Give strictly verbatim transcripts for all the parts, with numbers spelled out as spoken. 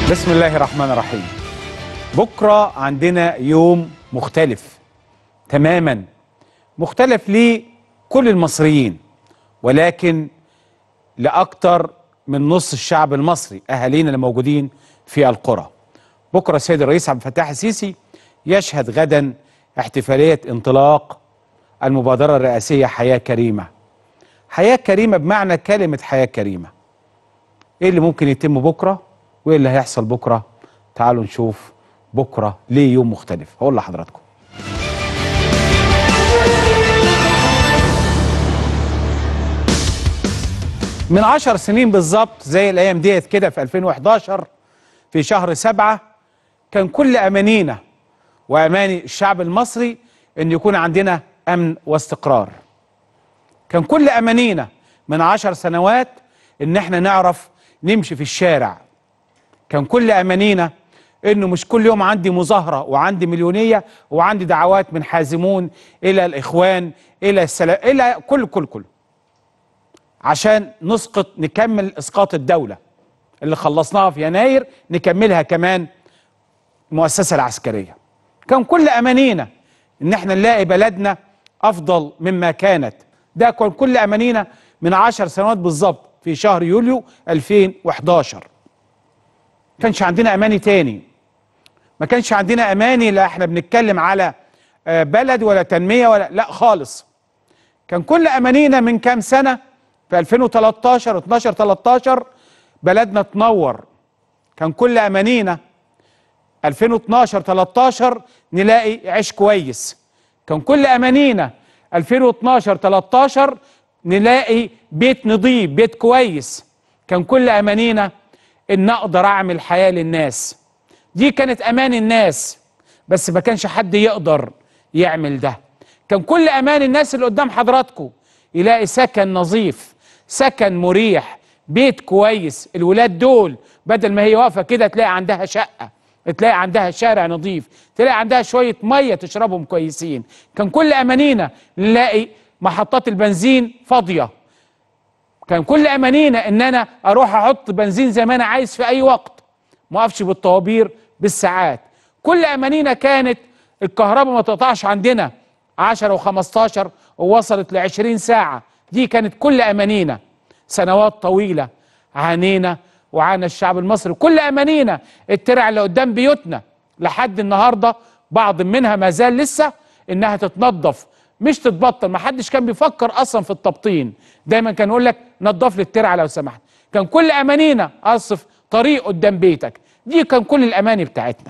بسم الله الرحمن الرحيم. بكرة عندنا يوم مختلف تماما، مختلف لكل المصريين ولكن لأكثر من نص الشعب المصري، أهالينا اللي موجودين في القرى. بكرة السيد الرئيس عبد الفتاح السيسي يشهد غدا احتفالية انطلاق المبادرة الرئاسية حياة كريمة. حياة كريمة بمعنى كلمة حياة كريمة. ايه اللي ممكن يتم بكرة وايه اللي هيحصل بكرة؟ تعالوا نشوف بكرة ليه يوم مختلف. هقول لحضراتكم. من عشر سنين بالظبط زي الايام ديت كده في ألفين وإحداشر في شهر سبعة كان كل امانينا واماني الشعب المصري ان يكون عندنا امن واستقرار. كان كل امانينا من عشر سنوات ان احنا نعرف نمشي في الشارع. كان كل امانينا انه مش كل يوم عندي مظاهره وعندي مليونيه وعندي دعوات من حازمون الى الاخوان الى السلام الى كل كل كل عشان نسقط نكمل اسقاط الدوله اللي خلصناها في يناير، نكملها كمان المؤسسه العسكريه. كان كل امانينا ان احنا نلاقي بلدنا افضل مما كانت. ده كان كل امانينا من عشر سنوات بالظبط في شهر يوليو ألفين وإحداشر. ما كانش عندنا اماني تاني، ما كانش عندنا اماني لا احنا بنتكلم على بلد ولا تنميه ولا لا خالص. كان كل امانينا من كام سنه في ألفين وتلتاشر اتناشر تلتاشر بلدنا تنور. كان كل امانينا ألفين واتناشر تلتاشر نلاقي عيش كويس. كان كل امانينا ألفين واتناشر تلتاشر نلاقي بيت نظيف، بيت كويس. كان كل امانينا ان اقدر اعمل حياه للناس. دي كانت امان الناس، بس ما كانش حد يقدر يعمل ده. كان كل امان الناس اللي قدام حضراتكم يلاقي سكن نظيف، سكن مريح، بيت كويس. الولاد دول بدل ما هي واقفه كده تلاقي عندها شقه، تلاقي عندها شارع نظيف، تلاقي عندها شويه ميه تشربهم كويسين. كان كل امانينا نلاقي محطات البنزين فاضيه. كان كل امانينا ان انا اروح احط بنزين زي ما انا عايز في اي وقت، ما اقفش بالطوابير بالساعات. كل امانينا كانت الكهرباء ما تقطعش عندنا عشرة وخمستاشر ووصلت لعشرين ساعه. دي كانت كل امانينا. سنوات طويله عانينا وعانى الشعب المصري. كل امانينا الترع اللي قدام بيوتنا لحد النهارده بعض منها ما زال لسه انها تتنظف مش تتبطل. ما حدش كان بيفكر اصلا في التبطين، دايما كان يقول لك نظف لي الترعه لو سمحت. كان كل امانينا اصف طريق قدام بيتك. دي كان كل الاماني بتاعتنا.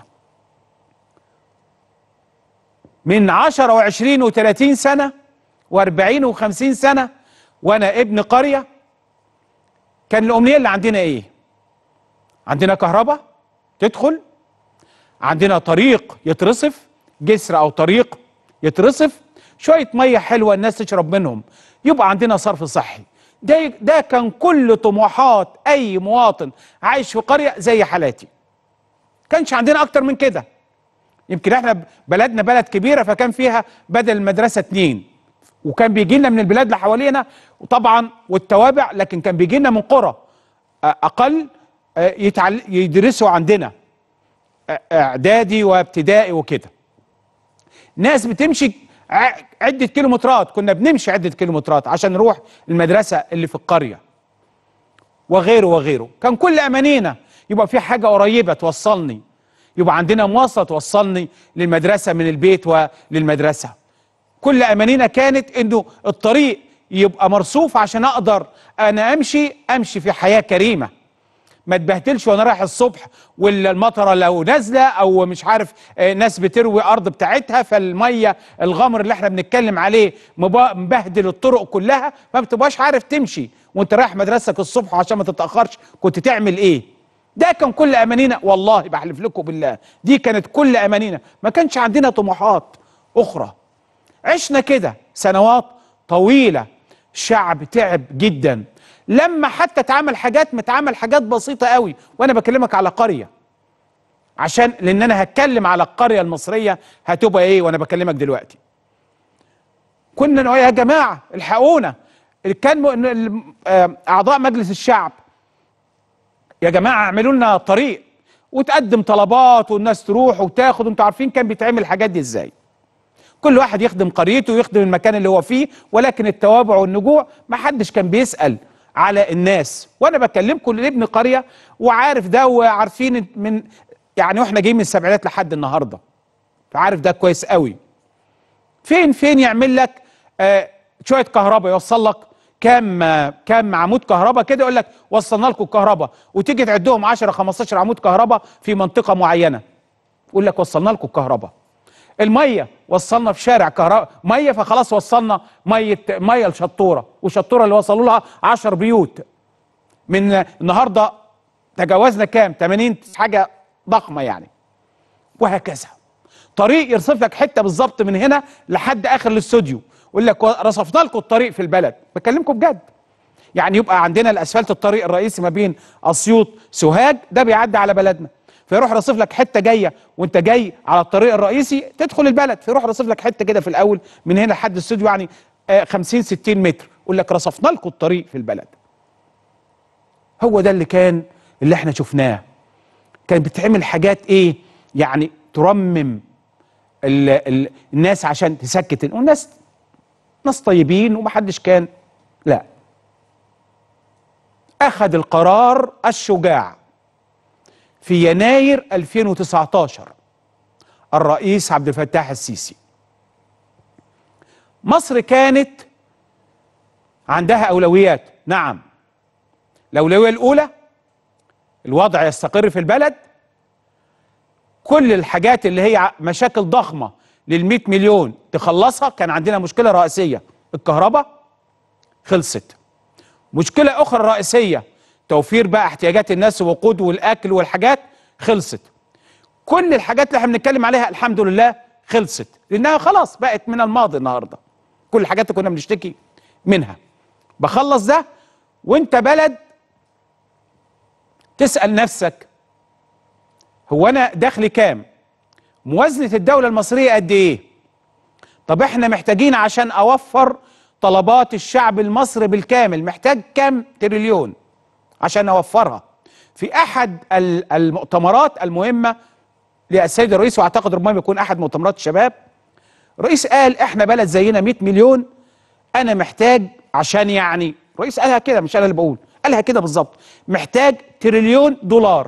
من عشرة وعشرين وتلاتين سنه واربعين وخمسين سنه وانا ابن قريه، كان الامنيه اللي عندنا ايه؟ عندنا كهرباء تدخل، عندنا طريق يترصف، جسر او طريق يترصف، شويه ميه حلوه الناس تشرب منهم، يبقى عندنا صرف صحي. ده ده كان كل طموحات اي مواطن عايش في قريه زي حالاتي. كانش عندنا اكتر من كده. يمكن احنا بلدنا بلد كبيره فكان فيها بدل المدرسه اتنين، وكان بيجي لنا من البلاد اللي حوالينا وطبعا والتوابع، لكن كان بيجي لنا من قرى اقل يتعل... يدرسوا عندنا اعدادي وابتدائي وكده. ناس بتمشي عده كيلومترات، كنا بنمشي عده كيلومترات عشان نروح المدرسه اللي في القريه وغيره وغيره. كان كل امانينا يبقى في حاجه قريبه توصلني، يبقى عندنا مواصله توصلني للمدرسه من البيت وللمدرسه. كل امانينا كانت انه الطريق يبقى مرصوف عشان اقدر انا امشي امشي في حياه كريمه، ما اتبهدلش وانا رايح الصبح والمطره لو نازله او مش عارف ناس بتروي ارض بتاعتها فالميه الغمر اللي احنا بنتكلم عليه مبهدل الطرق كلها، ما بتبقاش عارف تمشي وانت رايح مدرستك الصبح عشان ما تتاخرش. كنت تعمل ايه؟ ده كان كل امانينا، والله بحلف لكم بالله دي كانت كل امانينا. ما كانش عندنا طموحات اخرى. عشنا كده سنوات طويله، شعب تعب جدا. لما حتى اتعمل حاجات متعمل حاجات بسيطه قوي، وانا بكلمك على قريه عشان لان انا هتكلم على القريه المصريه هتبقى ايه وانا بكلمك دلوقتي. كنا يا جماعه الحقونا، كان اعضاء مجلس الشعب يا جماعه اعملوا لنا طريق، وتقدم طلبات والناس تروح وتاخد. انتوا عارفين كان بيتعمل الحاجات دي ازاي؟ كل واحد يخدم قريته ويخدم المكان اللي هو فيه، ولكن التوابع والنجوع ما حدش كان بيسأل على الناس. وانا بكلمكم لابن قريه وعارف ده، وعارفين من يعني واحنا جايين من السبعينات لحد النهارده، فعارف ده كويس قوي. فين فين يعمل لك آه شويه كهرباء، يوصل لك كام آه كام عمود كهرباء كده، يقول لك وصلنا لكم الكهرباء، وتيجي تعدهم عشرة خمستاشر عمود كهرباء في منطقه معينه، يقول لك وصلنا لكم الكهرباء. الميه وصلنا في شارع كهرباء ميه، فخلاص وصلنا ميه ميه لشطوره، وشطوره اللي وصلوا لها عشر بيوت. من النهارده تجاوزنا كام؟ ثمانين حاجه ضخمه يعني. وهكذا طريق يرصف لك حته بالظبط من هنا لحد اخر الاستوديو، يقول لك رصفنا لكم الطريق في البلد. بكلمكم بجد. يعني يبقى عندنا الاسفلت الطريق الرئيسي ما بين اسيوط سوهاج ده بيعدي على بلدنا، فيروح رصف لك حته جايه وانت جاي على الطريق الرئيسي تدخل البلد، فيروح رصف لك حته كده في الاول من هنا لحد الاستوديو، يعني خمسين ستين متر، يقول لك رصفنا لكم الطريق في البلد. هو ده اللي كان اللي احنا شفناه. كان بتعمل حاجات ايه يعني ترمم ال ال الناس عشان تسكت، والناس ناس طيبين ومحدش كان. لا، اخذ القرار الشجاع في يناير ألفين وتسعتاشر الرئيس عبد الفتاح السيسي. مصر كانت عندها اولويات. نعم، الاولويه الاولى الوضع يستقر في البلد، كل الحاجات اللي هي مشاكل ضخمه للمئة مليون تخلصها. كان عندنا مشكله رئيسيه الكهرباء، خلصت. مشكله اخرى رئيسيه توفير بقى احتياجات الناس ووقود والاكل والحاجات، خلصت. كل الحاجات اللي احنا بنتكلم عليها الحمد لله خلصت، لانها خلاص بقت من الماضي النهارده. كل الحاجات اللي كنا بنشتكي منها بخلص ده. وانت بلد تسأل نفسك هو انا دخلي كام؟ موازنة الدولة المصرية قد ايه؟ طب احنا محتاجين عشان اوفر طلبات الشعب المصري بالكامل محتاج كام تريليون عشان اوفرها؟ في احد المؤتمرات المهمة للسيد الرئيس، واعتقد ربما يكون احد مؤتمرات الشباب، الرئيس قال احنا بلد زينا مئة مليون، انا محتاج عشان يعني الرئيس قالها كده، مش انا اللي بقول، قالها كده بالظبط، محتاج تريليون دولار،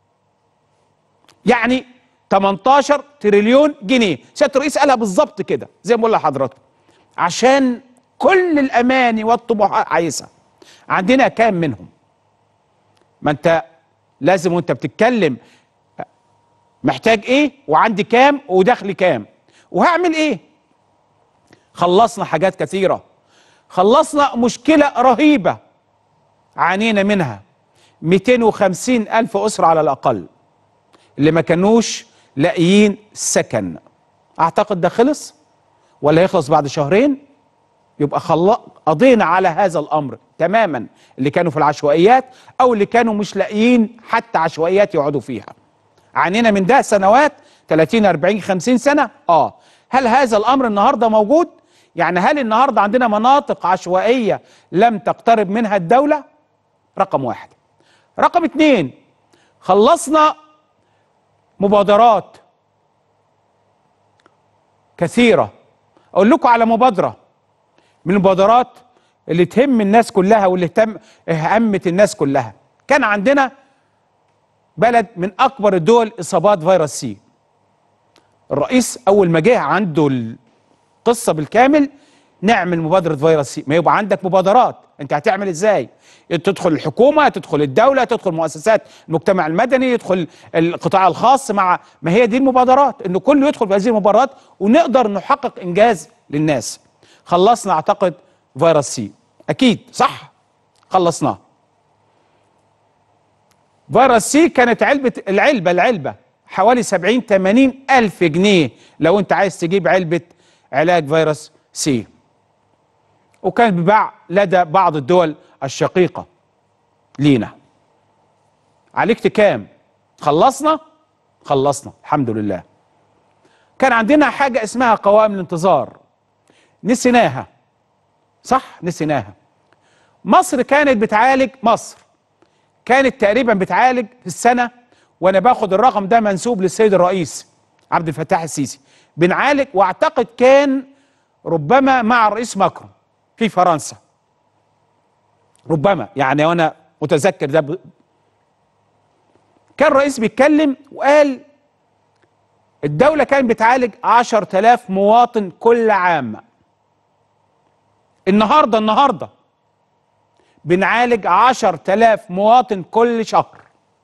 يعني تمنتاشر تريليون جنيه. سيادة الرئيس قالها بالظبط كده زي ما بقول لحضرتك، عشان كل الاماني والطموحات عايزها. عندنا كام منهم؟ ما انت لازم وانت بتتكلم محتاج ايه وعندي كام ودخلي كام وهعمل ايه. خلصنا حاجات كثيرة، خلصنا مشكلة رهيبة عانينا منها، مئتين وخمسين ألف أسرة على الأقل اللي ما كانوش لاقيين سكن. أعتقد ده خلص ولا يخلص بعد شهرين. يبقى خل... قضينا على هذا الأمر تماما، اللي كانوا في العشوائيات أو اللي كانوا مش لاقيين حتى عشوائيات يقعدوا فيها. عانينا من ده سنوات، ثلاثين أربعين خمسين سنة. آه هل هذا الأمر النهاردة موجود؟ يعني هل النهاردة عندنا مناطق عشوائية لم تقترب منها الدولة؟ رقم واحد. رقم اتنين، خلصنا مبادرات كثيرة. أقول لكم على مبادرة من المبادرات اللي تهم الناس كلها واللي تم همت الناس كلها. كان عندنا بلد من أكبر الدول إصابات فيروس سي. الرئيس أول ما جه عنده القصة بالكامل، نعمل مبادرة فيروس سي. ما يبقى عندك مبادرات، انت هتعمل ازاي؟ تدخل الحكومة، تدخل الدولة، تدخل مؤسسات المجتمع المدني، يدخل القطاع الخاص، مع ما هي دي المبادرات، انه كله يدخل في هذه المبادرات ونقدر نحقق انجاز للناس. خلصنا اعتقد فيروس سي، اكيد صح؟ خلصناه. فيروس سي كانت علبة العلبة العلبة حوالي سبعين ثمانين ألف جنيه لو انت عايز تجيب علبة علاج فيروس سي، وكان بيباع لدى بعض الدول الشقيقة لينا. عالجت كام؟ خلصنا؟ خلصنا الحمد لله. كان عندنا حاجة اسمها قوائم الانتظار، نسيناها. صح، نسيناها. مصر كانت بتعالج، مصر كانت تقريبا بتعالج في السنة وانا باخد الرقم ده منسوب للسيد الرئيس عبد الفتاح السيسي. بنعالج، واعتقد كان ربما مع الرئيس ماكرون في فرنسا، ربما يعني، وانا متذكر ده ب... كان الرئيس بيتكلم وقال الدولة كانت بتعالج عشرة آلاف مواطن كل عام. النهارده النهارده بنعالج عشرة آلاف مواطن كل شهر.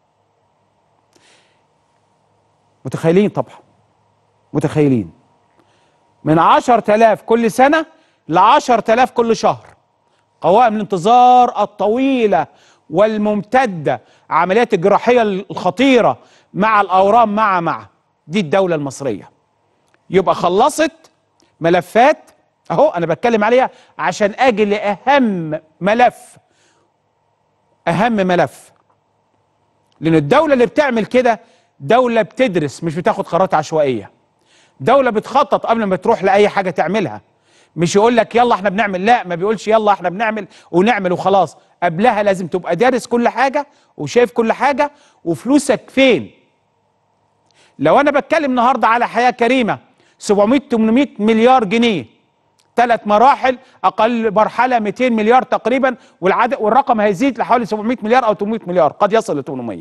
متخيلين؟ طبعا متخيلين. من عشرة آلاف كل سنة ل عشرة آلاف كل شهر. قوائم الانتظار الطويلة والممتدة، عمليات الجراحية الخطيرة مع الأورام، مع مع دي الدولة المصرية. يبقى خلصت ملفات اهو انا بتكلم عليها عشان اجي لاهم ملف، اهم ملف. لان الدولة اللي بتعمل كده دولة بتدرس، مش بتاخد قرارات عشوائية. دولة بتخطط قبل ما تروح لأي حاجة تعملها. مش يقول لك يلا احنا بنعمل، لا، ما بيقولش يلا احنا بنعمل ونعمل وخلاص. قبلها لازم تبقى دارس كل حاجة وشايف كل حاجة وفلوسك فين. لو انا بتكلم النهارده على حياة كريمة سبعمية تمنمية مليار جنيه، ثلاث مراحل، اقل مرحلة مئتين مليار تقريبا، والعدد والرقم هيزيد لحوالي سبعمية مليار او ثمانمية مليار، قد يصل ل ثمانمية.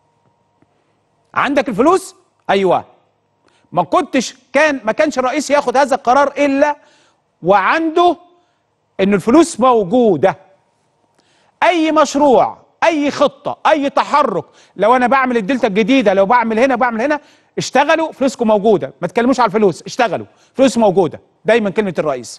عندك الفلوس؟ ايوه. ما كنتش كان ما كانش الرئيس ياخد هذا القرار الا وعنده ان الفلوس موجوده. اي مشروع، اي خطه، اي تحرك، لو انا بعمل الدلتا الجديده، لو بعمل هنا بعمل هنا، اشتغلوا فلوسكم موجوده، ما تكلموش على الفلوس، اشتغلوا فلوس موجوده. دايما كلمه الرئيس.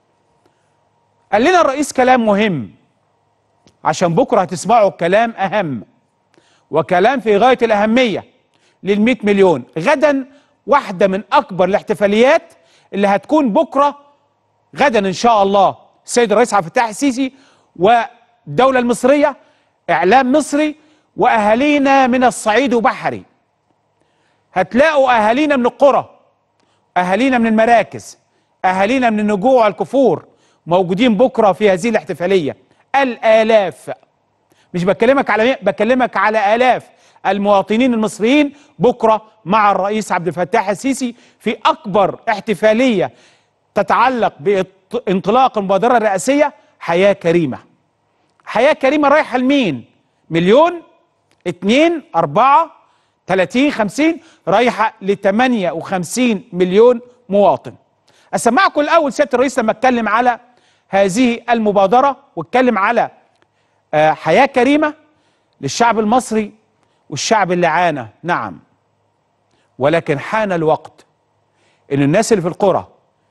قال لنا الرئيس كلام مهم عشان بكره هتسمعوا كلام اهم، وكلام في غايه الاهميه للمئة مليون. غدا واحدة من أكبر الاحتفاليات اللي هتكون بكرة، غدا إن شاء الله، السيد الرئيس عبد الفتاح السيسي والدولة المصرية، إعلام مصري، وأهالينا من الصعيد وبحري. هتلاقوا أهالينا من القرى، أهالينا من المراكز، أهالينا من النجوع والكفور موجودين بكرة في هذه الاحتفالية. الآلاف، مش بكلمك على مئة، بكلمك على آلاف المواطنين المصريين بكرة مع الرئيس عبد الفتاح السيسي في أكبر احتفالية تتعلق بانطلاق المبادرة الرئاسية حياة كريمة. حياة كريمة رايحة لمين؟ مليون؟ اتنين؟ أربعة؟ تلاتين؟ خمسين؟ رايحة ل ثمانية وخمسين مليون مواطن. أسمعكم الأول سيادة الرئيس لما اتكلم على هذه المبادرة، واتكلم على آه حياة كريمة للشعب المصري والشعب اللي عانى. نعم، ولكن حان الوقت ان الناس اللي في القرى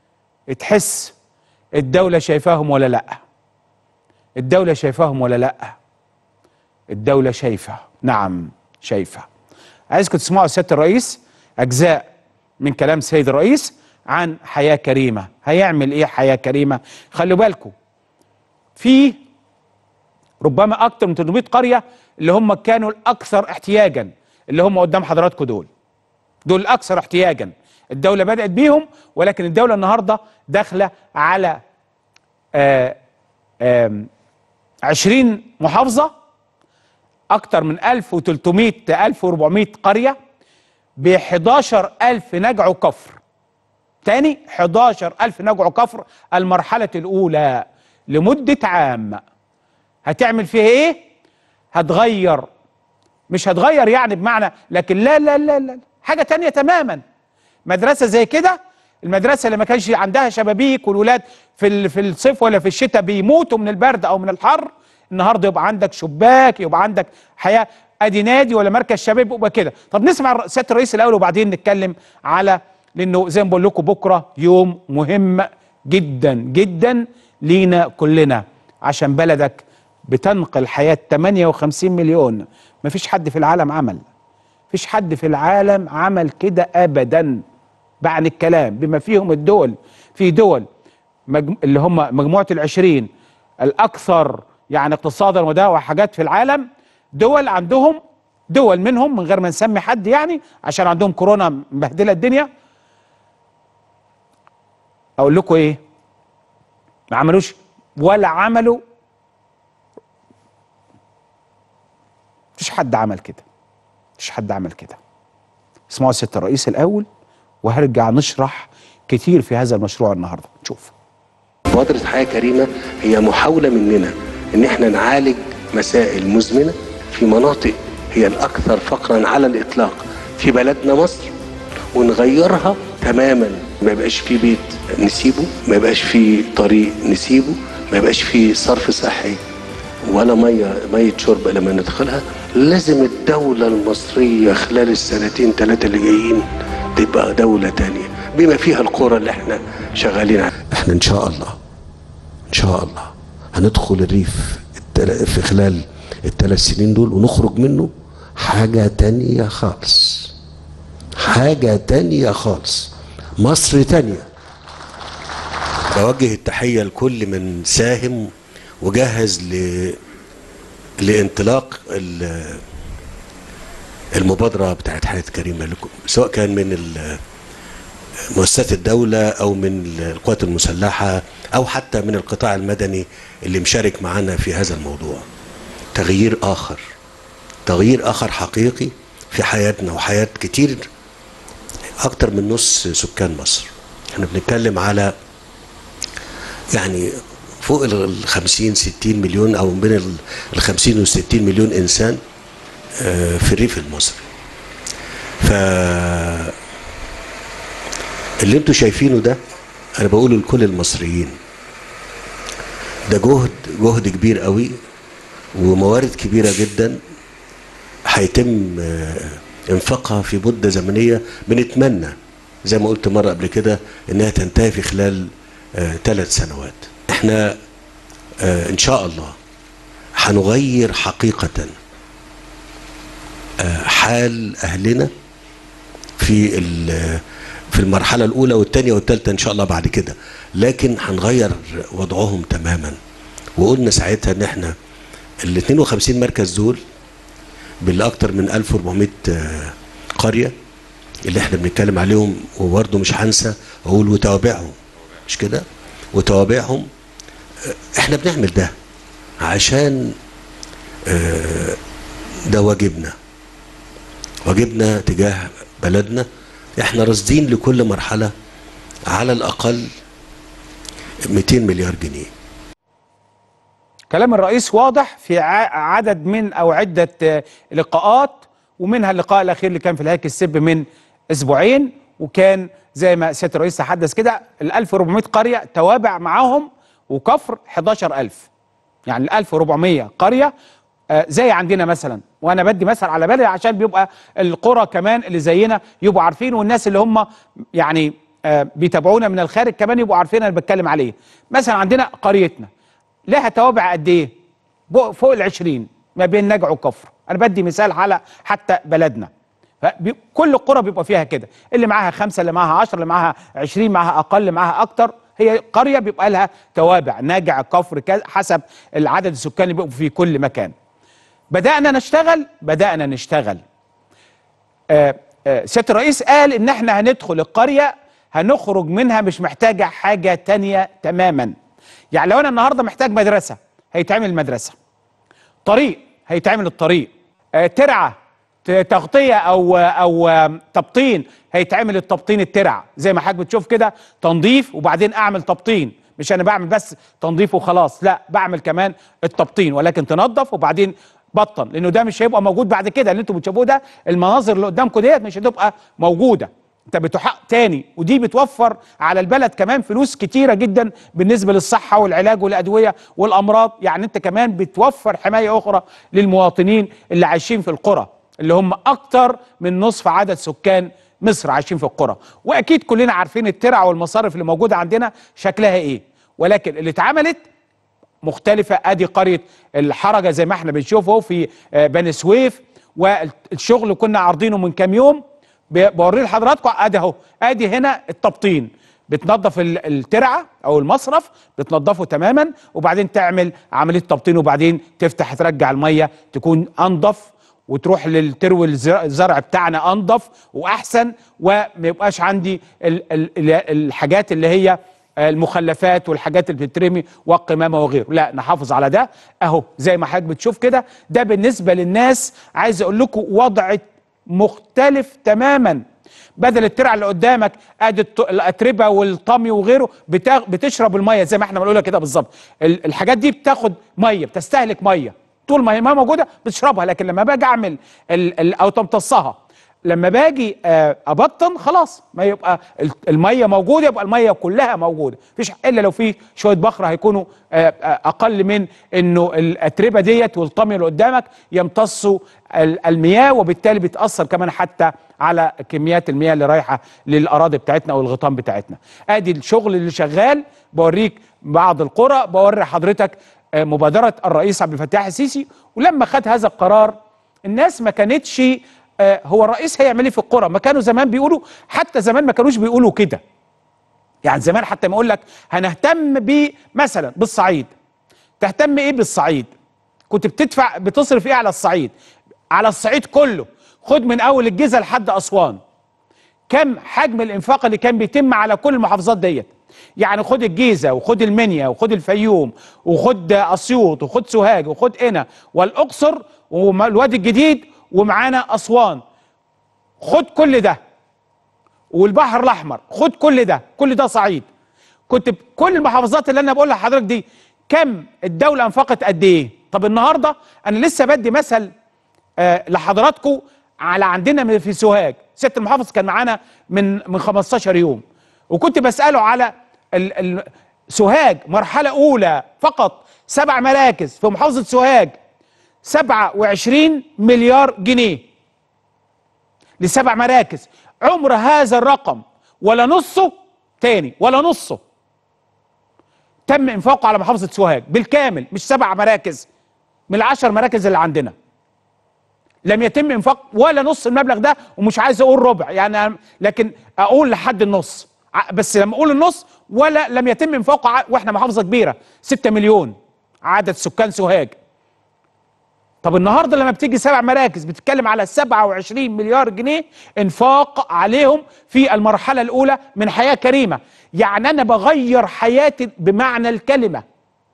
تحس الدولة شايفاهم ولا لا. الدولة شايفاهم ولا لا. الدولة شايفة، نعم شايفة. عايزكم تسمعوا سيادة الرئيس اجزاء من كلام سيد الرئيس عن حياة كريمة. هيعمل ايه حياة كريمة؟ خلوا بالكم، في ربما اكتر من ثلاثمئة قرية اللي هم كانوا الاكثر احتياجا، اللي هم قدام حضراتكم دول دول الاكثر احتياجا. الدولة بدأت بيهم، ولكن الدولة النهاردة داخلة على آآ آآ عشرين محافظة، اكتر من ألف وثلاثمئة ألف وأربعمئة قرية، ب حداشر ألف نجع وكفر. تاني، حداشر ألف نجع وكفر المرحلة الأولى لمدة عام. هتعمل فيها ايه؟ هتغير، مش هتغير يعني بمعنى، لكن لا لا لا لا حاجة تانية تماما. مدرسة زي كده، المدرسة اللي ما كانش عندها شبابيك والولاد في في الصيف ولا في الشتاء بيموتوا من البرد او من الحر، النهارده يبقى عندك شباك، يبقى عندك حياة. ادي نادي ولا مركز شباب يبقى كده. طب نسمع سيادة الرئيس الاول وبعدين نتكلم على، لانه زي ما بقول لكم بكره يوم مهم جدا جدا لينا كلنا، عشان بلدك بتنقل حياة ثمانية وخمسين مليون. مفيش حد في العالم عمل، مفيش حد في العالم عمل كده ابدا. بعد الكلام بما فيهم الدول، في دول مجم... اللي هم مجموعة العشرين الاكثر يعني اقتصادا وده وحاجات في العالم، دول عندهم، دول منهم من غير ما نسمي حد يعني عشان عندهم كورونا مبهدلة الدنيا. اقول لكم ايه؟ ما عملوش ولا عملوا، مفيش حد عمل كده، مفيش حد عمل كده. اسمعوا سيادة الرئيس الأول وهرجع نشرح كتير في هذا المشروع النهارده. نشوف. مبادرة حياة كريمة هي محاولة مننا إن احنا نعالج مسائل مزمنة في مناطق هي الأكثر فقرا على الإطلاق في بلدنا مصر، ونغيرها تماما. ما يبقاش في بيت نسيبه، ما يبقاش في طريق نسيبه، ما يبقاش في صرف صحي ولا ميه ميه شرب لما ندخلها. لازم الدولة المصرية خلال السنتين ثلاثة اللي جايين تبقى دولة تانية بما فيها القرى اللي احنا شغالين عليها. احنا ان شاء الله ان شاء الله هندخل الريف في خلال الثلاث سنين دول ونخرج منه حاجة تانية خالص، حاجة تانية خالص، مصر تانية. بوجه التحية لكل من ساهم وجهز ل... لانطلاق المبادرة بتاعت حياة كريمة لكم، سواء كان من مؤسسات الدولة أو من القوات المسلحة أو حتى من القطاع المدني اللي مشارك معنا في هذا الموضوع. تغيير آخر، تغيير آخر حقيقي في حياتنا وحياة كتير أكتر من نص سكان مصر. احنا بنتكلم على يعني فوق ال خمسين ستين مليون أو بين ال خمسين وال ستين مليون إنسان في الريف المصري. ف اللي انتوا شايفينه ده انا بقوله لكل المصريين، ده جهد جهد كبير قوي وموارد كبيرة جدا هيتم انفاقها في مدة زمنية بنتمنى زي ما قلت مرة قبل كده انها تنتهي في خلال ثلاث سنوات. احنا ان شاء الله هنغير حقيقة حال اهلنا في في المرحلة الأولى والثانية والثالثة إن شاء الله بعد كده، لكن هنغير وضعهم تماما. وقلنا ساعتها إن إحنا ال اثنين وخمسين مركز دول بالأكثر من ألف وأربعمائة قرية اللي إحنا بنتكلم عليهم، وبرضه مش هنسى أقول وتوابعهم، مش كده؟ وتوابعهم إحنا بنعمل ده عشان ده واجبنا، واجبنا تجاه بلدنا. احنا راصدين لكل مرحلة على الأقل مئتين مليار جنيه. كلام الرئيس واضح في عدد من أو عدة لقاءات، ومنها اللقاء الأخير اللي كان في الهيك السب من أسبوعين، وكان زي ما سيادة الرئيس تحدث كده ال ألف وأربعمائة قرية توابع معاهم وكفر حداشر ألف، يعني ال ألف وأربعمائة قرية زي عندنا مثلا. وانا بدي مثل على بالي عشان بيبقى القرى كمان اللي زينا يبقوا عارفين، والناس اللي هم يعني بيتابعونا من الخارج كمان يبقوا عارفين انا بتكلم عليه. مثلا عندنا قريتنا لها توابع قد ايه؟ فوق العشرين ما بين نجع وكفر. انا بدي مثال على حتى بلدنا، كل القرى بيبقى فيها كده، اللي معاها خمسه، اللي معاها عشرة، اللي معاها عشرين، معاها اقل، اللي معاها اكتر. هي قريه بيبقى لها توابع نجع كفر حسب العدد السكان اللي بيبقوا في كل مكان. بدأنا نشتغل بدأنا نشتغل آه آه سيادة الرئيس قال إن احنا هندخل القرية هنخرج منها مش محتاجة حاجة تانية تماما. يعني لو أنا النهاردة محتاج مدرسة هيتعمل المدرسة، طريق هيتعمل الطريق، آه ترعة تغطية أو أو آه تبطين هيتعمل التبطين، الترعة زي ما حضرتك بتشوف كده، تنظيف وبعدين أعمل تبطين. مش أنا بعمل بس تنظيف وخلاص، لا، بعمل كمان التبطين، ولكن تنظف وبعدين بطن، لانه ده مش هيبقى موجود بعد كده. اللي انتوا بتشوفوه ده المناظر اللي قدامكم ديت مش هتبقى موجوده، انت بتحقق تاني. ودي بتوفر على البلد كمان فلوس كتيره جدا بالنسبه للصحه والعلاج والادويه والامراض. يعني انت كمان بتوفر حمايه اخرى للمواطنين اللي عايشين في القرى، اللي هم اكتر من نصف عدد سكان مصر عايشين في القرى. واكيد كلنا عارفين الترع والمصارف اللي موجوده عندنا شكلها ايه، ولكن اللي اتعملت مختلفة. ادي قرية الحرجة زي ما احنا بنشوفه في بني سويف، والشغل كنا عارضينه من كام يوم بوريه لحضراتكم. ادي اهو، ادي هنا التبطين، بتنظف الترعة او المصرف، بتنظفه تماما وبعدين تعمل عملية تبطين، وبعدين تفتح ترجع المية تكون انضف، وتروح للتروي الزرع بتاعنا انضف واحسن، وما يبقاش عندي الحاجات اللي هي المخلفات والحاجات اللي بتترمي والقمامه وغيره. لا، نحافظ على ده اهو زي ما حضرتك بتشوف كده. ده بالنسبه للناس. عايز اقول لكم وضع مختلف تماما. بدل الترعه اللي قدامك ادي الاتربه والطمي وغيره بتشرب الميه زي ما احنا بنقولها كده بالظبط. الحاجات دي بتاخد ميه، بتستهلك ميه، طول ما هي ما موجوده بتشربها. لكن لما باجي اعمل او تمتصها، لما باجي ابطن خلاص ما يبقى الميه موجوده، يبقى الميه كلها موجوده، مفيش الا لو في شويه بخره هيكونوا اقل من انه الاتربه ديت والطمي اللي قدامك يمتصوا المياه، وبالتالي بتاثر كمان حتى على كميات المياه اللي رايحه للاراضي بتاعتنا او الغيطان بتاعتنا. ادي الشغل اللي شغال، بوريك بعض القرى، بوري حضرتك مبادره الرئيس عبد الفتاح السيسي. ولما خد هذا القرار الناس ما كانتش هو الرئيس هيعمل ايه في القرى، ما كانوا زمان بيقولوا، حتى زمان ما كانوش بيقولوا كده. يعني زمان حتى ما يقول لك هنهتم بمثلا بالصعيد، تهتم ايه بالصعيد؟ كنت بتدفع بتصرف ايه على الصعيد؟ على الصعيد كله، خد من اول الجيزه لحد اسوان، كم حجم الانفاق اللي كان بيتم على كل المحافظات ديت؟ يعني خد الجيزه وخد المنيا وخد الفيوم وخد اسيوط وخد سوهاج وخد قنا والاقصر والوادي الجديد ومعانا اسوان، خد كل ده، والبحر الاحمر، خد كل ده، كل ده صعيد. كنت كل المحافظات اللي انا بقولها لحضرتك دي كم الدوله انفقت قد ايه؟ طب النهارده انا لسه بدي مثل آه لحضراتكم على عندنا في سوهاج، ست المحافظ كان معانا من من خمستاشر يوم، وكنت بساله على ال ال سوهاج مرحله اولى فقط سبع مراكز في محافظه سوهاج، سبعة وعشرين مليار جنيه لسبع مراكز. عمر هذا الرقم ولا نصه تاني ولا نصه تم انفاقه على محافظه سوهاج بالكامل، مش سبع مراكز من العشر مراكز اللي عندنا. لم يتم انفاق ولا نص المبلغ ده، ومش عايز اقول ربع يعني، لكن اقول لحد النص. بس لما اقول النص ولا لم يتم انفاقه، واحنا محافظه كبيره ستة مليون عدد سكان سوهاج. طب النهارده لما بتيجي سبع مراكز بتتكلم على سبعة وعشرين مليار جنيه انفاق عليهم في المرحله الاولى من حياه كريمه. يعني انا بغير حياتي بمعنى الكلمه،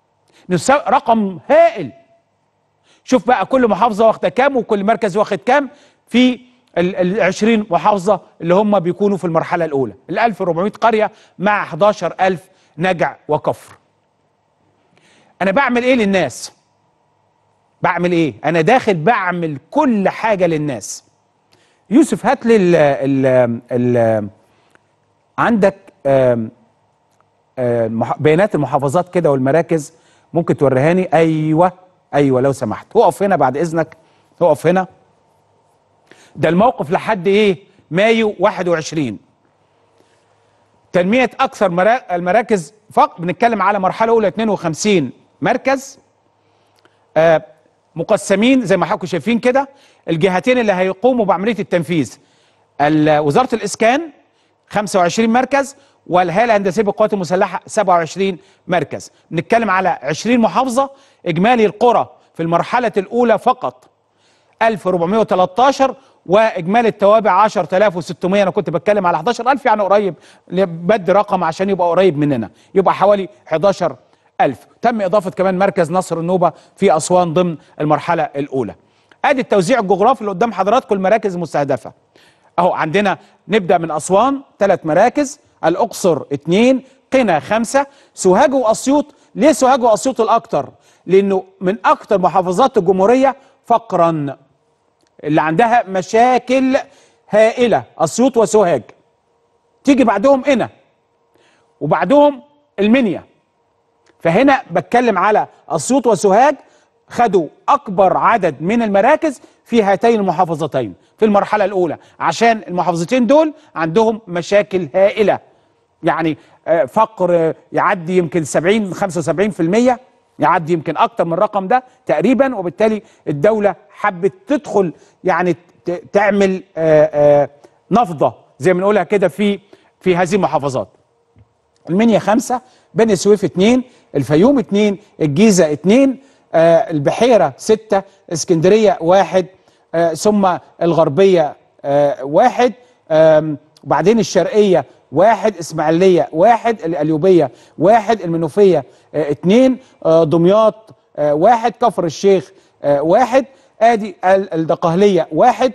رقم هائل. شوف بقى كل محافظه واخده كام وكل مركز واخد كام في ال عشرين محافظه اللي هم بيكونوا في المرحله الاولى، ال ألف وأربعمائة قريه مع حداشر ألف نجع وكفر. انا بعمل ايه للناس؟ بعمل ايه؟ انا داخل بعمل كل حاجه للناس. يوسف هات لي ال ال ال عندك آم آم بيانات المحافظات كده والمراكز، ممكن توريهاني؟ ايوه ايوه لو سمحت، وقف هنا بعد اذنك، وقف هنا. ده الموقف لحد ايه؟ مايو واحد وعشرين. تنميه اكثر المراكز فقط، بنتكلم على مرحله اولى اتنين وخمسين مركز آه مقسمين زي ما حضراتكم شايفين كده. الجهتين اللي هيقوموا بعمليه التنفيذ وزاره الاسكان خمسة وعشرين مركز، والهيئه الهندسيه بالقوات المسلحه سبعة وعشرين مركز. بنتكلم على عشرين محافظه. اجمالي القرى في المرحله الاولى فقط ألف وأربعمائة وثلاثة عشر، واجمالي التوابع عشرة آلاف وستمائة. انا كنت بتكلم على حداشر ألف يعني قريب، بدي رقم عشان يبقى قريب مننا، يبقى حوالي حداشر ألف. تم اضافه كمان مركز نصر النوبه في اسوان ضمن المرحله الاولى. ادي التوزيع الجغرافي اللي قدام حضراتكم، المراكز المستهدفه اهو. عندنا نبدا من اسوان ثلاث مراكز، الاقصر اثنين، قنا خمسه، سوهاج واسيوط. ليه سوهاج واسيوط الاكثر؟ لانه من اكثر محافظات الجمهوريه فقرا، اللي عندها مشاكل هائله، اسيوط وسوهاج. تيجي بعدهم قنا وبعدهم المنيا. فهنا بتكلم على اسيوط وسوهاج خدوا اكبر عدد من المراكز في هاتين المحافظتين في المرحله الاولى، عشان المحافظتين دول عندهم مشاكل هائله. يعني فقر يعدي يمكن سبعين خمسة وسبعين بالمئة، يعدي يمكن اكتر من الرقم ده تقريبا. وبالتالي الدوله حبت تدخل يعني تعمل نفضه زي ما بنقولها كده في في هذه المحافظات. المنيا خمسه، بني سويف اثنين، الفيوم اثنين، الجيزه اثنين، آه البحيره سته، اسكندريه واحد، آه ثم الغربيه آه واحد، آه وبعدين الشرقيه واحد، اسماعيليه واحد، القليوبيه واحد، المنوفيه آه اثنين، آه دمياط آه واحد، كفر الشيخ آه واحد، ادي الدقهليه واحد،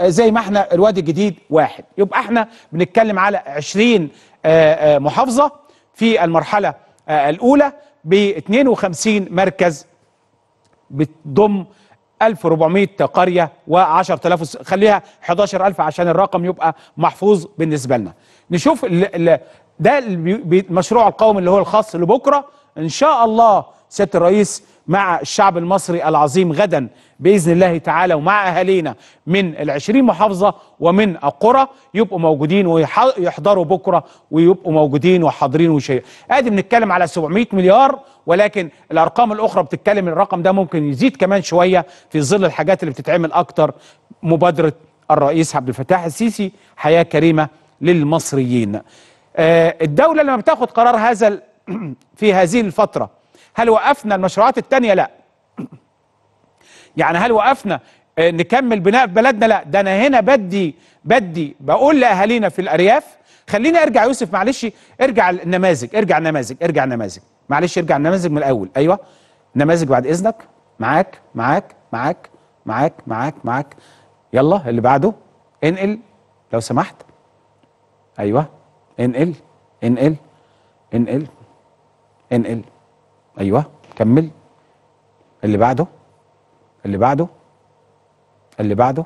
زي ما احنا الوادي الجديد واحد، يبقى احنا بنتكلم على عشرين محافظة في المرحلة الأولى ب اتنين وخمسين مركز بتضم ألف وأربعمائة قرية وعشرة آلاف، خليها حداشر ألف عشان الرقم يبقى محفوظ بالنسبة لنا. نشوف ال ال ده المشروع القومي اللي هو الخاص لبكرة إن شاء الله. سيادة الرئيس مع الشعب المصري العظيم غدا بإذن الله تعالى ومع أهالينا من العشرين محافظة ومن القرى يبقوا موجودين ويحضروا بكرة ويبقوا موجودين وحاضرين وشيء. ادي بنتكلم على سبعمائة مليار، ولكن الأرقام الأخرى بتتكلم الرقم ده ممكن يزيد كمان شوية في ظل الحاجات اللي بتتعمل أكتر. مبادرة الرئيس عبد الفتاح السيسي حياة كريمة للمصريين. آه الدولة لما بتاخد قرار هذا في هذه الفترة، هل وقفنا المشروعات التانية؟ لا. يعني هل وقفنا نكمل بناء في بلدنا؟ لا. ده انا هنا بدي بدي بقول لاهالينا في الارياف. خليني ارجع يوسف، معلش ارجع النماذج ارجع النماذج ارجع النماذج معلش ارجع النماذج من الاول. ايوه نماذج بعد اذنك. معاك معاك معاك معاك معاك معاك يلا اللي بعده انقل لو سمحت. ايوه انقل انقل انقل انقل ايوه كمل. اللي بعده اللي بعده اللي بعده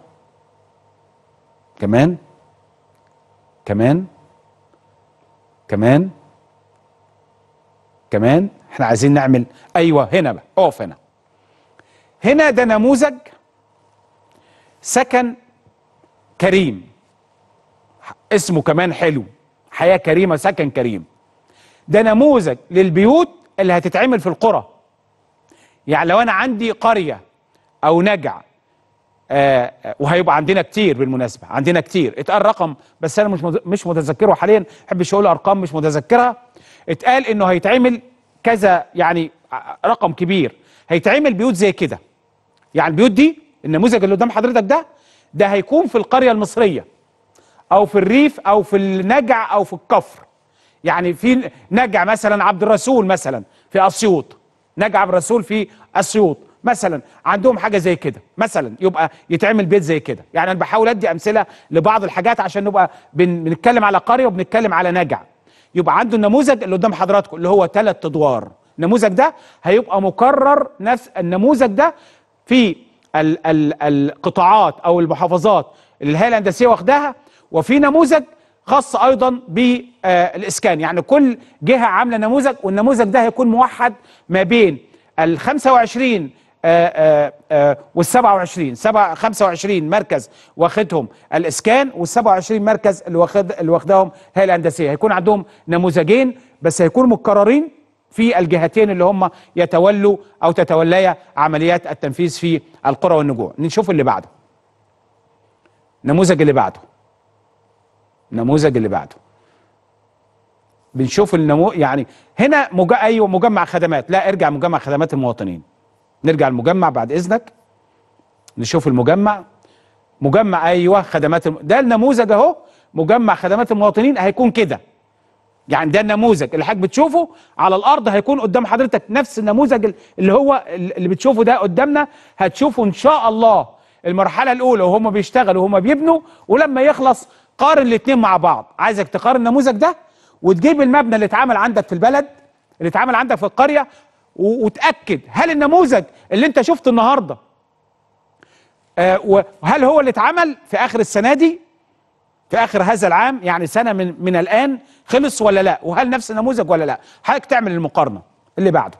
كمان كمان كمان كمان. احنا عايزين نعمل ايوه هنا بقى اقف هنا. هنا ده نموذج سكن كريم، اسمه كمان حلو، حياة كريمة سكن كريم. ده نموذج للبيوت اللي هتتعمل في القرى. يعني لو انا عندي قرية او نجع، آه وهيبقى عندنا كتير بالمناسبة، عندنا كتير اتقال رقم بس انا مش مش متذكره حاليا، ما بحبش اقول ارقام مش متذكرها. اتقال انه هيتعمل كذا، يعني رقم كبير هيتعمل بيوت زي كده. يعني البيوت دي النموذج اللي قدام حضرتك ده ده هيكون في القرية المصرية او في الريف او في النجع او في الكفر. يعني في نجع مثلا عبد الرسول مثلا في اسيوط، نجع عبد الرسول في اسيوط مثلا عندهم حاجه زي كده مثلا، يبقى يتعمل بيت زي كده. يعني انا بحاول ادي امثله لبعض الحاجات عشان نبقى بن بنتكلم على قريه وبنتكلم على نجع. يبقى عنده النموذج اللي قدام حضراتكم اللي هو ثلاث ادوار. النموذج ده هيبقى مكرر نفس النموذج ده في ال ال القطاعات او المحافظات اللي الهيئه الهندسيه واخداها، وفي نموذج خاص ايضا بالاسكان. يعني كل جهه عامله نموذج، والنموذج ده هيكون موحد ما بين ال خمسة وعشرين وال سبعة وعشرين. خمسة وعشرين مركز واخدهم الاسكان، وال سبعة وعشرين مركز اللي واخد اللي واخداهم الهيئه الهندسيه. هيكون عندهم نموذجين بس هيكونوا متكررين في الجهتين اللي هم يتولوا او تتوليا عمليات التنفيذ في القرى والنجوع. نشوف اللي بعده. النموذج اللي بعده النموذج اللي بعده بنشوف النمو يعني هنا مج... ايوه مجمع خدمات. لا ارجع مجمع خدمات المواطنين. نرجع المجمع بعد اذنك. نشوف المجمع. مجمع ايوه خدمات الم... ده النموذج اهو. مجمع خدمات المواطنين هيكون كده. يعني ده النموذج اللي حضرتك بتشوفه على الارض هيكون قدام حضرتك نفس النموذج اللي هو اللي بتشوفه ده قدامنا. هتشوفه ان شاء الله المرحله الاولى وهم بيشتغلوا وهم بيبنوا، ولما يخلص قارن الاثنين مع بعض. عايزك تقارن النموذج ده وتجيب المبنى اللي اتعمل عندك في البلد، اللي اتعمل عندك في القريه، وتاكد هل النموذج اللي انت شفته النهارده آه وهل هو اللي اتعمل في اخر السنه دي، في اخر هذا العام، يعني سنه من من الان خلص ولا لا، وهل نفس النموذج ولا لا. حضرتك تعمل المقارنه. اللي بعده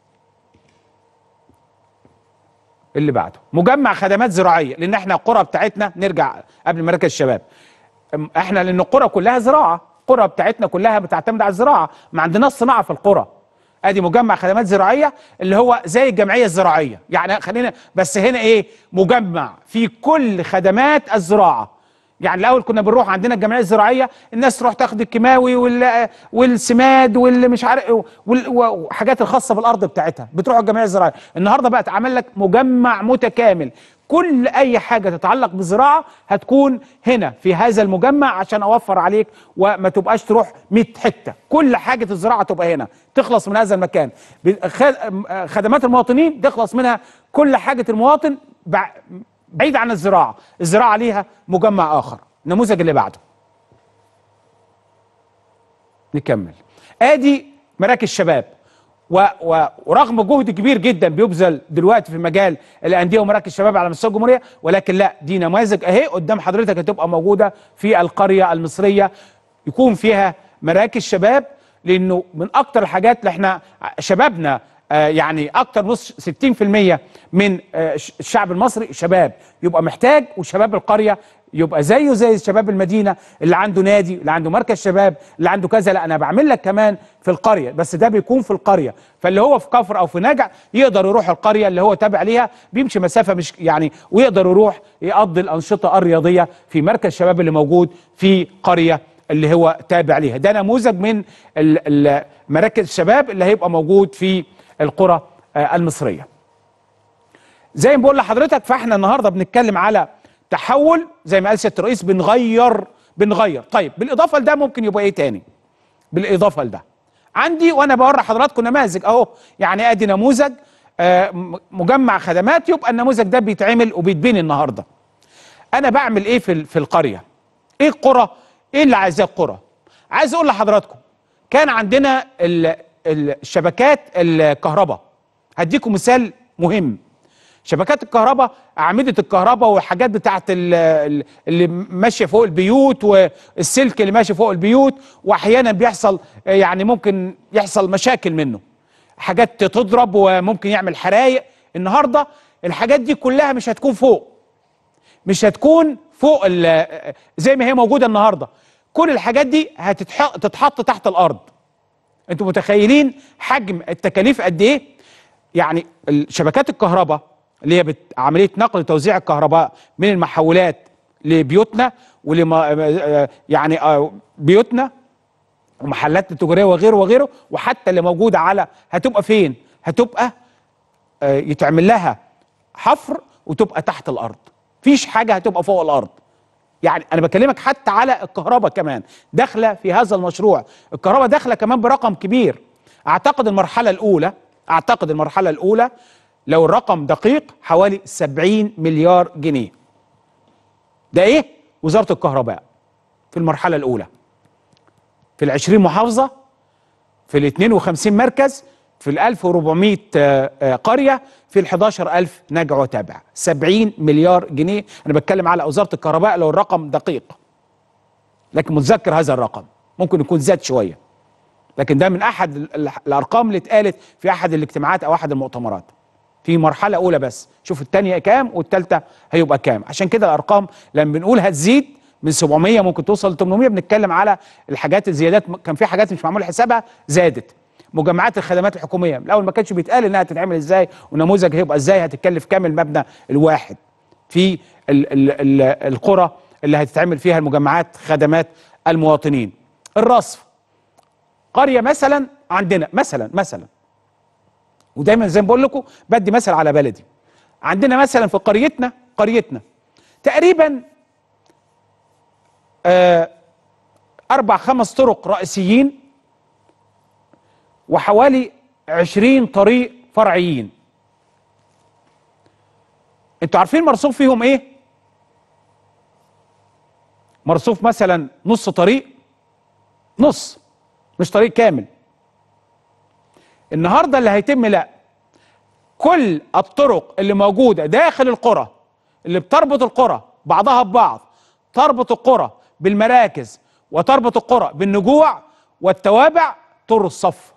اللي بعده مجمع خدمات زراعيه، لان احنا القرى بتاعتنا نرجع قبل مركز الشباب. احنا لان القرى كلها زراعه، القرى بتاعتنا كلها بتعتمد على الزراعه، ما عندناش صناعه في القرى. ادي مجمع خدمات زراعيه اللي هو زي الجمعيه الزراعيه. يعني خلينا بس هنا ايه، مجمع في كل خدمات الزراعه. يعني الاول كنا بنروح عندنا الجمعيه الزراعيه الناس تروح تاخد الكيماوي وال والسماد واللي مش عارف والحاجات الخاصه بالارض بتاعتها، بتروح الجمعيه الزراعيه. النهارده بقى اتعمل لك مجمع متكامل، كل اي حاجه تتعلق بالزراعه هتكون هنا في هذا المجمع عشان اوفر عليك وما تبقاش تروح مية حته. كل حاجه الزراعه تبقى هنا، تخلص من هذا المكان. خدمات المواطنين تخلص منها كل حاجه المواطن بعيد عن الزراعه، الزراعه ليها مجمع اخر. النموذج اللي بعده. نكمل. ادي مراكز شباب، و... و... ورغم جهد كبير جدا بيبذل دلوقتي في مجال الانديه ومراكز الشباب على مستوى الجمهوريه، ولكن لا، دي نماذج اهي قدام حضرتك هتبقى موجوده في القريه المصريه، يكون فيها مراكز شباب، لانه من اكتر الحاجات اللي احنا شبابنا آه يعني اكتر نص ستين في المية من آه الشعب المصري شباب، يبقى محتاج وشباب القريه يبقى زيه زي شباب المدينه، اللي عنده نادي، اللي عنده مركز شباب، اللي عنده كذا. لا، انا بعمل لك كمان في القريه، بس ده بيكون في القريه، فاللي هو في كفر او في نجع يقدر يروح القريه اللي هو تابع ليها، بيمشي مسافه مش يعني، ويقدر يروح يقضي الانشطه الرياضيه في مركز شباب اللي موجود في قريه اللي هو تابع ليها. ده نموذج من مراكز الشباب اللي هيبقى موجود في القرى المصريه. زي ما بقول لحضرتك، فاحنا النهارده بنتكلم على تحول، زي ما قال سياده الرئيس، بنغير بنغير. طيب بالاضافه لده ممكن يبقى ايه تاني؟ بالاضافه لده عندي، وانا بوري حضراتكم نماذج اهو، يعني ادي نموذج آه مجمع خدمات، يبقى النموذج ده بيتعمل وبيتبني النهارده. انا بعمل ايه في في القريه؟ ايه القرى؟ ايه اللي عايزاه القرى؟ عايز اقول لحضراتكم، كان عندنا الشبكات الكهرباء. هديكم مثال مهم. شبكات الكهرباء، أعمدة الكهرباء والحاجات بتاعت اللي ماشية فوق البيوت، والسلك اللي ماشي فوق البيوت، وأحيانا بيحصل يعني ممكن يحصل مشاكل منه، حاجات تضرب وممكن يعمل حرايق. النهاردة الحاجات دي كلها مش هتكون فوق، مش هتكون فوق زي ما هي موجودة النهاردة. كل الحاجات دي هتتحط تحت الأرض. انتوا متخيلين حجم التكاليف قد ايه؟ يعني شبكات الكهرباء اللي هي عمليه نقل وتوزيع الكهرباء من المحولات لبيوتنا، ولما يعني بيوتنا ومحلات التجاريه وغيره وغيره، وحتى اللي موجوده على، هتبقى فين؟ هتبقى يتعمل لها حفر وتبقى تحت الارض، مفيش حاجه هتبقى فوق الارض. يعني انا بكلمك حتى على الكهرباء كمان داخله في هذا المشروع. الكهرباء داخله كمان برقم كبير. اعتقد المرحله الاولى اعتقد المرحله الاولى لو الرقم دقيق حوالي سبعين مليار جنيه. ده ايه؟ وزاره الكهرباء في المرحله الاولى، في العشرين محافظه، في الاثنين وخمسين مركز، في الألف وأربعمائة قريه، في الحداشر ألف نجع وتابع. سبعين مليار جنيه. انا بتكلم على وزاره الكهرباء لو الرقم دقيق، لكن متذكر هذا الرقم، ممكن يكون زاد شويه، لكن ده من احد الارقام اللي اتقالت في احد الاجتماعات او احد المؤتمرات في مرحله اولى. بس شوف الثانيه كام والثالثه هيبقى كام. عشان كده الارقام لما بنقول هتزيد من سبعمية ممكن توصل ل ثمانمية، بنتكلم على الحاجات الزيادات. كان في حاجات مش معمول حسابها زادت. مجمعات الخدمات الحكوميه الاول ما كانش بيتقال انها هتتعمل ازاي، ونموذج هيبقى ازاي، هتتكلف كام المبنى الواحد في ال ال ال القرى اللي هتتعمل فيها المجمعات خدمات المواطنين. الرصف، قريه مثلا عندنا مثلا مثلا ودايما زي ما بقول لكم بدي مثل على بلدي. عندنا مثلا في قريتنا قريتنا تقريبا آه اربع خمس طرق رئيسيين وحوالي عشرين طريق فرعيين. انتوا عارفين مرصوف فيهم ايه؟ مرصوف مثلا نص طريق، نص، مش طريق كامل. النهارده اللي هيتم، لا، كل الطرق اللي موجوده داخل القرى اللي بتربط القرى بعضها ببعض، تربط القرى بالمراكز وتربط القرى بالنجوع والتوابع، طر الصف.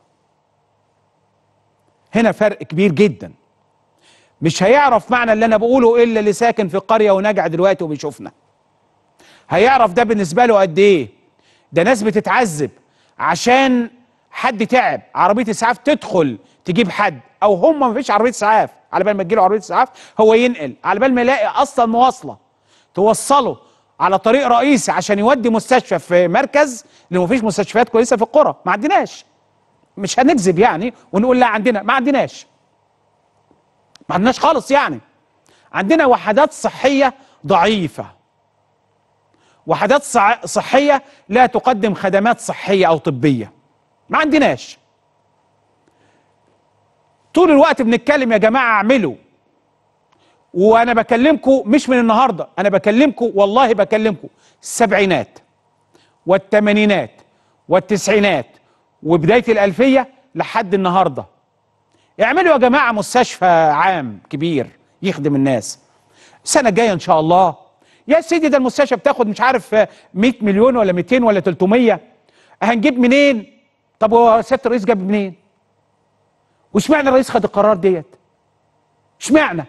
هنا فرق كبير جدا. مش هيعرف معنى اللي انا بقوله الا اللي ساكن في القريه ونجع دلوقتي وبيشوفنا. هيعرف ده بالنسبه له قد ايه. ده ناس بتتعذب عشان حد تعب، عربيه اسعاف تدخل تجيب حد، او هم ما فيش عربيه اسعاف، على بال ما تجيله عربيه اسعاف هو ينقل، على بال ما يلاقي اصلا مواصله توصله على طريق رئيسي عشان يودي مستشفى في مركز، لان ما فيش مستشفيات كويسه في القرى، ما عندناش. مش هنكذب يعني ونقول لا عندنا، ما عندناش. ما عندناش خالص يعني. عندنا وحدات صحيه ضعيفه، وحدات صحيه لا تقدم خدمات صحيه او طبيه. ما عندناش. طول الوقت بنتكلم يا جماعه اعملوا، وانا بكلمكم مش من النهارده، انا بكلمكم والله بكلمكم السبعينات والثمانينات والتسعينات وبدايه الالفيه لحد النهارده. اعملوا يا جماعه مستشفى عام كبير يخدم الناس. السنه الجايه ان شاء الله يا سيدي ده المستشفى بتاخد مش عارف مية مليون ولا ميتين ولا تلتمية، هنجيب منين؟ طب هو سياده الرئيس جاب منين؟ واشمعنى الرئيس خد القرار ديت؟ اشمعنى؟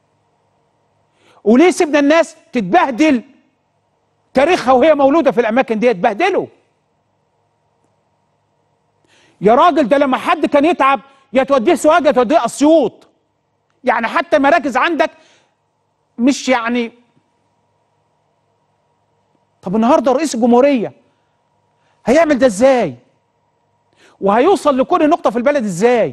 وليه سيبنا الناس تتبهدل تاريخها وهي مولوده في الاماكن ديت؟ بهدلوا يا راجل. ده لما حد كان يتعب يا توديه سوهاج يا توديه اسيوط، يعني حتى مراكز عندك مش يعني. طب النهارده رئيس الجمهوريه هيعمل ده ازاي؟ وهيوصل لكل نقطه في البلد ازاي؟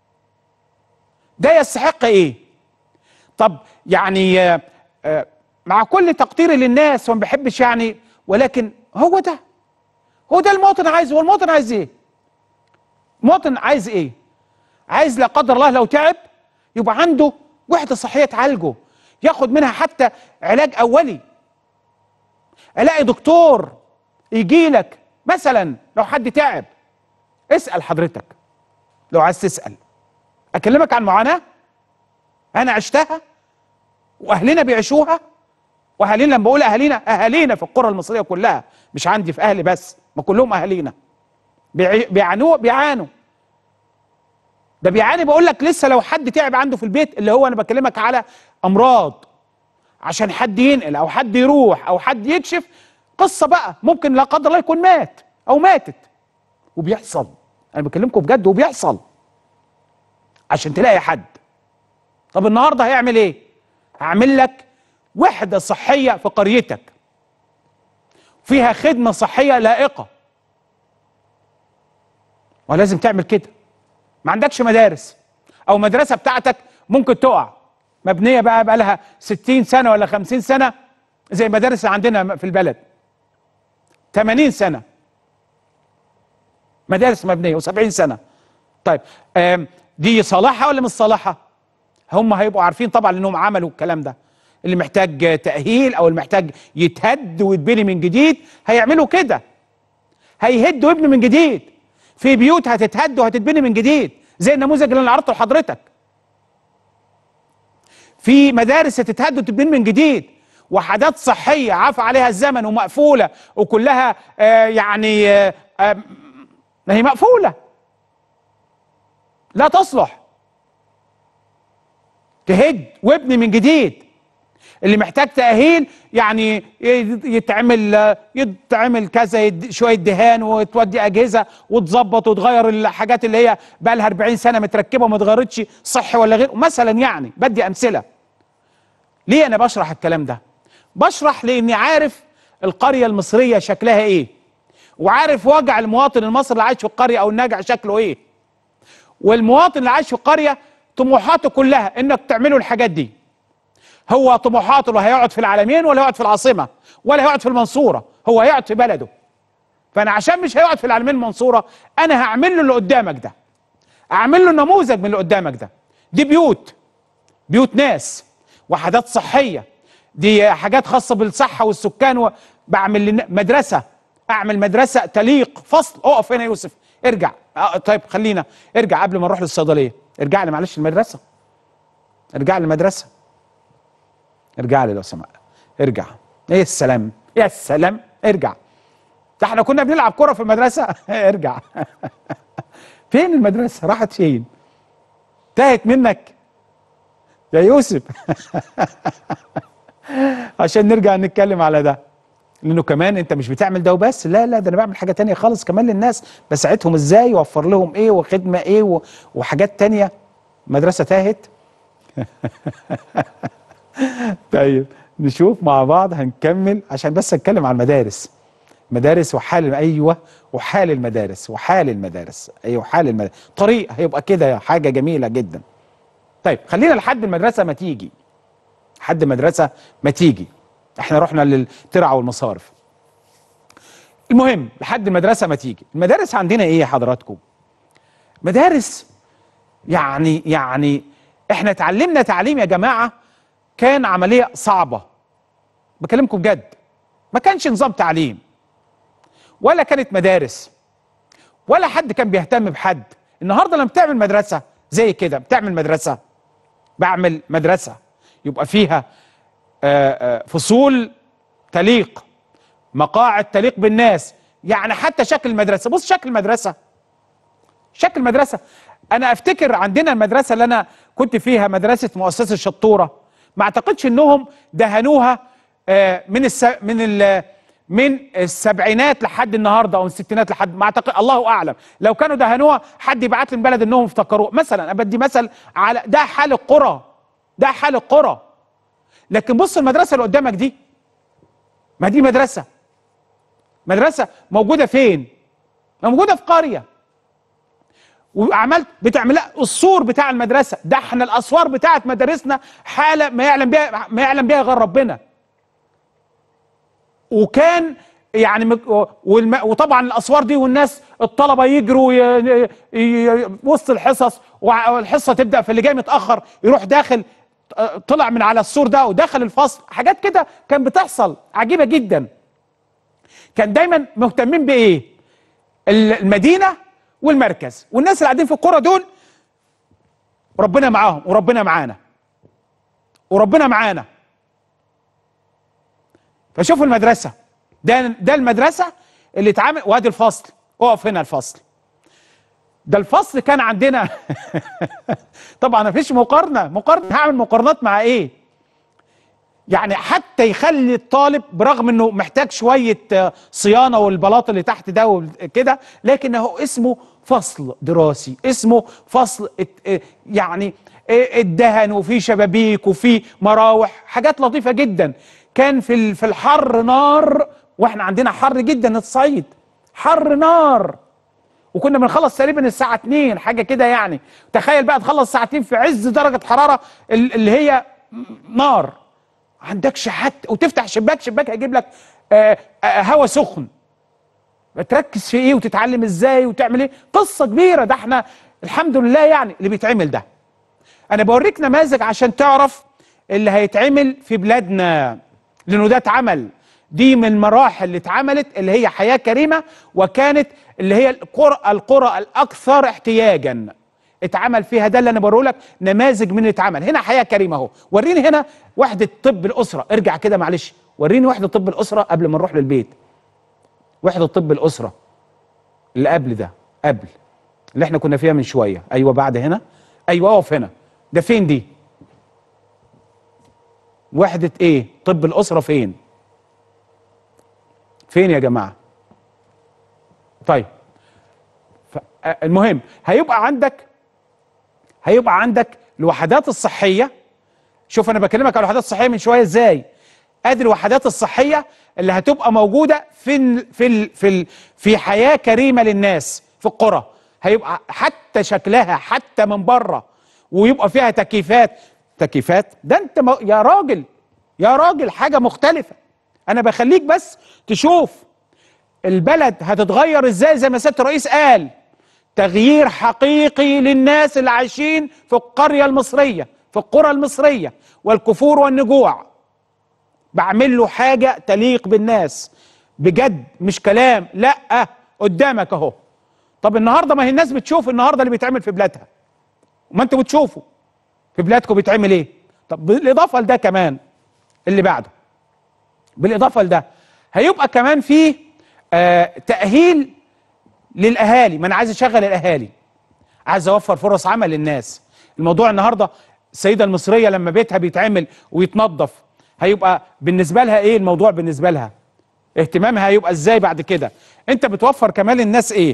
ده يستحق ايه؟ طب يعني آآ آآ مع كل تقديري للناس وما بحبش يعني، ولكن هو ده هو ده المواطن عايزه. هو المواطن عايز ايه؟ المواطن عايز ايه؟ عايز لا قدر الله لو تعب يبقى عنده وحده صحيه تعالجه، ياخد منها حتى علاج اولي. الاقي دكتور يجي لك مثلا لو حد تعب. اسال حضرتك لو عايز تسال، اكلمك عن معاناه انا عشتها واهلنا بيعيشوها. واهالينا لما بقول اهالينا اهالينا في القرى المصريه كلها، مش عندي في اهلي بس، ما كلهم اهالينا بيعانوا بيعانوا. ده بيعاني بقول لك لسه لو حد تعب عنده في البيت، اللي هو انا بكلمك على امراض عشان حد ينقل او حد يروح او حد يكشف، قصه بقى ممكن لا قدر الله يكون مات او ماتت. وبيحصل، انا بكلمكم بجد وبيحصل عشان تلاقي حد. طب النهارده هيعمل ايه؟ هعمل لك وحده صحيه في قريتك فيها خدمه صحيه لائقه، ولازم تعمل كده. ما عندكش مدارس او مدرسه بتاعتك ممكن تقع، مبنيه بقى بقى لها ستين سنه ولا خمسين سنه زي المدارس اللي عندنا في البلد، ثمانين سنه مدارس مبنيه وسبعين سنه. طيب دي صالحه ولا مش صالحه؟ هم هيبقوا عارفين طبعا انهم عملوا الكلام ده. اللي محتاج تاهيل او اللي محتاج يتهد ويتبني من جديد هيعملوا كده، هيهدوا ويبنوا من جديد. في بيوت هتتهد وهتتبني من جديد زي النموذج اللي انا عرضته لحضرتك. في مدارس هتتهد وتتبني من جديد، وحدات صحيه عفى عليها الزمن ومقفوله وكلها آه يعني آه آه هي مقفوله لا تصلح. تهد وابني من جديد. اللي محتاج تأهيل يعني يتعمل يتعمل كذا شويه دهان وتودي اجهزه وتظبط وتغير الحاجات اللي هي بقى لها أربعين سنه متركبه وما اتغيرتش صحي ولا غيره مثلا. يعني بدي امثله. ليه انا بشرح الكلام ده؟ بشرح لاني عارف القريه المصريه شكلها ايه، وعارف وجع المواطن المصري اللي عايش في القريه او الناجع شكله ايه. والمواطن اللي عايش في القريه طموحاته كلها انك تعملوا الحاجات دي. هو طموحاته لا هيقعد في العالمين ولا هيقعد في العاصمه ولا هيقعد في المنصوره، هو هيقعد في بلده. فانا عشان مش هيقعد في العالمين المنصوره انا هعمل له اللي قدامك ده، اعمل له نموذج من اللي قدامك ده. دي بيوت بيوت ناس، وحدات صحيه، دي حاجات خاصه بالصحه والسكان. وبعمل مدرسه، اعمل مدرسه تليق فصل. اقف هنا يا يوسف، ارجع. اه طيب خلينا ارجع قبل ما نروح للصيدليه. ارجع لي معلش المدرسه، ارجع لي المدرسه، ارجع لي لو سمحت. ارجع. ايه السلام يا السلام، ارجع. ده احنا كنا بنلعب كرة في المدرسة. ارجع. فين المدرسة؟ راحت فين؟ تاهت منك يا يوسف. عشان نرجع نتكلم على ده، لانه كمان انت مش بتعمل ده وبس، لا لا ده انا بعمل حاجة تانية خالص كمان للناس. بساعدهم ازاي، واوفر لهم ايه، وخدمة ايه، وحاجات تانية. مدرسة تاهت. طيب نشوف مع بعض، هنكمل عشان بس اتكلم عن المدارس. مدارس وحال، ايوه وحال المدارس وحال المدارس ايوه حال المدارس. طريق هيبقى كده حاجه جميله جدا. طيب خلينا لحد المدرسه ما تيجي، لحد المدرسه ما تيجي. احنا رحنا للترع والمصارف. المهم لحد المدرسه ما تيجي. المدارس عندنا ايه يا حضراتكم؟ مدارس يعني يعني احنا اتعلمنا تعليم يا جماعه كان عمليه صعبه، بكلمكم بجد. ما كانش نظام تعليم، ولا كانت مدارس، ولا حد كان بيهتم بحد. النهارده لما بتعمل مدرسه زي كده، بتعمل مدرسه، بعمل مدرسه يبقى فيها آآ آآ فصول تليق، مقاعد تليق بالناس. يعني حتى شكل المدرسه، بص شكل المدرسه، شكل المدرسه. انا افتكر عندنا المدرسه اللي انا كنت فيها، مدرسه مؤسسه الشطوره، ما اعتقدش انهم دهنوها من الس... من ال... من السبعينات لحد النهارده او الستينات لحد، ما اعتقد، الله اعلم. لو كانوا دهنوها حد يبعت لي البلد انهم افتكروه مثلا. انا بدي مثل على ده، حال القرى، ده حال القرى. لكن بص المدرسه اللي قدامك دي، ما دي مدرسه، مدرسه موجوده فين؟ موجوده في قريه، وعملت بتعملها السور بتاع المدرسه. ده احنا الاسوار بتاعت مدارسنا حاله ما يعلم بها ما يعلم بها غير ربنا. وكان يعني والم... وطبعا الاسوار دي، والناس الطلبه يجروا ي... ي... وسط الحصص، والحصه تبدا، في اللي جاي متاخر يروح داخل، طلع من على السور ده ودخل الفصل. حاجات كده كان بتحصل عجيبه جدا. كان دايما مهتمين بايه؟ المدينه والمركز، والناس اللي قاعدين في القرى دول ربنا معاهم، وربنا معانا، وربنا معانا. فشوفوا المدرسه، ده ده المدرسه اللي اتعمل. وادي الفصل، اقف هنا الفصل ده. الفصل كان عندنا طبعا مفيش مقارنه، مقارنه هعمل مقارنات مع ايه؟ يعني حتى يخلي الطالب برغم انه محتاج شويه صيانه والبلاط اللي تحت ده وكده، لكنه اسمه فصل دراسي، اسمه فصل يعني الدهن، وفي شبابيك وفي مراوح، حاجات لطيفه جدا. كان في في الحر نار، واحنا عندنا حر جدا الصعيد، حر نار، وكنا بنخلص تقريبا الساعه اتنين حاجه كده. يعني تخيل بقى تخلص الساعه اتنين في عز درجه حراره اللي هي نار، عندكش حتى، وتفتح شباك، شباك هيجيب لك آآ آآ هوا سخن. تركز في ايه وتتعلم ازاي وتعمل ايه، قصه كبيره. ده احنا الحمد لله يعني اللي بيتعمل ده. انا بوريك نماذج عشان تعرف اللي هيتعمل في بلادنا، لانه ده اتعمل. دي من المراحل اللي اتعملت، اللي هي حياه كريمه، وكانت اللي هي القرى القرى الاكثر احتياجا اتعمل فيها. ده اللي انا بقول لك نماذج من اللي اتعمل. هنا حياه كريمه اهو. وريني هنا وحده طب الاسره، ارجع كده معلش، وريني وحده طب الاسره قبل ما نروح للبيت. وحده طب الاسره اللي قبل ده، قبل اللي احنا كنا فيها من شويه. ايوه بعد هنا، ايوه اقف هنا. ده فين دي؟ وحده ايه؟ طب الاسره فين؟ فين يا جماعه؟ طيب المهم هيبقى عندك هيبقى عندك الوحدات الصحيه. شوف انا بكلمك على الوحدات الصحيه من شويه ازاي. ادي الوحدات الصحيه اللي هتبقى موجوده في ال في ال في ال في حياه كريمه للناس في القرى. هيبقى حتى شكلها حتى من بره، ويبقى فيها تكييفات. تكييفات ده انت م... يا راجل يا راجل حاجه مختلفه. انا بخليك بس تشوف البلد هتتغير ازاي، زي ما سياده الرئيس قال، تغيير حقيقي للناس اللي عايشين في القريه المصريه، في القرى المصريه والكفور والنجوع. بعمل له حاجه تليق بالناس بجد، مش كلام، لا قدامك اهو. طب النهارده ما هي الناس بتشوف النهارده اللي بيتعمل في بلادها، وما انتوا بتشوفوا في بلادكم بيتعمل ايه. طب بالاضافه لده كمان اللي بعده، بالاضافه لده هيبقى كمان في آه تاهيل للاهالي. ما انا عايز اشغل الاهالي، عايز اوفر فرص عمل للناس. الموضوع النهارده السيده المصريه لما بيتها بيتعمل ويتنظف، هيبقى بالنسبه لها ايه الموضوع؟ بالنسبه لها اهتمامها هيبقى ازاي بعد كده؟ انت بتوفر كمان للناس ايه؟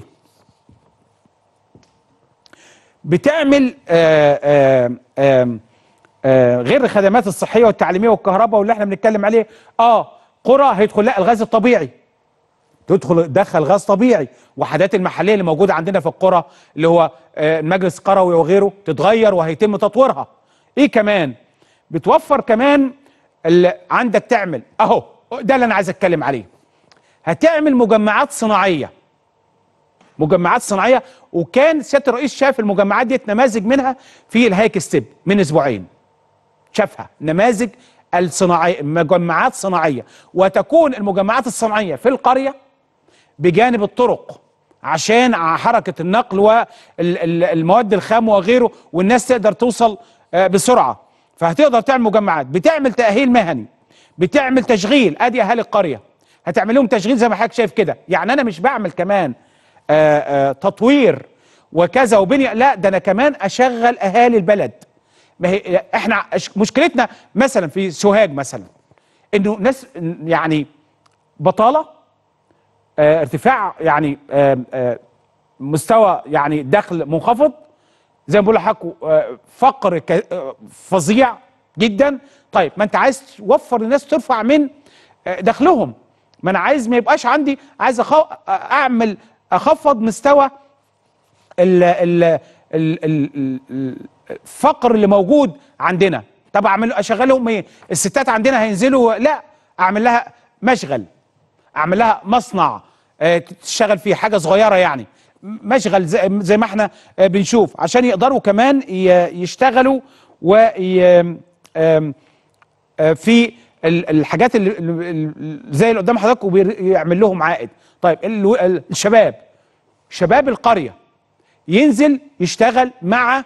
بتعمل آآ آآ آآ آآ غير الخدمات الصحيه والتعليميه والكهرباء واللي احنا بنتكلم عليه. اه قرى هيدخل لها الغاز الطبيعي، تدخل تدخل غاز طبيعي. وحدات المحليه اللي موجوده عندنا في القرى اللي هو المجلس القروي وغيره تتغير وهيتم تطويرها. ايه كمان بتوفر؟ كمان اللي عندك تعمل اهو، ده اللي انا عايز اتكلم عليه. هتعمل مجمعات صناعيه، مجمعات صناعيه. وكان سياده الرئيس شاف المجمعات دي نماذج منها في الهايك ستيب من اسبوعين. شافها، نماذج الصناعيه، مجمعات صناعيه، وتكون المجمعات الصناعيه في القريه بجانب الطرق عشان حركه النقل والمواد الخام وغيره، والناس تقدر توصل بسرعه. فهتقدر تعمل مجمعات، بتعمل تاهيل مهني، بتعمل تشغيل، ادي اهالي القريه هتعمل لهم تشغيل زي ما حضرتك شايف كده. يعني انا مش بعمل كمان آآ آآ تطوير وكذا وبنية، لا ده انا كمان اشغل اهالي البلد. ما هي احنا مشكلتنا مثلا في سوهاج مثلا انه ناس يعني بطاله، آه ارتفاع يعني آه آه مستوى يعني دخل منخفض، زي ما بقول لحضرتك آه فقر آه فظيع جدا. طيب ما انت عايز توفر للناس ترفع من آه دخلهم، ما انا عايز ما يبقاش عندي، عايز أخو اعمل اخفض مستوى ال ال ال الفقر اللي موجود عندنا. طب اعمل اشغلهم ايه؟ الستات عندنا هينزلوا؟ لا، اعمل لها مشغل، اعمل لها مصنع اه تشتغل فيه حاجه صغيره، يعني مشغل زي, زي ما احنا اه بنشوف، عشان يقدروا كمان يشتغلوا و في الحاجات اللي زي اللي قدام حضرتك ويعمل لهم عائد. طيب الشباب، شباب القريه ينزل يشتغل مع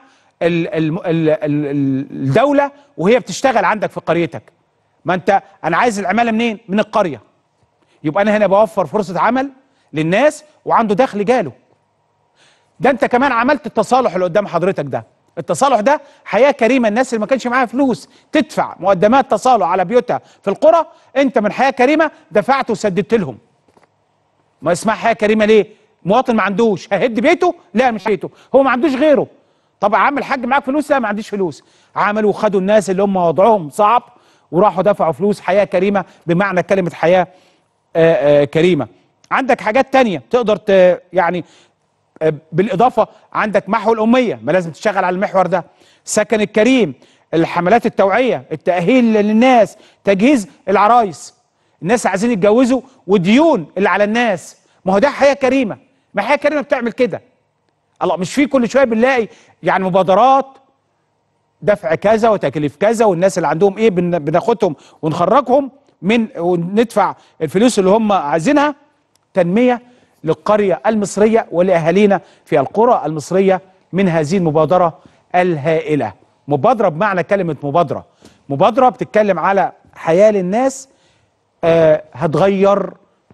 الدولة وهي بتشتغل عندك في قريتك. ما انت انا عايز العمالة منين؟ من القرية. يبقى انا هنا بوفر فرصة عمل للناس وعنده دخل جاله. ده انت كمان عملت التصالح اللي قدام حضرتك ده. التصالح ده حياة كريمة، الناس اللي ما كانش معاها فلوس تدفع مقدمات تصالح على بيوتها في القرى، انت من حياة كريمة دفعت وسددت لهم. ما اسمها حياة كريمة ليه؟ مواطن ما عندوش، ههد بيته؟ لا مش بيته، هو ما عندوش غيره. طب عم الحاج معاك فلوس؟ لا ما عنديش فلوس. عملوا وخدوا الناس اللي هم وضعهم صعب وراحوا دفعوا فلوس. حياة كريمة بمعنى كلمة حياة آآ آآ كريمة. عندك حاجات تانية تقدر ت يعني بالإضافة عندك محو الأمية، ما لازم تشتغل على المحور ده. السكن الكريم، الحملات التوعية، التأهيل للناس، تجهيز العرايس، الناس عايزين يتجوزوا، وديون اللي على الناس. ما هو ده حياة كريمة. ما حياة كريمة بتعمل كده. الله، مش في كل شويه بنلاقي يعني مبادرات دفع كذا وتكليف كذا، والناس اللي عندهم ايه بناخدهم ونخرجهم من وندفع الفلوس اللي هم عايزينها. تنميه للقريه المصريه ولاهالينا في القرى المصريه من هذه المبادره الهائله. مبادره بمعنى كلمه مبادره، مبادره بتتكلم على حياه للناس آه هتغير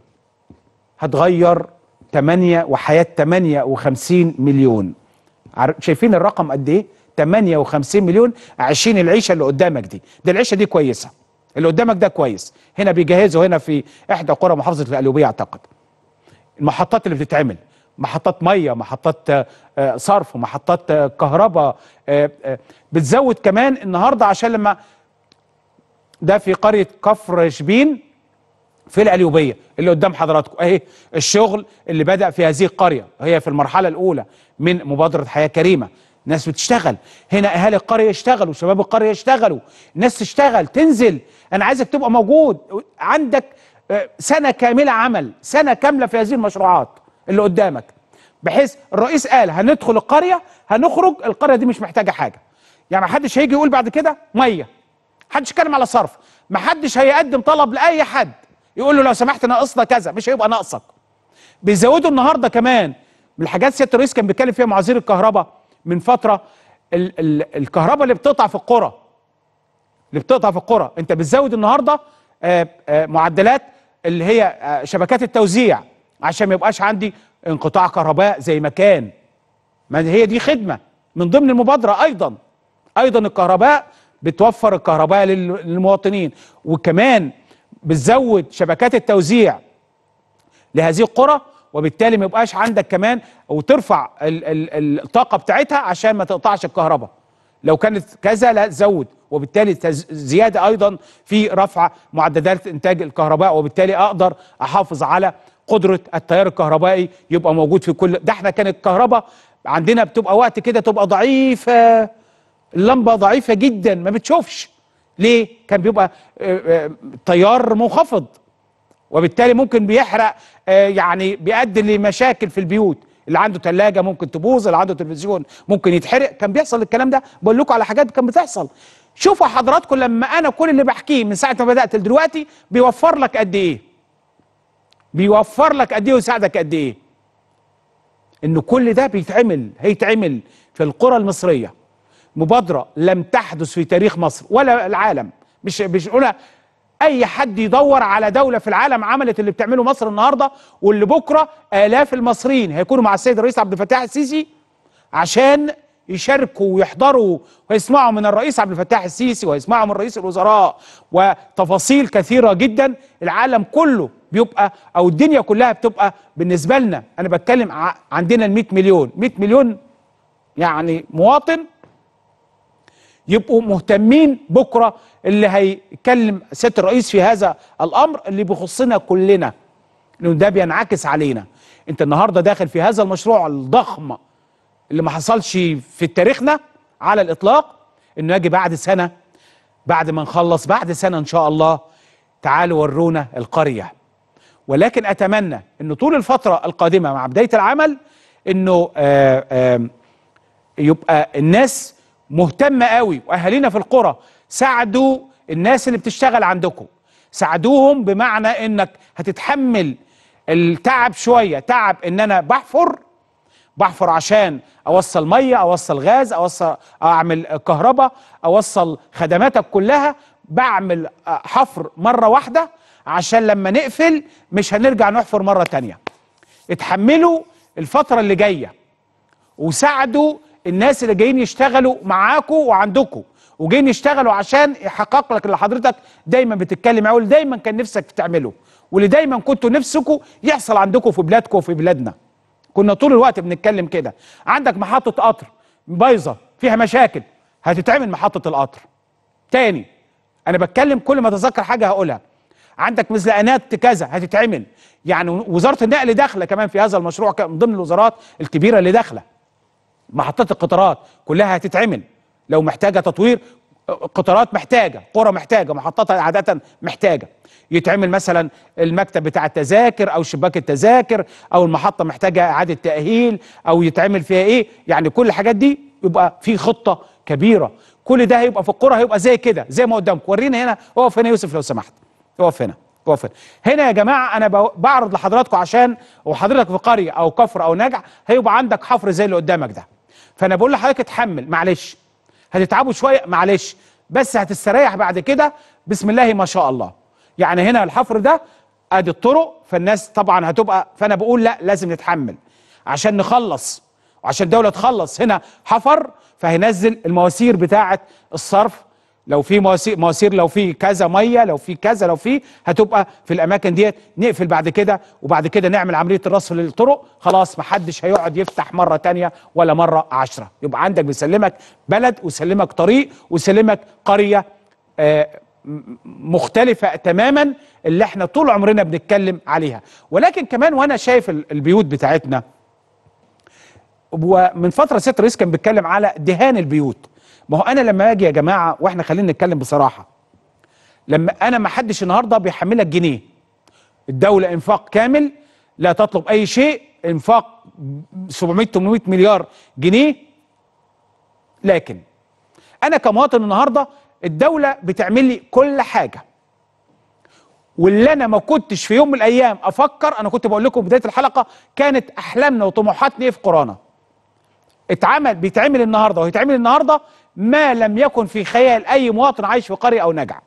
هتغير ثمانية وحياة ثمانية وخمسين مليون. شايفين الرقم قد ايه؟ ثمانية وخمسين مليون عايشين العيشه اللي قدامك دي. ده العيشه دي كويسه، اللي قدامك ده كويس. هنا بيجهزوا هنا في احدى قرى محافظه القليوبيه اعتقد المحطات اللي بتتعمل، محطات ميه، محطات صرف، محطات كهرباء، بتزود كمان النهارده عشان لما ده في قريه كفر شبين في القليوبيه اللي قدام حضراتكم اهي. الشغل اللي بدأ في هذه القريه هي في المرحله الاولى من مبادره حياه كريمه. ناس بتشتغل هنا، اهالي القريه يشتغلوا، شباب القريه يشتغلوا، الناس تشتغل تنزل. انا عايزك تبقى موجود عندك سنه كامله عمل، سنه كامله في هذه المشروعات اللي قدامك، بحيث الرئيس قال هندخل القريه هنخرج القريه دي مش محتاجه حاجه. يعني ما حدش هيجي يقول بعد كده ميه، محدش يتكلم على صرف، ما حدش هيقدم طلب لاي حد يقول له لو سمحت ناقصنا كذا، مش هيبقى ناقصك. بيزودوا النهارده كمان من الحاجات سياده الرئيس كان بيتكلم فيها مع وزير الكهرباء من فتره، ال ال الكهرباء اللي بتقطع في القرى، اللي بتقطع في القرى انت بتزود النهارده آآ آآ معدلات اللي هي شبكات التوزيع عشان ما يبقاش عندي انقطاع كهرباء زي ما كان. ما هي دي خدمه من ضمن المبادره. ايضا ايضا الكهرباء بتوفر الكهرباء للمواطنين، وكمان بتزود شبكات التوزيع لهذه القرى، وبالتالي ما يبقاش عندك كمان وترفع ال ال الطاقه بتاعتها عشان ما تقطعش الكهرباء. لو كانت كذا لا تزود، وبالتالي زياده ايضا في رفع معدلات انتاج الكهرباء، وبالتالي اقدر احافظ على قدره التيار الكهربائي يبقى موجود في كل ده. احنا كانت الكهرباء عندنا بتبقى وقت كده تبقى ضعيفه، اللمبه ضعيفه جدا ما بتشوفش. ليه؟ كان بيبقى تيار منخفض، وبالتالي ممكن بيحرق، يعني بيؤدي لمشاكل في البيوت. اللي عنده ثلاجه ممكن تبوظ، اللي عنده تلفزيون ممكن يتحرق. كان بيحصل الكلام ده، بقول لكم على حاجات كان بتحصل. شوفوا حضراتكم لما انا كل اللي بحكيه من ساعه ما بدات لدلوقتي بيوفر لك قد ايه؟ بيوفر لك قد ايه ويساعدك قد ايه؟ ان كل ده بيتعمل، هيتعمل في القرى المصريه. مبادره لم تحدث في تاريخ مصر ولا العالم. مش مش قلنا اي حد يدور على دوله في العالم عملت اللي بتعمله مصر النهارده، واللي بكره الاف المصريين هيكونوا مع السيد الرئيس عبد الفتاح السيسي عشان يشاركوا ويحضروا ويسمعوا من الرئيس عبد الفتاح السيسي ويسمعوا من رئيس الوزراء وتفاصيل كثيره جدا. العالم كله بيبقى او الدنيا كلها بتبقى بالنسبه لنا، انا بتكلم عندنا ال مئة مليون، مئة مليون يعني مواطن يبقوا مهتمين بكره اللي هيكلم سياده الرئيس في هذا الامر اللي بيخصنا كلنا، لانه ده بينعكس علينا. انت النهارده داخل في هذا المشروع الضخم اللي ما حصلش في تاريخنا على الاطلاق، انه يجي بعد سنه، بعد ما نخلص بعد سنه ان شاء الله تعالوا ورونا القريه. ولكن اتمنى انه طول الفتره القادمه مع بدايه العمل انه آآ آآ يبقى الناس مهتمه قوي، واهالينا في القرى ساعدوا الناس اللي بتشتغل عندكم، ساعدوهم بمعنى انك هتتحمل التعب شويه، تعب ان انا بحفر بحفر عشان اوصل ميه، اوصل غاز، اوصل اعمل كهرباء، اوصل خدماتك كلها، بعمل حفر مره واحده عشان لما نقفل مش هنرجع نحفر مره تانيه. اتحملوا الفتره اللي جايه وساعدوا الناس اللي جايين يشتغلوا معاكم وعندكم، وجايين يشتغلوا عشان يحقق لك اللي حضرتك دايما بتتكلم عنه، واللي دايما كان نفسك تعمله، واللي دايما كنتوا نفسكم يحصل عندكم في بلادكم وفي بلادنا. كنا طول الوقت بنتكلم كده. عندك محطة قطر بايظة فيها مشاكل، هتتعمل محطة القطر تاني. أنا بتكلم كل ما أتذكر حاجة هقولها. عندك مزلقانات كذا هتتعمل، يعني وزارة النقل داخلة كمان في هذا المشروع من ضمن الوزارات الكبيرة اللي داخلة. محطات القطارات كلها هتتعمل لو محتاجة تطوير، قطارات محتاجة، قرى محتاجة، محطات عادة محتاجة. يتعمل مثلا المكتب بتاع التذاكر او شباك التذاكر، او المحطة محتاجة اعادة تأهيل، او يتعمل فيها ايه، يعني كل الحاجات دي يبقى في خطة كبيرة. كل ده هيبقى في القرى، هيبقى زي كده زي ما قدامكم. ورينا هنا، اقف هنا يوسف لو سمحت، اقف هنا، اقف هنا. هنا يا جماعة انا بعرض لحضراتكم عشان وحضرتك في قرية او كفر او نجع هيبقى عندك حفر زي اللي قدامك ده. فانا بقول لحضرتك اتحمل، معلش هتتعبوا شويه معلش، بس هتستريح بعد كده بسم الله ما شاء الله. يعني هنا الحفر ده ادي الطرق، فالناس طبعا هتبقى، فانا بقول لا لازم نتحمل عشان نخلص وعشان الدوله تخلص. هنا حفر فهينزل المواسير بتاعه الصرف، لو في مواسير مواسير لو في كذا ميه، لو في كذا، لو في هتبقى في الاماكن ديت. نقفل بعد كده، وبعد كده نعمل عمليه الرصف للطرق، خلاص محدش هيقعد يفتح مره تانيه ولا مره عشرة. يبقى عندك بيسلمك بلد ويسلمك طريق ويسلمك قريه آه مختلفه تماما اللي احنا طول عمرنا بنتكلم عليها. ولكن كمان وانا شايف البيوت بتاعتنا، ومن فتره سياده الرئيس كان بيتكلم على دهان البيوت. ما هو انا لما اجي يا جماعه، واحنا خلينا نتكلم بصراحه، لما انا ما حدش النهارده بيحملك جنيه، الدوله انفاق كامل لا تطلب اي شيء، انفاق سبعمئة ثمانمئة مليار جنيه. لكن انا كمواطن النهارده الدوله بتعمل لي كل حاجه، واللي انا ما كنتش في يوم من الايام افكر، انا كنت بقول لكم في بدايه الحلقه كانت احلامنا وطموحاتنا ايه في قرانا. اتعمل بيتعمل النهارده وهيتعمل النهارده ما لم يكن في خيال اي مواطن عايش في قريه او نجع.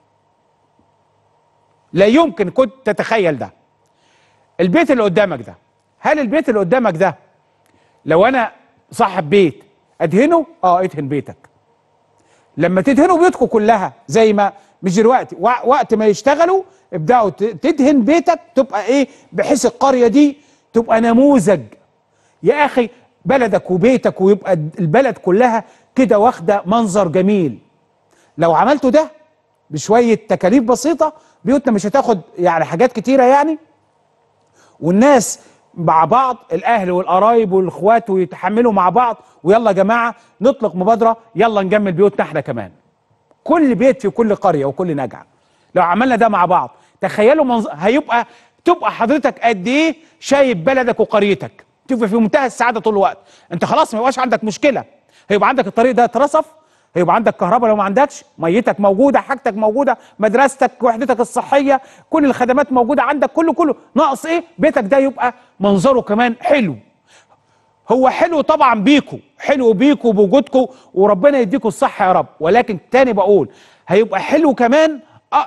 لا يمكن كنت تتخيل ده. البيت اللي قدامك ده، هل البيت اللي قدامك ده لو انا صاحب بيت ادهنه؟ اه ادهن بيتك. لما تدهنوا بيوتكم كلها زي ما مش دلوقتي، وقت ما يشتغلوا ابداوا تدهن بيتك، تبقى ايه بحيث القريه دي تبقى نموذج يا اخي، بلدك وبيتك، ويبقى البلد كلها كده واخده منظر جميل. لو عملتوا ده بشويه تكاليف بسيطه، بيوتنا مش هتاخد يعني حاجات كتيره يعني، والناس مع بعض، الاهل والقرايب والاخوات، ويتحملوا مع بعض، ويلا يا جماعه نطلق مبادره، يلا نجمل بيوتنا احنا كمان. كل بيت في كل قريه وكل نجعه لو عملنا ده مع بعض، تخيلوا منظر هيبقى، تبقى حضرتك قد ايه شايف بلدك وقريتك، تبقى في منتهى السعاده طول الوقت. انت خلاص ما يبقاش عندك مشكله، هيبقى عندك الطريق ده اترصف، هيبقى عندك كهرباء لو ما عندكش، ميتك موجوده، حاجتك موجوده، مدرستك، وحدتك الصحيه، كل الخدمات موجوده عندك، كله كله. ناقص ايه؟ بيتك ده يبقى منظره كمان حلو. هو حلو طبعا بيكو، حلو بيكو بوجودكو، وربنا يديكوا الصحه يا رب، ولكن تاني بقول هيبقى حلو كمان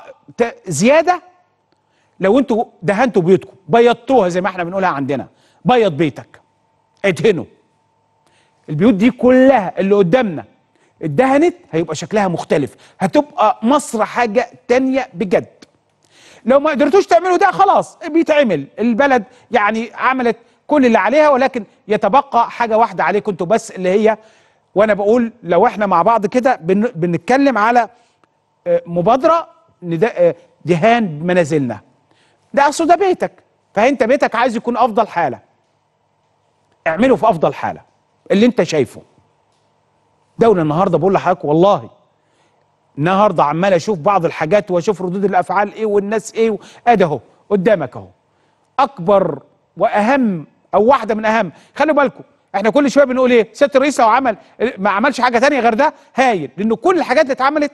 زياده لو انتوا دهنتوا بيوتكم، بيضتوها زي ما احنا بنقولها عندنا. بيض بيتك، ادهنه. البيوت دي كلها اللي قدامنا اتدهنت هيبقى شكلها مختلف، هتبقى مصر حاجه تانيه بجد. لو ما قدرتوش تعملوا ده خلاص بيتعمل، البلد يعني عملت كل اللي عليها، ولكن يتبقى حاجه واحده عليكم انتوا بس، اللي هي، وانا بقول لو احنا مع بعض كده بن بنتكلم على مبادره دهان منازلنا. ده اصل ده بيتك، فانت بيتك عايز يكون افضل حاله، اعمله في افضل حاله اللي انت شايفه. دولة النهارده بقول لحضرتك والله النهارده عمال اشوف بعض الحاجات واشوف ردود الافعال ايه والناس ايه، ادي اهو قدامك اهو اكبر واهم او واحده من اهم. خلوا بالكم احنا كل شويه بنقول ايه؟ سياده الرئيس لو عمل ما عملش حاجه ثانيه غير ده هايل، لان كل الحاجات اللي اتعملت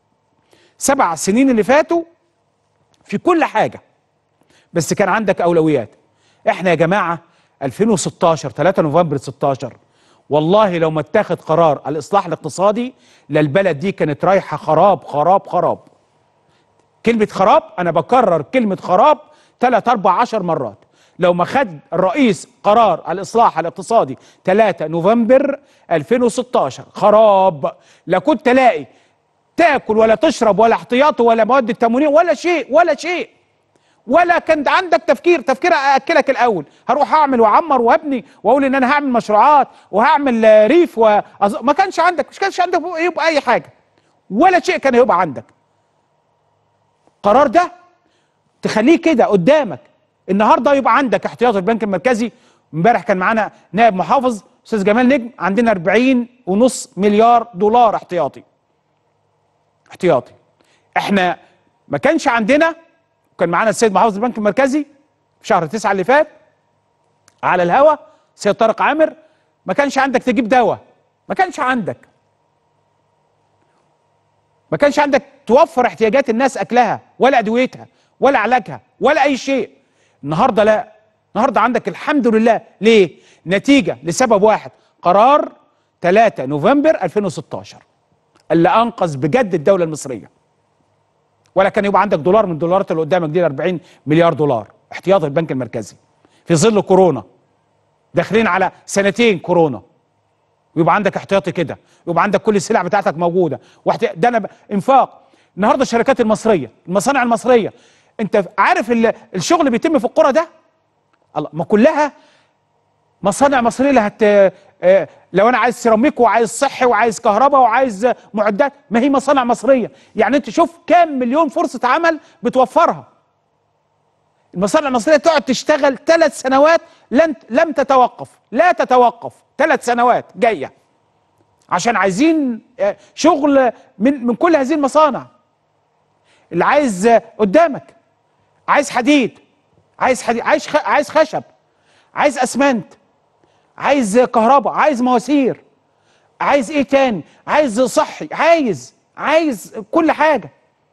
سبع سنين اللي فاتوا في كل حاجه، بس كان عندك اولويات. احنا يا جماعه ألفين وستاشر ثلاثة نوفمبر ستاشر والله لو ما اتاخد قرار الاصلاح الاقتصادي للبلد دي كانت رايحه خراب خراب خراب. كلمه خراب انا بكرر كلمه خراب ثلاث اربع عشر مرات. لو ما خد الرئيس قرار الاصلاح الاقتصادي ثلاثة نوفمبر ألفين وستاشر خراب، لا كنت تلاقي تاكل ولا تشرب ولا احتياطي ولا مواد التموين ولا شيء ولا شيء، ولا كان عندك تفكير تفكير ااكلك الاول هروح اعمل واعمر وابني واقول ان انا هعمل مشروعات وهعمل ريف و... ما كانش عندك مش كانش عندك يبقى اي حاجه ولا شيء كان يبقى عندك. القرار ده تخليه كده قدامك النهارده يبقى عندك احتياطي البنك المركزي. امبارح كان معانا نائب محافظ استاذ جمال نجم، عندنا أربعين ونص مليار دولار احتياطي. احتياطي احنا ما كانش عندنا. كان معانا السيد محافظ البنك المركزي في شهر تسعة اللي فات على الهوا السيد طارق عامر، ما كانش عندك تجيب دواء، ما كانش عندك ما كانش عندك توفر احتياجات الناس اكلها ولا ادويتها ولا علاجها ولا اي شيء. النهارده لا، النهارده عندك الحمد لله. ليه؟ نتيجه لسبب واحد، قرار ثلاثة نوفمبر ألفين وستاشر اللي انقذ بجد الدوله المصريه. ولا كان يبقى عندك دولار من الدولارات اللي قدامك دي أربعين مليار دولار احتياطي البنك المركزي في ظل كورونا، داخلين على سنتين كورونا، ويبقى عندك احتياطي كده، يبقى عندك كل السلع بتاعتك موجوده. واحتياط ده انا ب... انفاق. النهارده الشركات المصريه، المصانع المصريه، انت عارف ال... الشغل اللي بيتم في القرى ده الله ما كلها مصانع مصريه اللي هت آه لو انا عايز سيراميك وعايز صحي وعايز كهرباء وعايز معدات، ما هي مصانع مصريه. يعني انت شوف كام مليون فرصه عمل بتوفرها المصانع المصريه. تقعد تشتغل ثلاث سنوات لن لم تتوقف، لا تتوقف ثلاث سنوات جايه عشان عايزين آه شغل من من كل هذه المصانع. اللي عايز آه قدامك عايز حديد، عايز حديد، عايز خ... عايز خشب، عايز اسمنت، عايز كهرباء، عايز مواسير، عايز ايه تاني، عايز صحي، عايز عايز كل حاجه.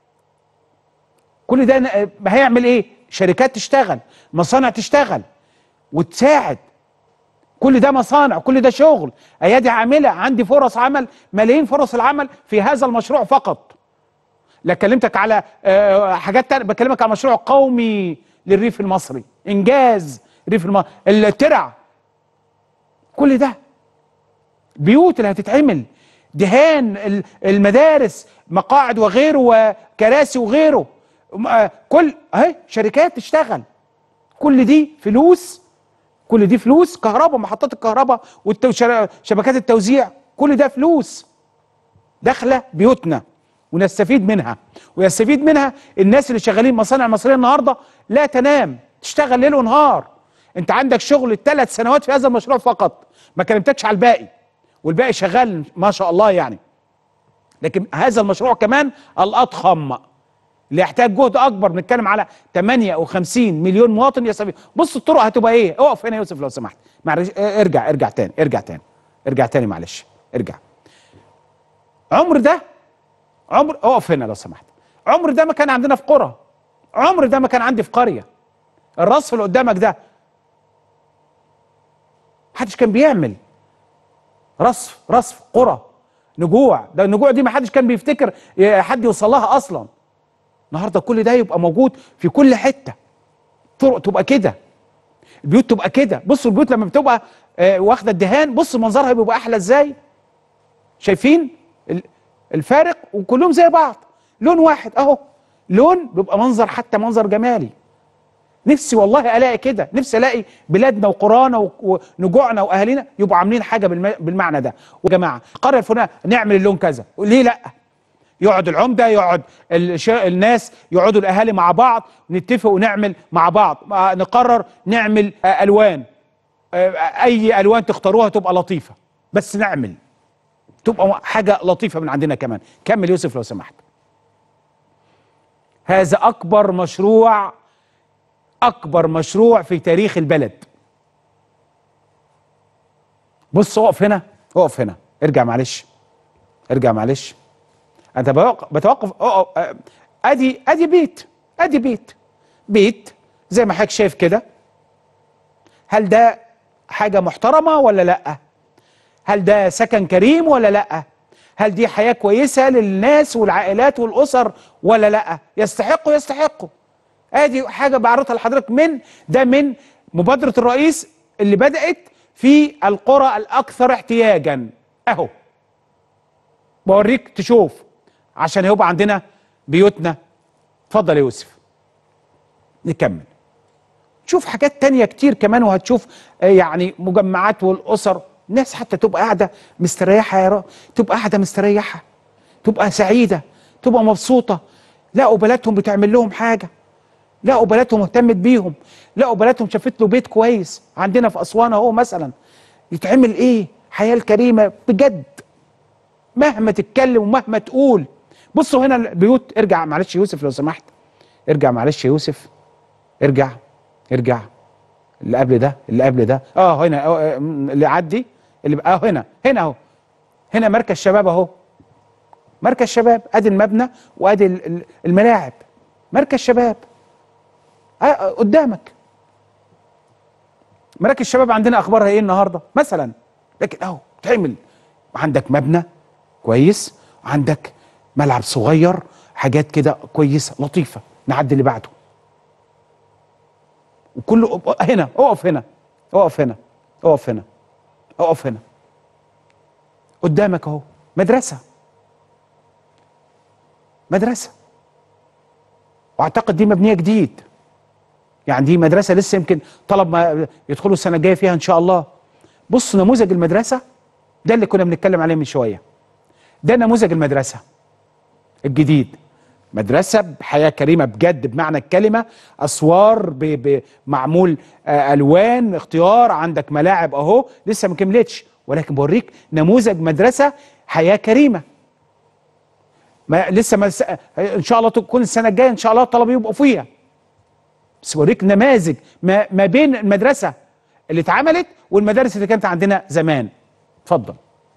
كل ده هيعمل ايه؟ شركات تشتغل، مصانع تشتغل وتساعد. كل ده مصانع، كل ده شغل، ايادي عامله. عندي فرص عمل، ملايين فرص العمل في هذا المشروع فقط. لا كلمتك على حاجات تانية، بكلمك على مشروع قومي للريف المصري، انجاز ريف المصري، الترع، كل ده بيوت اللي هتتعمل، دهان المدارس، مقاعد وغيره وكراسي وغيره، كل اهي شركات تشتغل. كل دي فلوس، كل دي فلوس. كهرباء، محطات الكهرباء وشبكات التوزيع، كل ده فلوس داخله بيوتنا ونستفيد منها. ويستفيد منها الناس اللي شغالين مصانع مصريه النهارده لا تنام، تشتغل ليل ونهار. انت عندك شغل ثلاث سنوات في هذا المشروع فقط، ما كلمتكش على الباقي، والباقي شغال ما شاء الله يعني. لكن هذا المشروع كمان الاضخم اللي يحتاج جهد اكبر بنتكلم على ثمانية وخمسين مليون مواطن يستفيد. بص الطرق هتبقى ايه؟ اقف هنا يا يوسف لو سمحت، معلش ارجع ارجع تاني ارجع تاني ارجع تاني معلش ارجع. عمر ده عمر اقف هنا لو سمحت. عمر ده ما كان عندنا في قرى، عمر ده ما كان عندي في قريه. الرصف اللي قدامك ده محدش كان بيعمل رصف رصف قرى نجوع، ده النجوع دي محدش كان بيفتكر حد يوصل لها اصلا. النهارده كل ده يبقى موجود في كل حته، طرق تبقى كده، البيوت تبقى كده. بصوا البيوت لما بتبقى آه واخده الدهان، بص منظرها بيبقى احلى ازاي. شايفين الفارق؟ وكلهم زي بعض، لون واحد اهو، لون بيبقى منظر، حتى منظر جمالي. نفسي والله الاقي كده، نفسي الاقي بلادنا وقرانا ونجوعنا واهالينا يبقوا عاملين حاجه بالمعنى ده. ويا جماعه القريه الفلانيه نعمل اللون كذا، ليه لا؟ يقعد العمده، يقعد الناس، يقعدوا الاهالي مع بعض، نتفق ونعمل مع بعض، نقرر نعمل الوان، اي الوان تختاروها تبقى لطيفه، بس نعمل تبقى حاجه لطيفه من عندنا كمان. كمل يوسف لو سمحت. هذا اكبر مشروع، اكبر مشروع في تاريخ البلد. بص اقف هنا، اقف هنا، ارجع معلش ارجع معلش. انت بتوقف. ادي ادي بيت، ادي بيت بيت زي ما حضرتك شايف كده. هل ده حاجه محترمه ولا لا؟ هل ده سكن كريم ولا لا؟ هل دي حياه كويسه للناس والعائلات والاسر ولا لا؟ يستحقوا يستحقوا. ادي حاجه بعرضها لحضرتك من ده، من مبادره الرئيس اللي بدات في القرى الاكثر احتياجا اهو. بوريك تشوف عشان يبقى عندنا بيوتنا. اتفضل يا يوسف نكمل. تشوف حاجات تانية كتير كمان، وهتشوف يعني مجمعات والاسر، ناس حتى تبقى قاعده مستريحه يا رب، تبقى قاعده مستريحه، تبقى سعيده، تبقى مبسوطه. لقوا بلدهم بتعمل لهم حاجه، لقوا بلدهم اهتمت بيهم، لقوا بلدهم شافت له بيت كويس. عندنا في اسوان اهو مثلا يتعمل ايه؟ حياه الكريمه بجد مهما تتكلم ومهما تقول. بصوا هنا البيوت. ارجع معلش يا يوسف لو سمحت، ارجع معلش يا يوسف، ارجع ارجع اللي قبل ده، اللي قبل ده اه هنا اه اللي عدي اللي اه هنا هنا اهو، هنا مركز شباب اهو، مركز شباب. ادي المبنى وادي الملاعب، مركز شباب آه قدامك. مراكز الشباب عندنا اخبارها ايه النهارده مثلا؟ لكن اهو تعمل، عندك مبنى كويس، عندك ملعب صغير، حاجات كده كويسه لطيفه. نعدي اللي بعده. وكله هنا. اقف هنا اقف هنا اقف هنا اقف هنا قدامك اهو مدرسه، مدرسه، واعتقد دي مبنيه جديد. يعني دي مدرسه لسه يمكن طلب ما يدخلوا السنه الجايه فيها ان شاء الله. بص نموذج المدرسه ده اللي كنا بنتكلم عليه من شويه، ده نموذج المدرسه الجديد. مدرسه بحياه كريمه بجد بمعنى الكلمه، اسوار معمول آه الوان اختيار، عندك ملاعب اهو لسه ما كملتش، ولكن بوريك نموذج مدرسه حياه كريمه. ما لسه ما ان شاء الله تكون السنه الجايه ان شاء الله الطلبه يبقوا فيها. بس بوريك نماذج ما, ما بين المدرسه اللي اتعملت والمدارس اللي كانت عندنا زمان. اتفضل.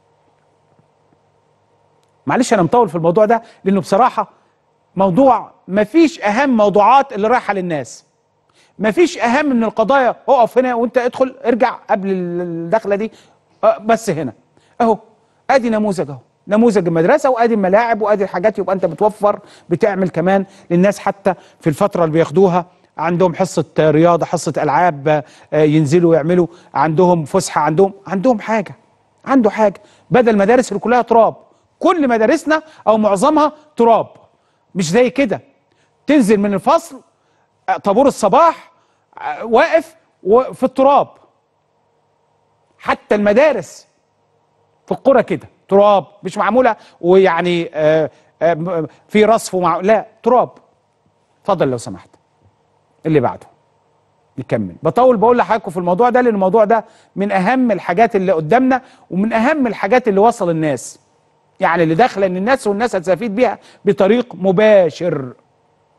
معلش انا مطول في الموضوع ده لانه بصراحه موضوع ما فيش اهم موضوعات اللي رايحه للناس، ما فيش اهم من القضايا. اقف هنا وانت ادخل ارجع قبل الدخله دي أه بس هنا اهو، ادي نموذج اهو، نموذج المدرسه، وادي الملاعب وادي الحاجات. يبقى انت بتوفر، بتعمل كمان للناس حتى في الفتره اللي بياخدوها عندهم حصه رياضه، حصه العاب، ينزلوا يعملوا، عندهم فسحه، عندهم عندهم حاجه، عنده حاجه، بدل المدارس اللي كلها تراب. كل مدارسنا او معظمها تراب، مش زي كده تنزل من الفصل طابور الصباح واقف في التراب. حتى المدارس في القرى كده تراب، مش معموله ويعني آآ آآ في رصف ومع... لا تراب. اتفضل لو سمحت اللي بعده نكمل. بطول بقول لحضراتكم في الموضوع ده لان الموضوع ده من اهم الحاجات اللي قدامنا ومن اهم الحاجات اللي وصل الناس، يعني اللي داخله ان الناس والناس هتستفيد بيها بطريق مباشر.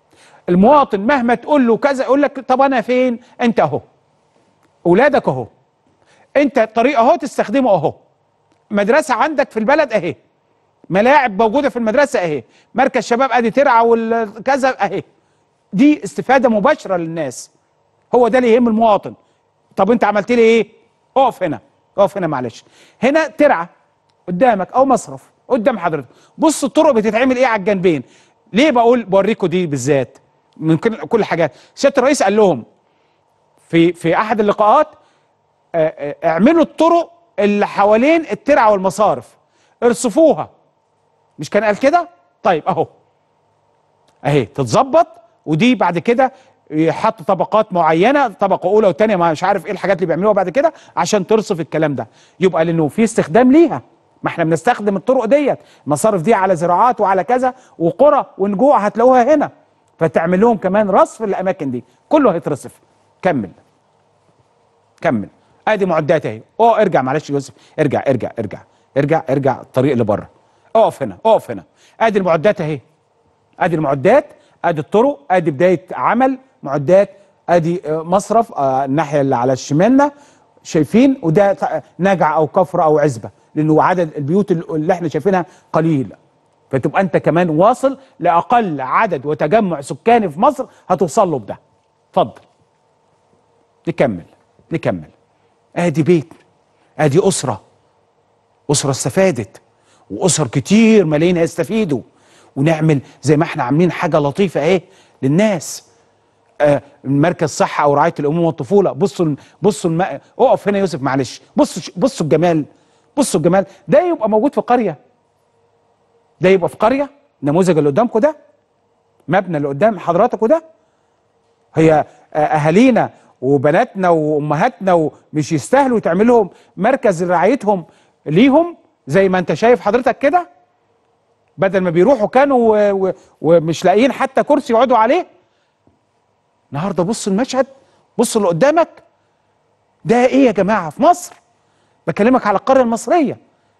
المواطن مهما تقول له كذا يقول لك طب انا فين؟ انت اهو، اولادك اهو، انت الطريق اهو تستخدمه اهو، مدرسه عندك في البلد اهي، ملاعب موجوده في المدرسه اهي، مركز شباب ادي ترعى والكذا اهي. دي استفاده مباشره للناس، هو ده اللي يهم المواطن. طب انت عملت لي ايه؟ اقف هنا، اقف هنا معلش، هنا ترعى قدامك او مصرف قدام حضرتك، بص الطرق بتتعمل ايه على الجنبين. ليه بقول بوريكم دي بالذات؟ من كل الحاجات سياده الرئيس قال لهم في في احد اللقاءات اعملوا الطرق اللي حوالين الترعه والمصارف، ارصفوها، مش كان قال كده؟ طيب اهو اهي تتظبط، ودي بعد كده يحط طبقات معينه، طبقه اولى وثانيه، مش عارف ايه الحاجات اللي بيعملوها بعد كده عشان ترصف الكلام ده، يبقى لانه في استخدام ليها. ما احنا بنستخدم الطرق ديت، المصارف دي على زراعات وعلى كذا وقرى ونجوع هتلاقوها هنا، فتعمل لهم كمان رصف الاماكن دي، كله هيترصف. كمل كمل، ادي معدات اهي. اه ارجع معلش يا يوسف، ارجع ارجع ارجع ارجع ارجع الطريق اللي بره، اقف هنا اقف هنا، ادي المعدات اهي، ادي المعدات، ادي الطرق، ادي بدايه عمل معدات، ادي مصرف آه الناحيه اللي على شمالنا شايفين، وده نجع او كفر او عزبه، لانه عدد البيوت اللي احنا شايفينها قليل، فتبقى انت كمان واصل لاقل عدد وتجمع سكاني في مصر هتوصل له بده. اتفضل نكمل نكمل. ادي بيت، ادي اسره، اسره استفادت، واسر كتير ملايين هيستفيدوا، ونعمل زي ما احنا عاملين حاجه لطيفه اهي للناس. آه مركز صحه او رعايه الامومه والطفوله. بصوا بصوا الم... اقف هنا يا يوسف معلش، بصوا بصوا الجمال، بصوا الجمال ده يبقى موجود في قريه، ده يبقى في قريه. النموذج اللي قدامكم ده، مبنى اللي قدام حضراتكم ده، هي اهالينا وبناتنا وامهاتنا ومش يستاهلوا تعمل لهم مركز رعايتهم ليهم زي ما انت شايف حضرتك كده، بدل ما بيروحوا كانوا و... و... ومش لاقيين حتى كرسي يقعدوا عليه. النهارده بص المشهد، بص اللي قدامك ده ايه يا جماعه في مصر؟ بكلمك على القريه المصريه.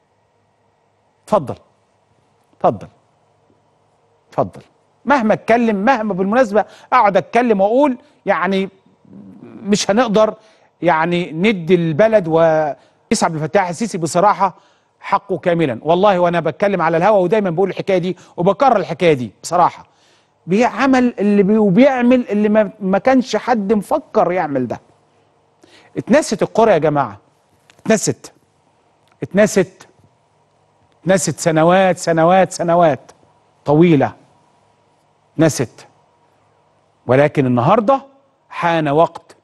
اتفضل اتفضل اتفضل. مهما اتكلم، مهما بالمناسبه اقعد اتكلم واقول، يعني مش هنقدر يعني ندي البلد. ورئيس عبد الفتاح السيسي بصراحه حقه كاملا، والله وانا بتكلم على الهوا ودايما بقول الحكايه دي وبكرر الحكايه دي بصراحه، بيعمل اللي بي وبيعمل اللي ما, ما كانش حد مفكر يعمل ده. اتنست القرى يا جماعه، اتنست اتنست اتنست سنوات سنوات سنوات طويله نست. ولكن النهارده حان وقت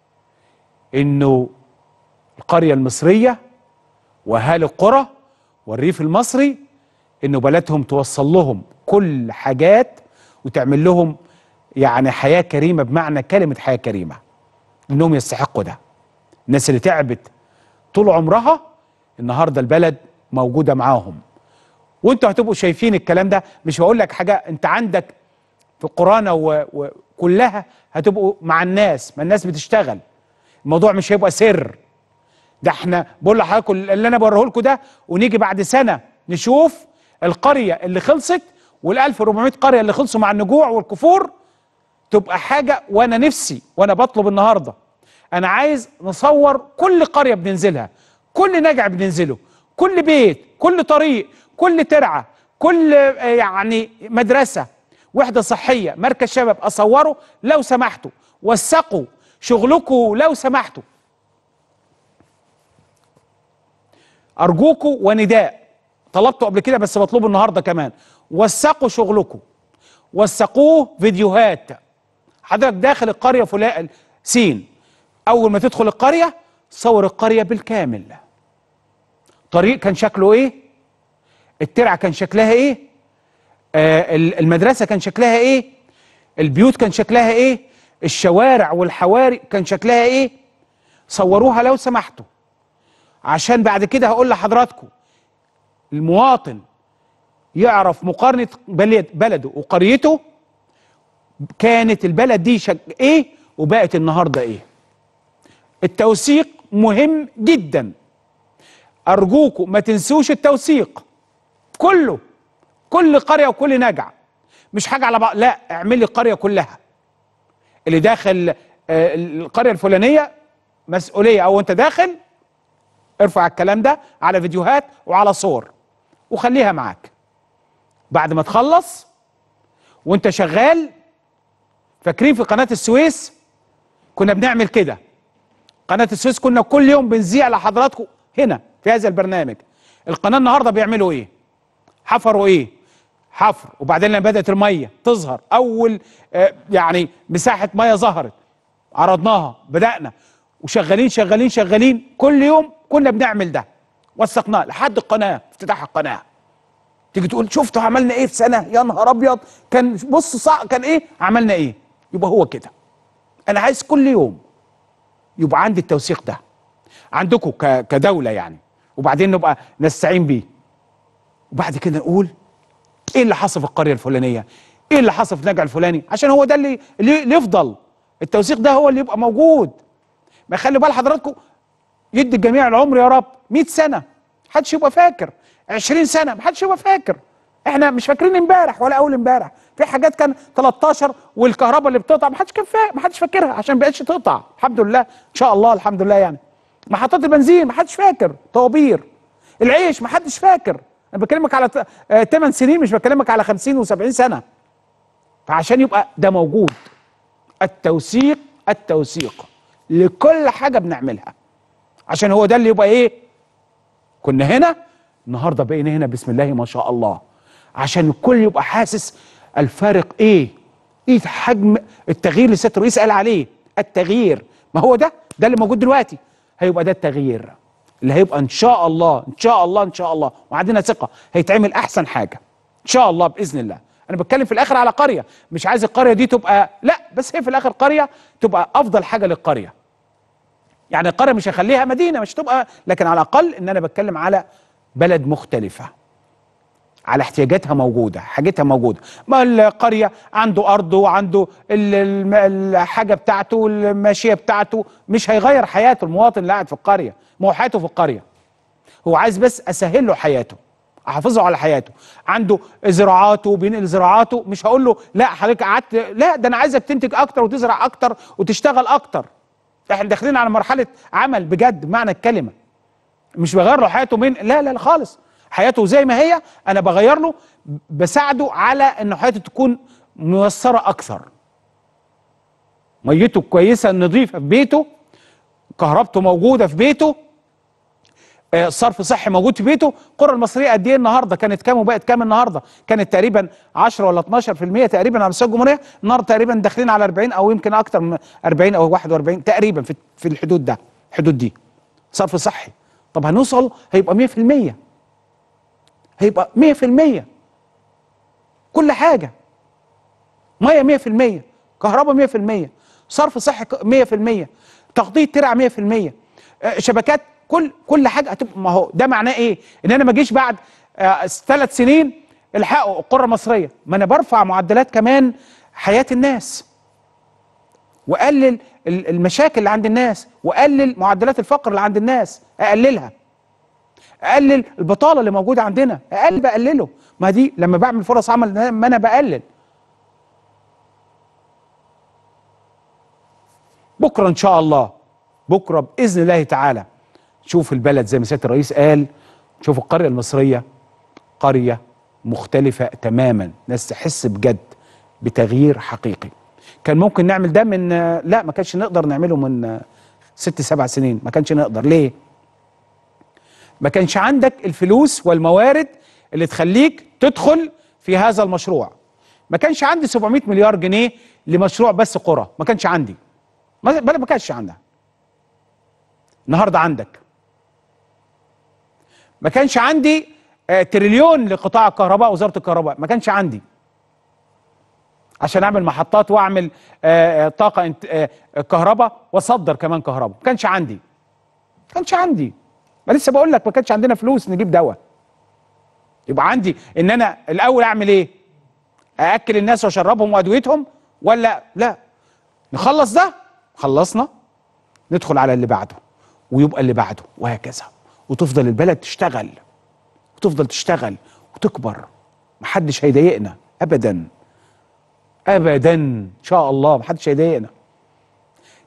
انه القريه المصريه واهالي القرى والريف المصري انه بلدهم توصل لهم كل حاجات وتعمل لهم يعني حياه كريمه، بمعنى كلمه حياه كريمه، انهم يستحقوا ده. الناس اللي تعبت طول عمرها النهارده البلد موجوده معاهم، وانتوا هتبقوا شايفين الكلام ده. مش بقول لك حاجه، انت عندك في قرانا وكلها هتبقوا مع الناس، ما الناس بتشتغل، الموضوع مش هيبقى سر. ده احنا بقول لحضراتكم اللي انا بوريه لكم ده، ونيجي بعد سنه نشوف القريه اللي خلصت وال ألف وأربعمائة قريه اللي خلصوا مع النجوع والكفور، تبقى حاجه. وانا نفسي وانا بطلب النهارده، انا عايز نصور كل قريه بننزلها، كل نجع بننزله، كل بيت، كل طريق، كل ترعه، كل يعني مدرسه، وحده صحيه، مركز شباب، اصوره لو سمحتوا. وثقوا شغلكم لو سمحتوا، ارجوكوا. ونداء طلبته قبل كده بس بطلبه النهارده كمان، وثقوا شغلكم، وثقوه فيديوهات. حضرتك داخل القريه فلان سين، اول ما تدخل القريه صور القريه بالكامل، طريق كان شكله ايه، الترعه كان شكلها ايه، آه المدرسه كان شكلها ايه، البيوت كان شكلها ايه، الشوارع والحواري كان شكلها ايه. صوروها لو سمحتوا، عشان بعد كده هقول لحضراتكم المواطن يعرف مقارنه بلده وقريته، كانت البلد دي شك... ايه وبقت النهارده ايه. التوثيق مهم جدا، ارجوكم ما تنسوش التوثيق كله، كل قريه وكل نجع، مش حاجه على بعض، لا اعملي القريه كلها اللي داخل آه القريه الفلانيه مسؤوليه، او انت داخل ارفع الكلام ده على فيديوهات وعلى صور وخليها معاك. بعد ما تخلص وانت شغال، فاكرين في قناه السويس كنا بنعمل كده؟ قناه السويس كنا كل يوم بنذيع لحضراتكم هنا في هذا البرنامج. القناه النهارده بيعملوا ايه؟ حفروا ايه؟ حفر، وبعدين لما بدات الميه تظهر، اول آه يعني مساحه ميه ظهرت عرضناها، بدانا وشغالين شغالين شغالين كل يوم كنا بنعمل ده، وثقناه لحد القناه افتتاح القناه. تيجي تقول شفتوا عملنا ايه في سنه؟ يا نهار ابيض، كان بص صح كان ايه عملنا ايه. يبقى هو كده، انا عايز كل يوم يبقى عندي التوثيق ده عندكم كدوله يعني، وبعدين نبقى نستعين بيه، وبعد كده نقول ايه اللي حصل في القريه الفلانيه، ايه اللي حصل في نجع الفلاني، عشان هو ده اللي اللي يفضل. التوثيق ده هو اللي يبقى موجود. ما يخلي بال حضراتكم، يدي الجميع العمر يا رب، مئة سنه محدش يبقى فاكر، عشرين سنه محدش يبقى فاكر. احنا مش فاكرين امبارح ولا اول امبارح، في حاجات كان تلتاشر والكهرباء اللي بتقطع محدش كان فاكر، محدش فاكرها عشان ما بقتش تقطع الحمد لله ان شاء الله الحمد لله يعني. محطات البنزين محدش فاكر، طوابير العيش محدش فاكر. انا بكلمك على ثمان سنين، مش بكلمك على خمسين وسبعين سنه. فعشان يبقى ده موجود، التوثيق التوثيق لكل حاجه بنعملها، عشان هو ده اللي يبقى ايه، كنا هنا النهارده بقينا هنا بسم الله ما شاء الله، عشان الكل يبقى حاسس الفارق ايه، ايه حجم التغيير اللي سياده الرئيس قال عليه. التغيير ما هو ده ده اللي موجود دلوقتي، هيبقى ده التغيير اللي هيبقى ان شاء الله ان شاء الله ان شاء الله، وعندنا ثقه هيتعمل احسن حاجه ان شاء الله باذن الله. انا بتكلم في الاخر على قريه، مش عايز القريه دي تبقى لا، بس هي في الاخر قريه تبقى افضل حاجه للقريه. يعني القريه مش هخليها مدينه، مش تبقى، لكن على الاقل ان انا بتكلم على بلد مختلفه، على احتياجاتها موجوده، حاجتها موجوده. ما القريه عنده ارضه وعنده الحاجه بتاعته والماشيه بتاعته، مش هيغير حياته المواطن اللي قاعد في القريه، ما هو حياته في القريه، هو عايز بس اسهل له حياته، احافظه على حياته. عنده زراعاته بينقل زراعاته، مش هقول له لا حضرتك قعدت، لا ده انا عايزك تنتج اكتر وتزرع اكتر وتشتغل اكتر. احنا داخلين على مرحله عمل بجد بمعنى الكلمه، مش بغير له حياته من لا لا لا خالص، حياته زي ما هي انا بغير له، بساعده على ان حياته تكون ميسره اكثر، ميته كويسه نظيفه في بيته، كهربته موجوده في بيته، آه صرف صحي موجود في بيته. القرى المصريه قد ايه النهارده؟ كانت كام وبقت كام النهارده؟ كانت تقريبا عشرة ولا اتناشر في المية تقريبا على مستوى الجمهوريه، النهارده تقريبا داخلين على اربعين او يمكن اكتر من اربعين او واحد واربعين تقريبا، في في الحدود ده، الحدود دي صرف صحي. طب هنوصل هيبقى مية في المية، هيبقى مية في المية كل حاجه، ميه مية في المية، كهرباء مية في المية، صرف صحي مية في المية، تغطيه ترع مية في المية، شبكات، كل كل حاجه هتبقى. ما هو ده معناه ايه؟ ان انا ما اجيش بعد ثلاث سنين الحقوا القرى المصريه، ما انا برفع معدلات كمان حياه الناس، واقلل المشاكل اللي عند الناس، واقلل معدلات الفقر اللي عند الناس، اقللها، اقلل البطاله اللي موجوده عندنا، اقل بقلله. ما دي لما بعمل فرص عمل ما انا بقلل. بكره ان شاء الله، بكره باذن الله تعالى شوف البلد زي ما سياده الرئيس قال، شوف القريه المصريه قريه مختلفه تماما، ناس تحس بجد بتغيير حقيقي. كان ممكن نعمل ده من لا ما كانش نقدر نعمله من ست سبع سنين، ما كانش نقدر. ليه؟ ما كانش عندك الفلوس والموارد اللي تخليك تدخل في هذا المشروع. ما كانش عندي سبعمية مليار جنيه لمشروع بس قرى، ما كانش عندي، ما ما كانش عندها. النهارده عندك. ما كانش عندي آه تريليون لقطاع الكهرباء، وزاره الكهرباء ما كانش عندي عشان اعمل محطات واعمل آه طاقه آه كهرباء واصدر كمان كهرباء، ما كانش عندي. ما كانش عندي، ما لسه بقول لك ما كانش عندنا فلوس نجيب دواء. يبقى عندي ان انا الاول اعمل ايه؟ ااكل الناس واشربهم وادويتهم، ولا لا نخلص ده؟ خلصنا ندخل على اللي بعده، ويبقى اللي بعده، وهكذا، وتفضل البلد تشتغل وتفضل تشتغل وتكبر. محدش هيضايقنا ابدا ابدا ان شاء الله، محدش هيضايقنا.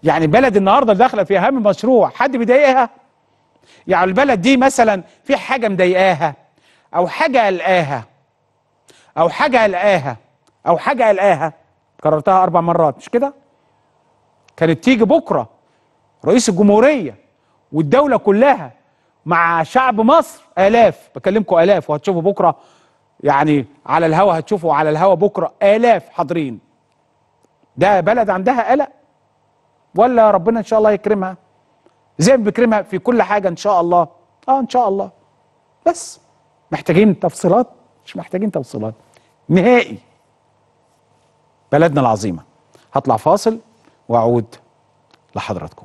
يعني البلد النهارده داخله في اهم مشروع، حد بيضايقها؟ يعني البلد دي مثلا في حاجه مضايقاها او حاجه قلقاها او حاجه قلقاها او حاجه قلقاها، كررتها اربع مرات مش كده؟ كانت تيجي بكره رئيس الجمهوريه والدوله كلها مع شعب مصر، الاف، بكلمكم الاف، وهتشوفوا بكره يعني على الهوا، هتشوفوا على الهوا بكره الاف حاضرين. ده بلد عندها قلق؟ ولا ربنا ان شاء الله يكرمها زي ما بيكرمها في كل حاجه ان شاء الله؟ اه ان شاء الله. بس محتاجين تفصيلات؟ مش محتاجين تفصيلات نهائي. بلدنا العظيمه. هطلع فاصل واعود لحضراتكم.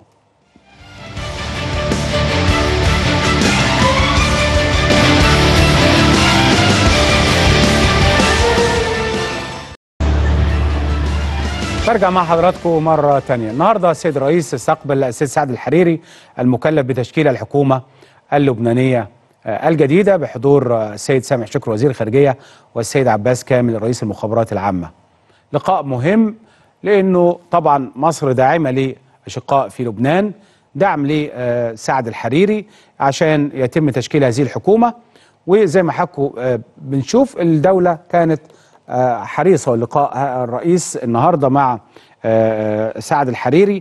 برجع مع حضراتكم مرة تانية. النهاردة السيد الرئيس استقبل السيد سعد الحريري المكلف بتشكيل الحكومة اللبنانية الجديدة بحضور السيد سامح شكر وزير الخارجية والسيد عباس كامل رئيس المخابرات العامة. لقاء مهم لأنه طبعا مصر داعمة لأشقاء في لبنان، دعم لسعد الحريري عشان يتم تشكيل هذه الحكومة. وزي ما حكوا بنشوف الدولة كانت حريصة. لقاء الرئيس النهاردة مع سعد الحريري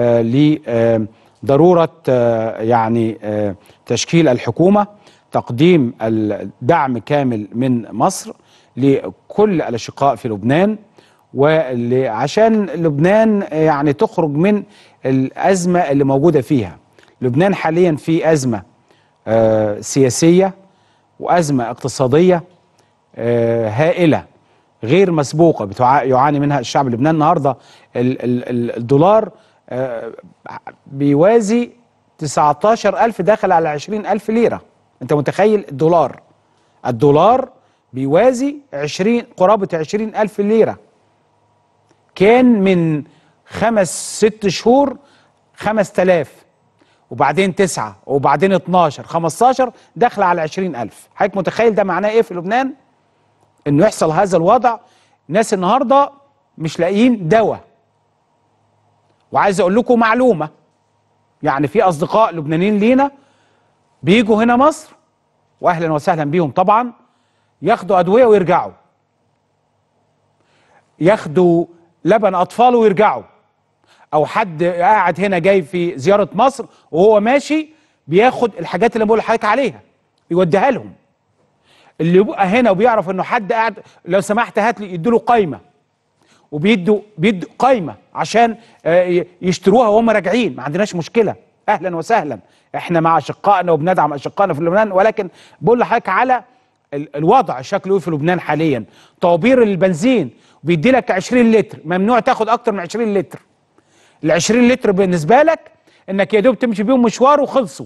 لضرورة يعني تشكيل الحكومة، تقديم الدعم كامل من مصر لكل الأشقاء في لبنان، وعشان لبنان يعني تخرج من الأزمة اللي موجودة فيها. لبنان حاليا في أزمة سياسية وأزمة اقتصادية هائلة غير مسبوقة يعاني منها الشعب اللبناني. النهاردة الدولار بيوازي تسعة عشر ألف، داخل على عشرين ألف ليرة. أنت متخيل؟ الدولار الدولار بيوازي عشرين قرابة عشرين ألف ليرة. كان من خمس ست شهور خمس تلاف، وبعدين تسعة، وبعدين اتناشر، خمستاشر، داخل على عشرين ألف. حضرتك متخيل ده معناه إيه في لبنان؟ انه يحصل هذا الوضع. ناس النهارده مش لاقيين دواء. وعايز اقول لكم معلومه، يعني في اصدقاء لبنانيين لينا بيجوا هنا مصر، واهلا وسهلا بيهم طبعا، ياخدوا ادويه ويرجعوا، ياخدوا لبن اطفال ويرجعوا، او حد قاعد هنا جاي في زياره مصر وهو ماشي بياخد الحاجات اللي بقول لحضرتك عليها يوديها لهم. اللي يبقى هنا وبيعرف انه حد قاعد، لو سمحت هات لي، يدوا له قايمه، وبيدوا بيدوا قايمه عشان يشتروها وهم راجعين. ما عندناش مشكله، اهلا وسهلا، احنا مع اشقائنا وبندعم اشقائنا في لبنان. ولكن بقول لحضرتك على الوضع شكله ايه في لبنان حاليا. طوابير البنزين بيدي لك عشرين لتر، ممنوع تاخد اكتر من عشرين لتر. ال عشرين لتر بالنسبه لك انك يا دوب تمشي بيهم مشوار وخلصوا.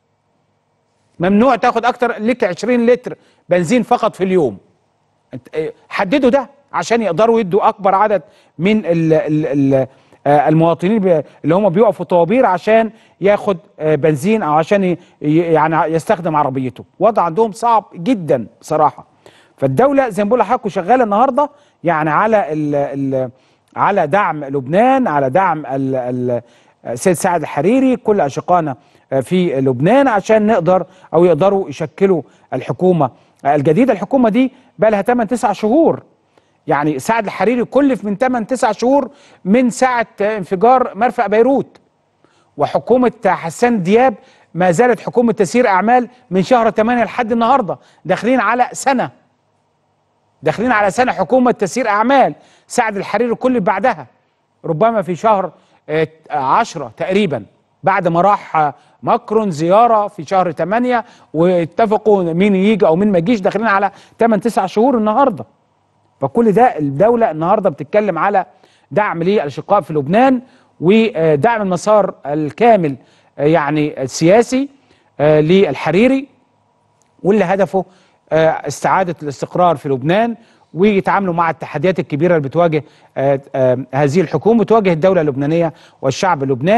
ممنوع تاخد اكتر، لك عشرين لتر بنزين فقط في اليوم. حددوا ده عشان يقدروا يدوا اكبر عدد من ال ال المواطنين اللي هم بيقفوا طوابير عشان ياخد بنزين او عشان يعني يستخدم عربيته. وضع عندهم صعب جدا بصراحه. فالدوله زي ما بقول لحضراتكم شغاله النهارده يعني على ال ال على دعم لبنان، على دعم السيد سعد الحريري، كل اشقائنا في لبنان، عشان نقدر او يقدروا يشكلوا الحكومه الجديده. الحكومه دي بقى لها تمن تسع شهور. يعني سعد الحريري كلف من تمن تسع شهور من ساعه انفجار مرفأ بيروت. وحكومه حسان دياب ما زالت حكومه تسيير اعمال من شهر تمانية لحد النهارده، داخلين على سنه. داخلين على سنه حكومه تسيير اعمال. سعد الحريري كلف بعدها، ربما في شهر عشرة تقريبا، بعد ما راح ماكرون زياره في شهر تمانية واتفقوا مين يجي او مين ما يجيش. داخلين على تمن تسع شهور النهارده. فكل ده الدوله النهارده بتتكلم على دعم للاشقاء في لبنان، ودعم المسار الكامل يعني السياسي للحريري، واللي هدفه استعاده الاستقرار في لبنان، ويتعاملوا مع التحديات الكبيره اللي بتواجه هذه الحكومه، بتواجه الدوله اللبنانيه والشعب اللبناني.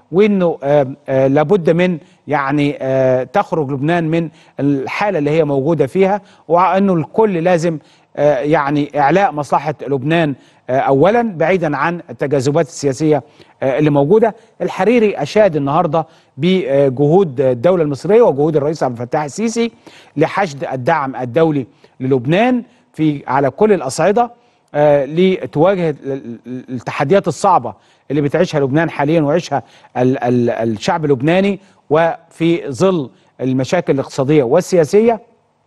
وانه آه آه لابد من يعني آه تخرج لبنان من الحاله اللي هي موجوده فيها، وانه الكل لازم آه يعني اعلاء مصلحه لبنان آه اولا بعيدا عن التجاذبات السياسيه آه اللي موجوده. الحريري اشاد النهارده بجهود الدوله المصريه وجهود الرئيس عبد الفتاح السيسي لحشد الدعم الدولي للبنان في على كل الاصعده آه لتواجه التحديات الصعبه اللي بتعيشها لبنان حاليا ويعيشها ال ال الشعب اللبناني، وفي ظل المشاكل الاقتصاديه والسياسيه.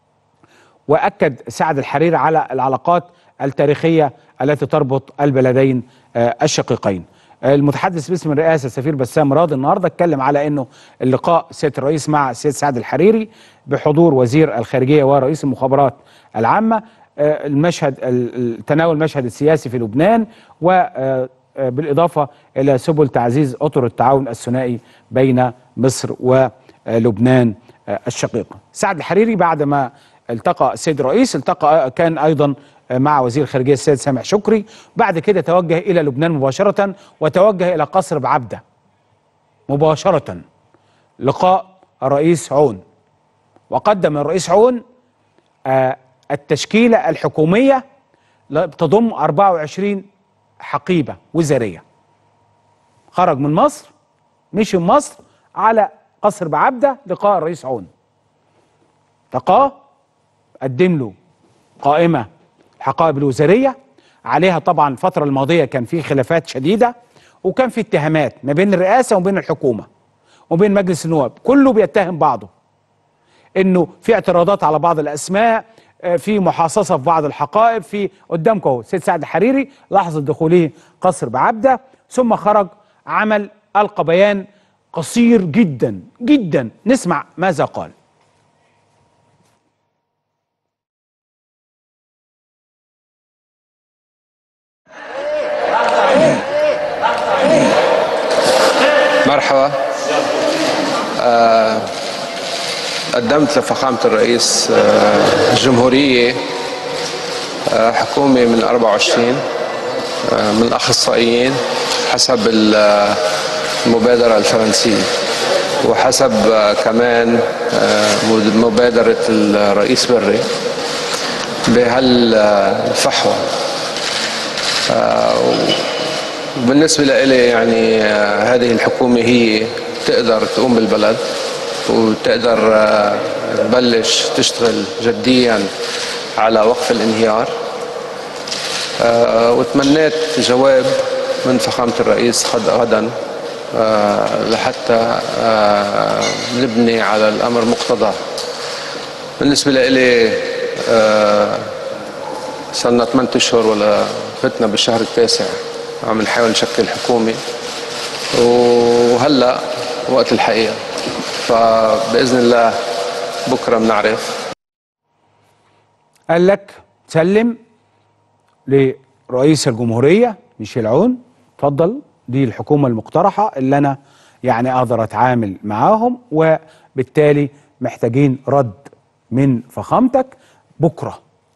واكد سعد الحريري على العلاقات التاريخيه التي تربط البلدين آه الشقيقين. المتحدث باسم الرئاسه السفير بسام راضي النهارده اتكلم على انه اللقاء سياده الرئيس مع السيد سعد الحريري بحضور وزير الخارجيه ورئيس المخابرات العامه، المشهد تناول المشهد السياسي في لبنان، وبالاضافه الى سبل تعزيز اطر التعاون الثنائي بين مصر ولبنان الشقيق. سعد الحريري بعد ما التقى السيد الرئيس التقى كان ايضا مع وزير الخارجيه السيد سامح شكري، بعد كده توجه الى لبنان مباشره وتوجه الى قصر بعبده مباشره لقاء الرئيس عون، وقدم الرئيس عون آه التشكيله الحكوميه تضم أربعة وعشرين حقيبه وزاريه. خرج من مصر مشي من مصر على قصر بعبده لقاء الرئيس عون، لقاه قدم له قائمه الحقائب الوزاريه عليها. طبعا الفتره الماضيه كان في خلافات شديده وكان في اتهامات ما بين الرئاسه وبين الحكومه وبين مجلس النواب، كله بيتهم بعضه انه في اعتراضات على بعض الاسماء، في محاصصه في بعض الحقائب. في قدامكم اهو السيد سعد الحريري لحظه دخوله قصر بعبده، ثم خرج عمل القى بيان قصير جدا جدا، نسمع ماذا قال. مرحبا. آه قدمت لفخامة الرئيس آه الجمهورية آه حكومة من أربعة وعشرين آه من الأخصائيين حسب المبادرة الفرنسية، وحسب آه كمان آه مبادرة الرئيس بري بهالفحوى. آه بالنسبة لي يعني آه هذه الحكومة هي تقدر تقوم بالبلد وتقدر آه تبلش تشتغل جديا على وقف الانهيار. آه وتمنيت جواب من فخامة الرئيس غدا آه لحتى آه نبني على الأمر مقتضاه. بالنسبة لي آه صرنا ثمانية أشهر ولا فتنا بالشهر التاسع عم نحاول نشكل حكومة، وهلا وقت الحقيقة، فبإذن الله بكرة بنعرف. قال لك سلم لرئيس الجمهورية ميشيل عون، اتفضل دي الحكومة المقترحة اللي أنا يعني أقدر أتعامل معاهم، وبالتالي محتاجين رد من فخامتك بكرة.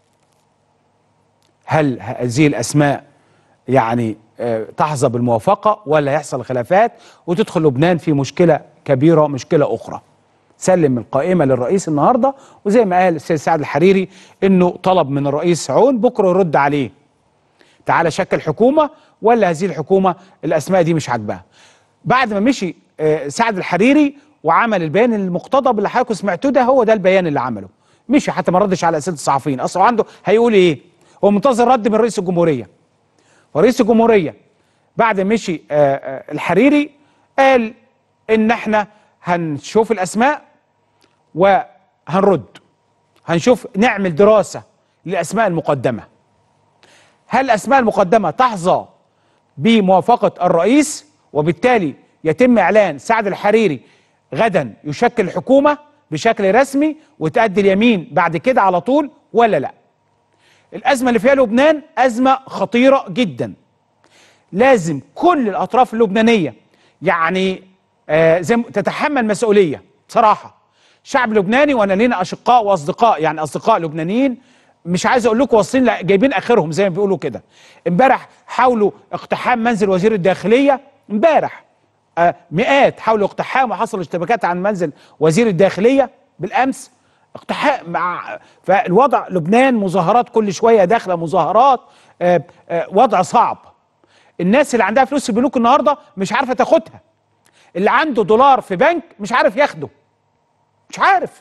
هل هذه الأسماء يعني تحظى بالموافقة ولا يحصل خلافات وتدخل لبنان في مشكلة كبيرة مشكلة أخرى؟ سلم القائمة للرئيس النهاردة، وزي ما قال السيد سعد الحريري إنه طلب من الرئيس عون بكرة يرد عليه، تعالى شكل حكومة ولا هذه الحكومة الأسماء دي مش عاجباها. بعد ما مشي سعد الحريري وعمل البيان المقتضب اللي حضراتكم سمعتوه ده، هو ده البيان اللي عمله، مشي حتى ما ردش على أسئلة الصحفيين. أصلا عنده هيقول إيه؟ هو منتظر رد من رئيس الجمهورية. ورئيس الجمهورية بعد ما مشي الحريري قال إن إحنا هنشوف الأسماء وهنرد، هنشوف نعمل دراسة للأسماء المقدمة. هل الأسماء المقدمة تحظى بموافقة الرئيس وبالتالي يتم إعلان سعد الحريري غدا يشكل حكومة بشكل رسمي وتأدي اليمين بعد كده على طول ولا لا؟ الأزمة اللي فيها لبنان أزمة خطيرة جدا، لازم كل الأطراف اللبنانية يعني آه زي تتحمل مسؤولية. بصراحة الشعب اللبناني، وأنا لينا أشقاء وأصدقاء، يعني أصدقاء لبنانيين مش عايز أقول لكم واصلين جايبين آخرهم زي ما بيقولوا كده. امبارح حاولوا اقتحام منزل وزير الداخلية، امبارح آه مئات حاولوا اقتحام وحصل اشتباكات عن منزل وزير الداخليه بالامس، اقتحام مع فالوضع لبنان مظاهرات كل شويه داخله مظاهرات، آه آه وضع صعب. الناس اللي عندها فلوس في البنوك النهارده مش عارفه تاخدها، اللي عنده دولار في بنك مش عارف ياخده، مش عارف.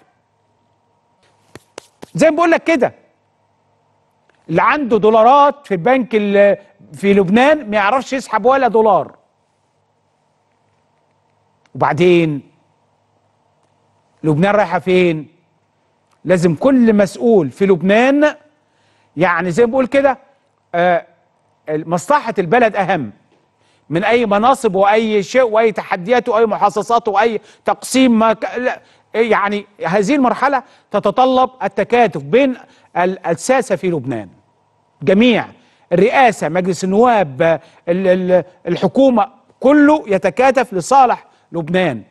زي ما بقول لك كده، اللي عنده دولارات في البنك في لبنان ما يعرفش يسحب ولا دولار. وبعدين لبنان رايحه فين؟ لازم كل مسؤول في لبنان يعني زي ما بقول كده آه مصلحه البلد اهم من اي مناصب واي شيء واي تحديات واي محاصصات واي تقسيم. ما ك... لا. يعني هذه المرحله تتطلب التكاتف بين الساسه في لبنان جميع، الرئاسه، مجلس النواب، الحكومه، كله يتكاتف لصالح لبنان.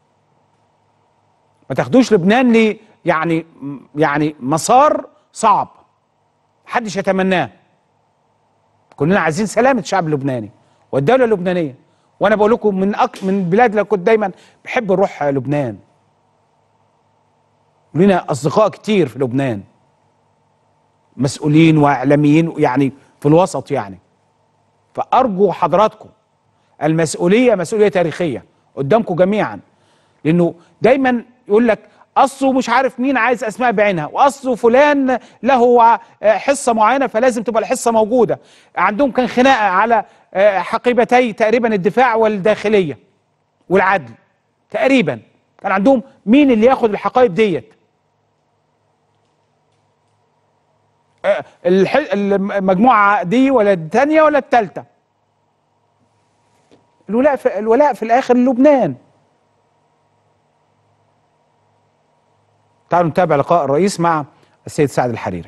ما تاخدوش لبنان ل يعني يعني مسار صعب محدش يتمناه. كلنا عايزين سلامه الشعب اللبناني والدوله اللبنانيه، وانا بقول لكم من أك... من البلاد اللي كنت دايما بحب نروح لبنان. لنا اصدقاء كتير في لبنان مسؤولين واعلاميين يعني في الوسط يعني. فارجو حضراتكم المسؤوليه مسؤوليه تاريخيه قدامكم جميعا، لانه دايما يقول لك اصله مش عارف مين عايز اسماء بعينها، واصله فلان له حصه معينه فلازم تبقى الحصه موجوده. عندهم كان خناقه على حقيبتي تقريبا الدفاع والداخليه والعدل تقريبا، كان عندهم مين اللي ياخد الحقائب ديت. المجموعه دي ولا الثانيه ولا الثالثه. الولاء في الولاء في الاخر للبنان. تعالوا نتابع لقاء الرئيس مع السيد سعد الحريري.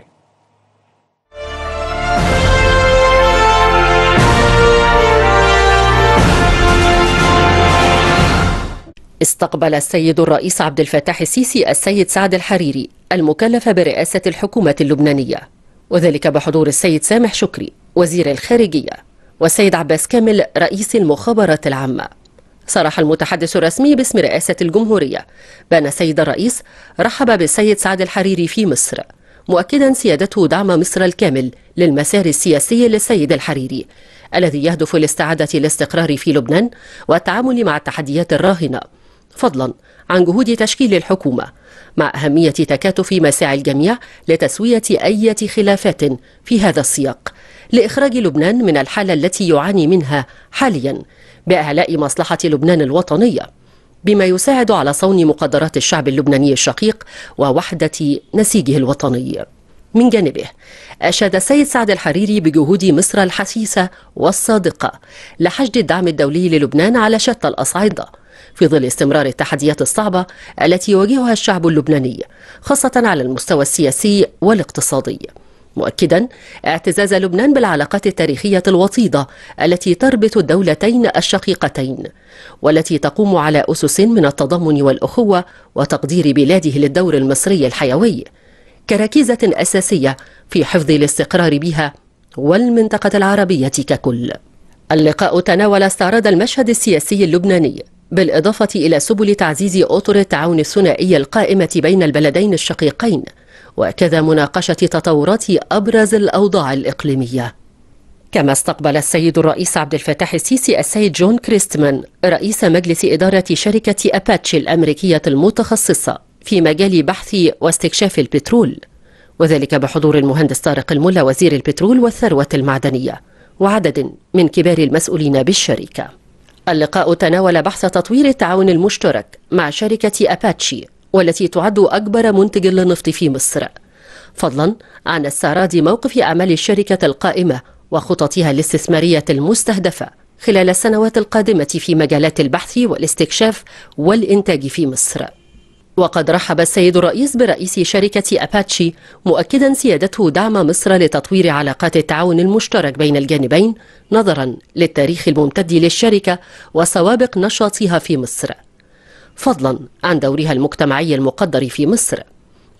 استقبل السيد الرئيس عبد الفتاح السيسي السيد سعد الحريري المكلف برئاسة الحكومة اللبنانية، وذلك بحضور السيد سامح شكري وزير الخارجية والسيد عباس كامل رئيس المخابرات العامة. صرح المتحدث الرسمي باسم رئاسة الجمهورية بأن السيد الرئيس رحب بالسيد سعد الحريري في مصر، مؤكدا سيادته دعم مصر الكامل للمسار السياسي للسيد الحريري الذي يهدف لاستعادة الاستقرار في لبنان والتعامل مع التحديات الراهنة، فضلا عن جهود تشكيل الحكومة مع أهمية تكاتف مساعي الجميع لتسوية أي خلافات في هذا السياق لإخراج لبنان من الحالة التي يعاني منها حاليا بإعلاء مصلحة لبنان الوطنية، بما يساعد على صون مقدرات الشعب اللبناني الشقيق ووحدة نسيجه الوطني. من جانبه أشاد السيد سعد الحريري بجهود مصر الحثيثة والصادقة لحشد الدعم الدولي للبنان على شتى الأصعدة في ظل استمرار التحديات الصعبة التي يواجهها الشعب اللبناني خاصة على المستوى السياسي والاقتصادي، مؤكدا اعتزاز لبنان بالعلاقات التاريخية الوطيدة التي تربط الدولتين الشقيقتين والتي تقوم على أسس من التضامن والأخوة وتقدير بلاده للدور المصري الحيوي كركيزة أساسية في حفظ الاستقرار بها والمنطقة العربية ككل. اللقاء تناول استعراض المشهد السياسي اللبناني بالإضافة إلى سبل تعزيز أطر التعاون الثنائي القائمة بين البلدين الشقيقين، وكذا مناقشة تطورات أبرز الأوضاع الإقليمية. كما استقبل السيد الرئيس عبد الفتاح السيسي السيد جون كريستمان رئيس مجلس إدارة شركة أباتشي الأمريكية المتخصصة في مجال بحث واستكشاف البترول، وذلك بحضور المهندس طارق الملا وزير البترول والثروة المعدنية وعدد من كبار المسؤولين بالشركة. اللقاء تناول بحث تطوير التعاون المشترك مع شركة أباتشي والتي تعد أكبر منتج للنفط في مصر، فضلا عن استعراض موقف أعمال الشركة القائمة وخططها الاستثمارية المستهدفة خلال السنوات القادمة في مجالات البحث والاستكشاف والإنتاج في مصر. وقد رحب السيد الرئيس برئيس شركة أباتشي مؤكدا سيادته دعم مصر لتطوير علاقات التعاون المشترك بين الجانبين نظرا للتاريخ الممتد للشركة وسوابق نشاطها في مصر، فضلا عن دورها المجتمعي المقدر في مصر،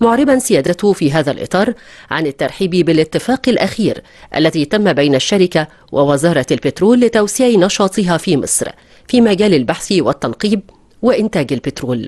معربا سيادته في هذا الإطار عن الترحيب بالاتفاق الأخير الذي تم بين الشركة ووزارة البترول لتوسيع نشاطها في مصر في مجال البحث والتنقيب وإنتاج البترول،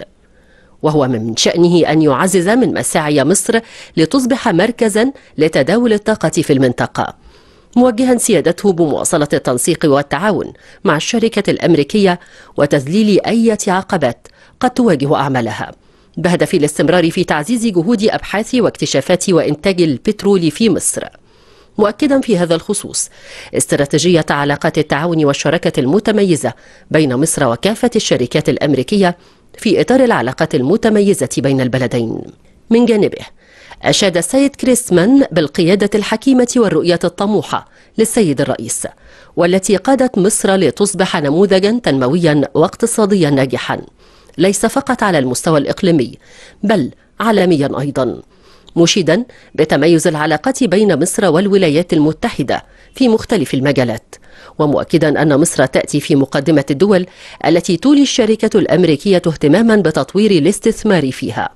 وهو من شأنه أن يعزز من مساعي مصر لتصبح مركزا لتداول الطاقة في المنطقة، موجها سيادته بمواصلة التنسيق والتعاون مع الشركة الأمريكية وتذليل أي عقبات قد تواجه أعمالها، بهدف الاستمرار في تعزيز جهود أبحاث واكتشافات وإنتاج البترول في مصر، مؤكدا في هذا الخصوص استراتيجية علاقات التعاون والشراكة المتميزة بين مصر وكافة الشركات الأمريكية في إطار العلاقات المتميزة بين البلدين. من جانبه أشاد السيد كريسمان بالقيادة الحكيمة والرؤية الطموحة للسيد الرئيس، والتي قادت مصر لتصبح نموذجا تنمويا واقتصاديا ناجحا ليس فقط على المستوى الإقليمي بل عالميا أيضا، مشيدا بتميز العلاقات بين مصر والولايات المتحدة في مختلف المجالات، ومؤكدا أن مصر تأتي في مقدمة الدول التي تولي الشركة الأمريكية اهتماما بتطوير الاستثمار فيها،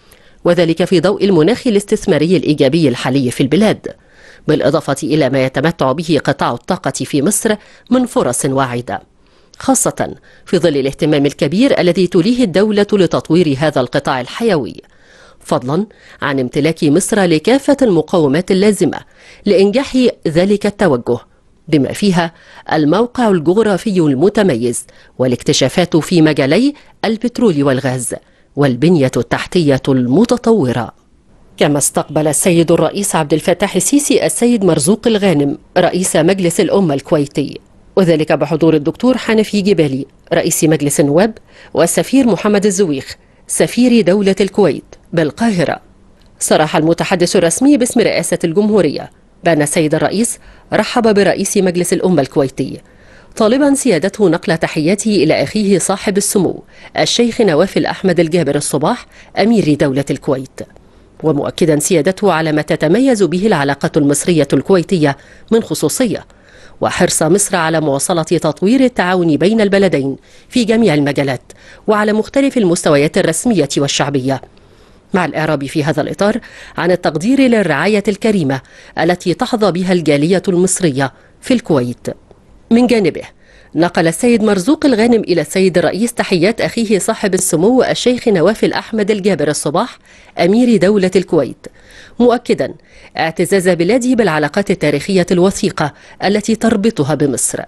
وذلك في ضوء المناخ الاستثماري الإيجابي الحالي في البلاد، بالإضافة إلى ما يتمتع به قطاع الطاقة في مصر من فرص واعدة، خاصة في ظل الاهتمام الكبير الذي توليه الدولة لتطوير هذا القطاع الحيوي، فضلا عن امتلاك مصر لكافة المقومات اللازمة لإنجاح ذلك التوجه، بما فيها الموقع الجغرافي المتميز والاكتشافات في مجالي البترول والغاز والبنية التحتية المتطورة. كما استقبل السيد الرئيس عبد الفتاح السيسي السيد مرزوق الغانم رئيس مجلس الأمة الكويتي، وذلك بحضور الدكتور حنفي جبالي رئيس مجلس النواب والسفير محمد الزويخ سفير دولة الكويت بالقاهرة. صرح المتحدث الرسمي باسم رئاسة الجمهورية بأن السيد الرئيس رحب برئيس مجلس الأمة الكويتي، طالبا سيادته نقل تحياته إلى أخيه صاحب السمو الشيخ نواف الأحمد الجابر الصباح أمير دولة الكويت، ومؤكدا سيادته على ما تتميز به العلاقة المصرية الكويتية من خصوصية، وحرص مصر على مواصلة تطوير التعاون بين البلدين في جميع المجالات وعلى مختلف المستويات الرسمية والشعبية، مع الإعراب في هذا الإطار عن التقدير للرعاية الكريمة التي تحظى بها الجالية المصرية في الكويت. من جانبه نقل السيد مرزوق الغانم إلى السيد الرئيس تحيات أخيه صاحب السمو الشيخ نواف الأحمد الجابر الصباح أمير دولة الكويت، مؤكدا اعتزاز بلاده بالعلاقات التاريخية الوثيقة التي تربطها بمصر،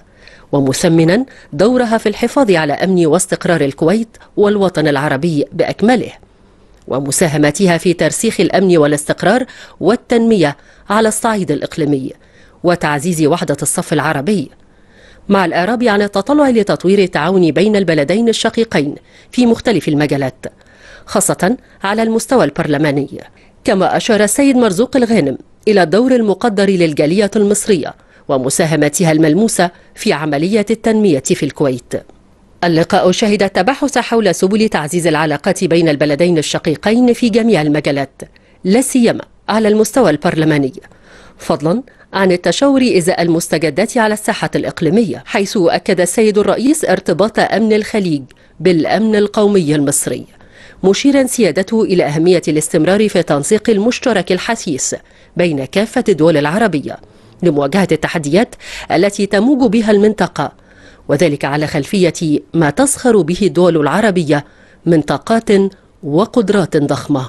ومثمنا دورها في الحفاظ على أمن واستقرار الكويت والوطن العربي بأكمله، ومساهمتها في ترسيخ الأمن والاستقرار والتنمية على الصعيد الإقليمي وتعزيز وحدة الصف العربي، مع الإعراب عن التطلع لتطوير التعاون بين البلدين الشقيقين في مختلف المجالات خاصة على المستوى البرلماني. كما أشار السيد مرزوق الغانم إلى الدور المقدر للجالية المصرية ومساهمتها الملموسة في عملية التنمية في الكويت. اللقاء شهد التباحث حول سبل تعزيز العلاقات بين البلدين الشقيقين في جميع المجالات، لا سيما على المستوى البرلماني، فضلا عن التشاور إزاء المستجدات على الساحة الإقليمية، حيث أكد السيد الرئيس ارتباط أمن الخليج بالأمن القومي المصري، مشيرا سيادته إلى أهمية الاستمرار في التنسيق المشترك الحثيث بين كافة الدول العربية لمواجهة التحديات التي تموج بها المنطقة، وذلك على خلفية ما تزخر به الدول العربية من طاقات وقدرات ضخمة.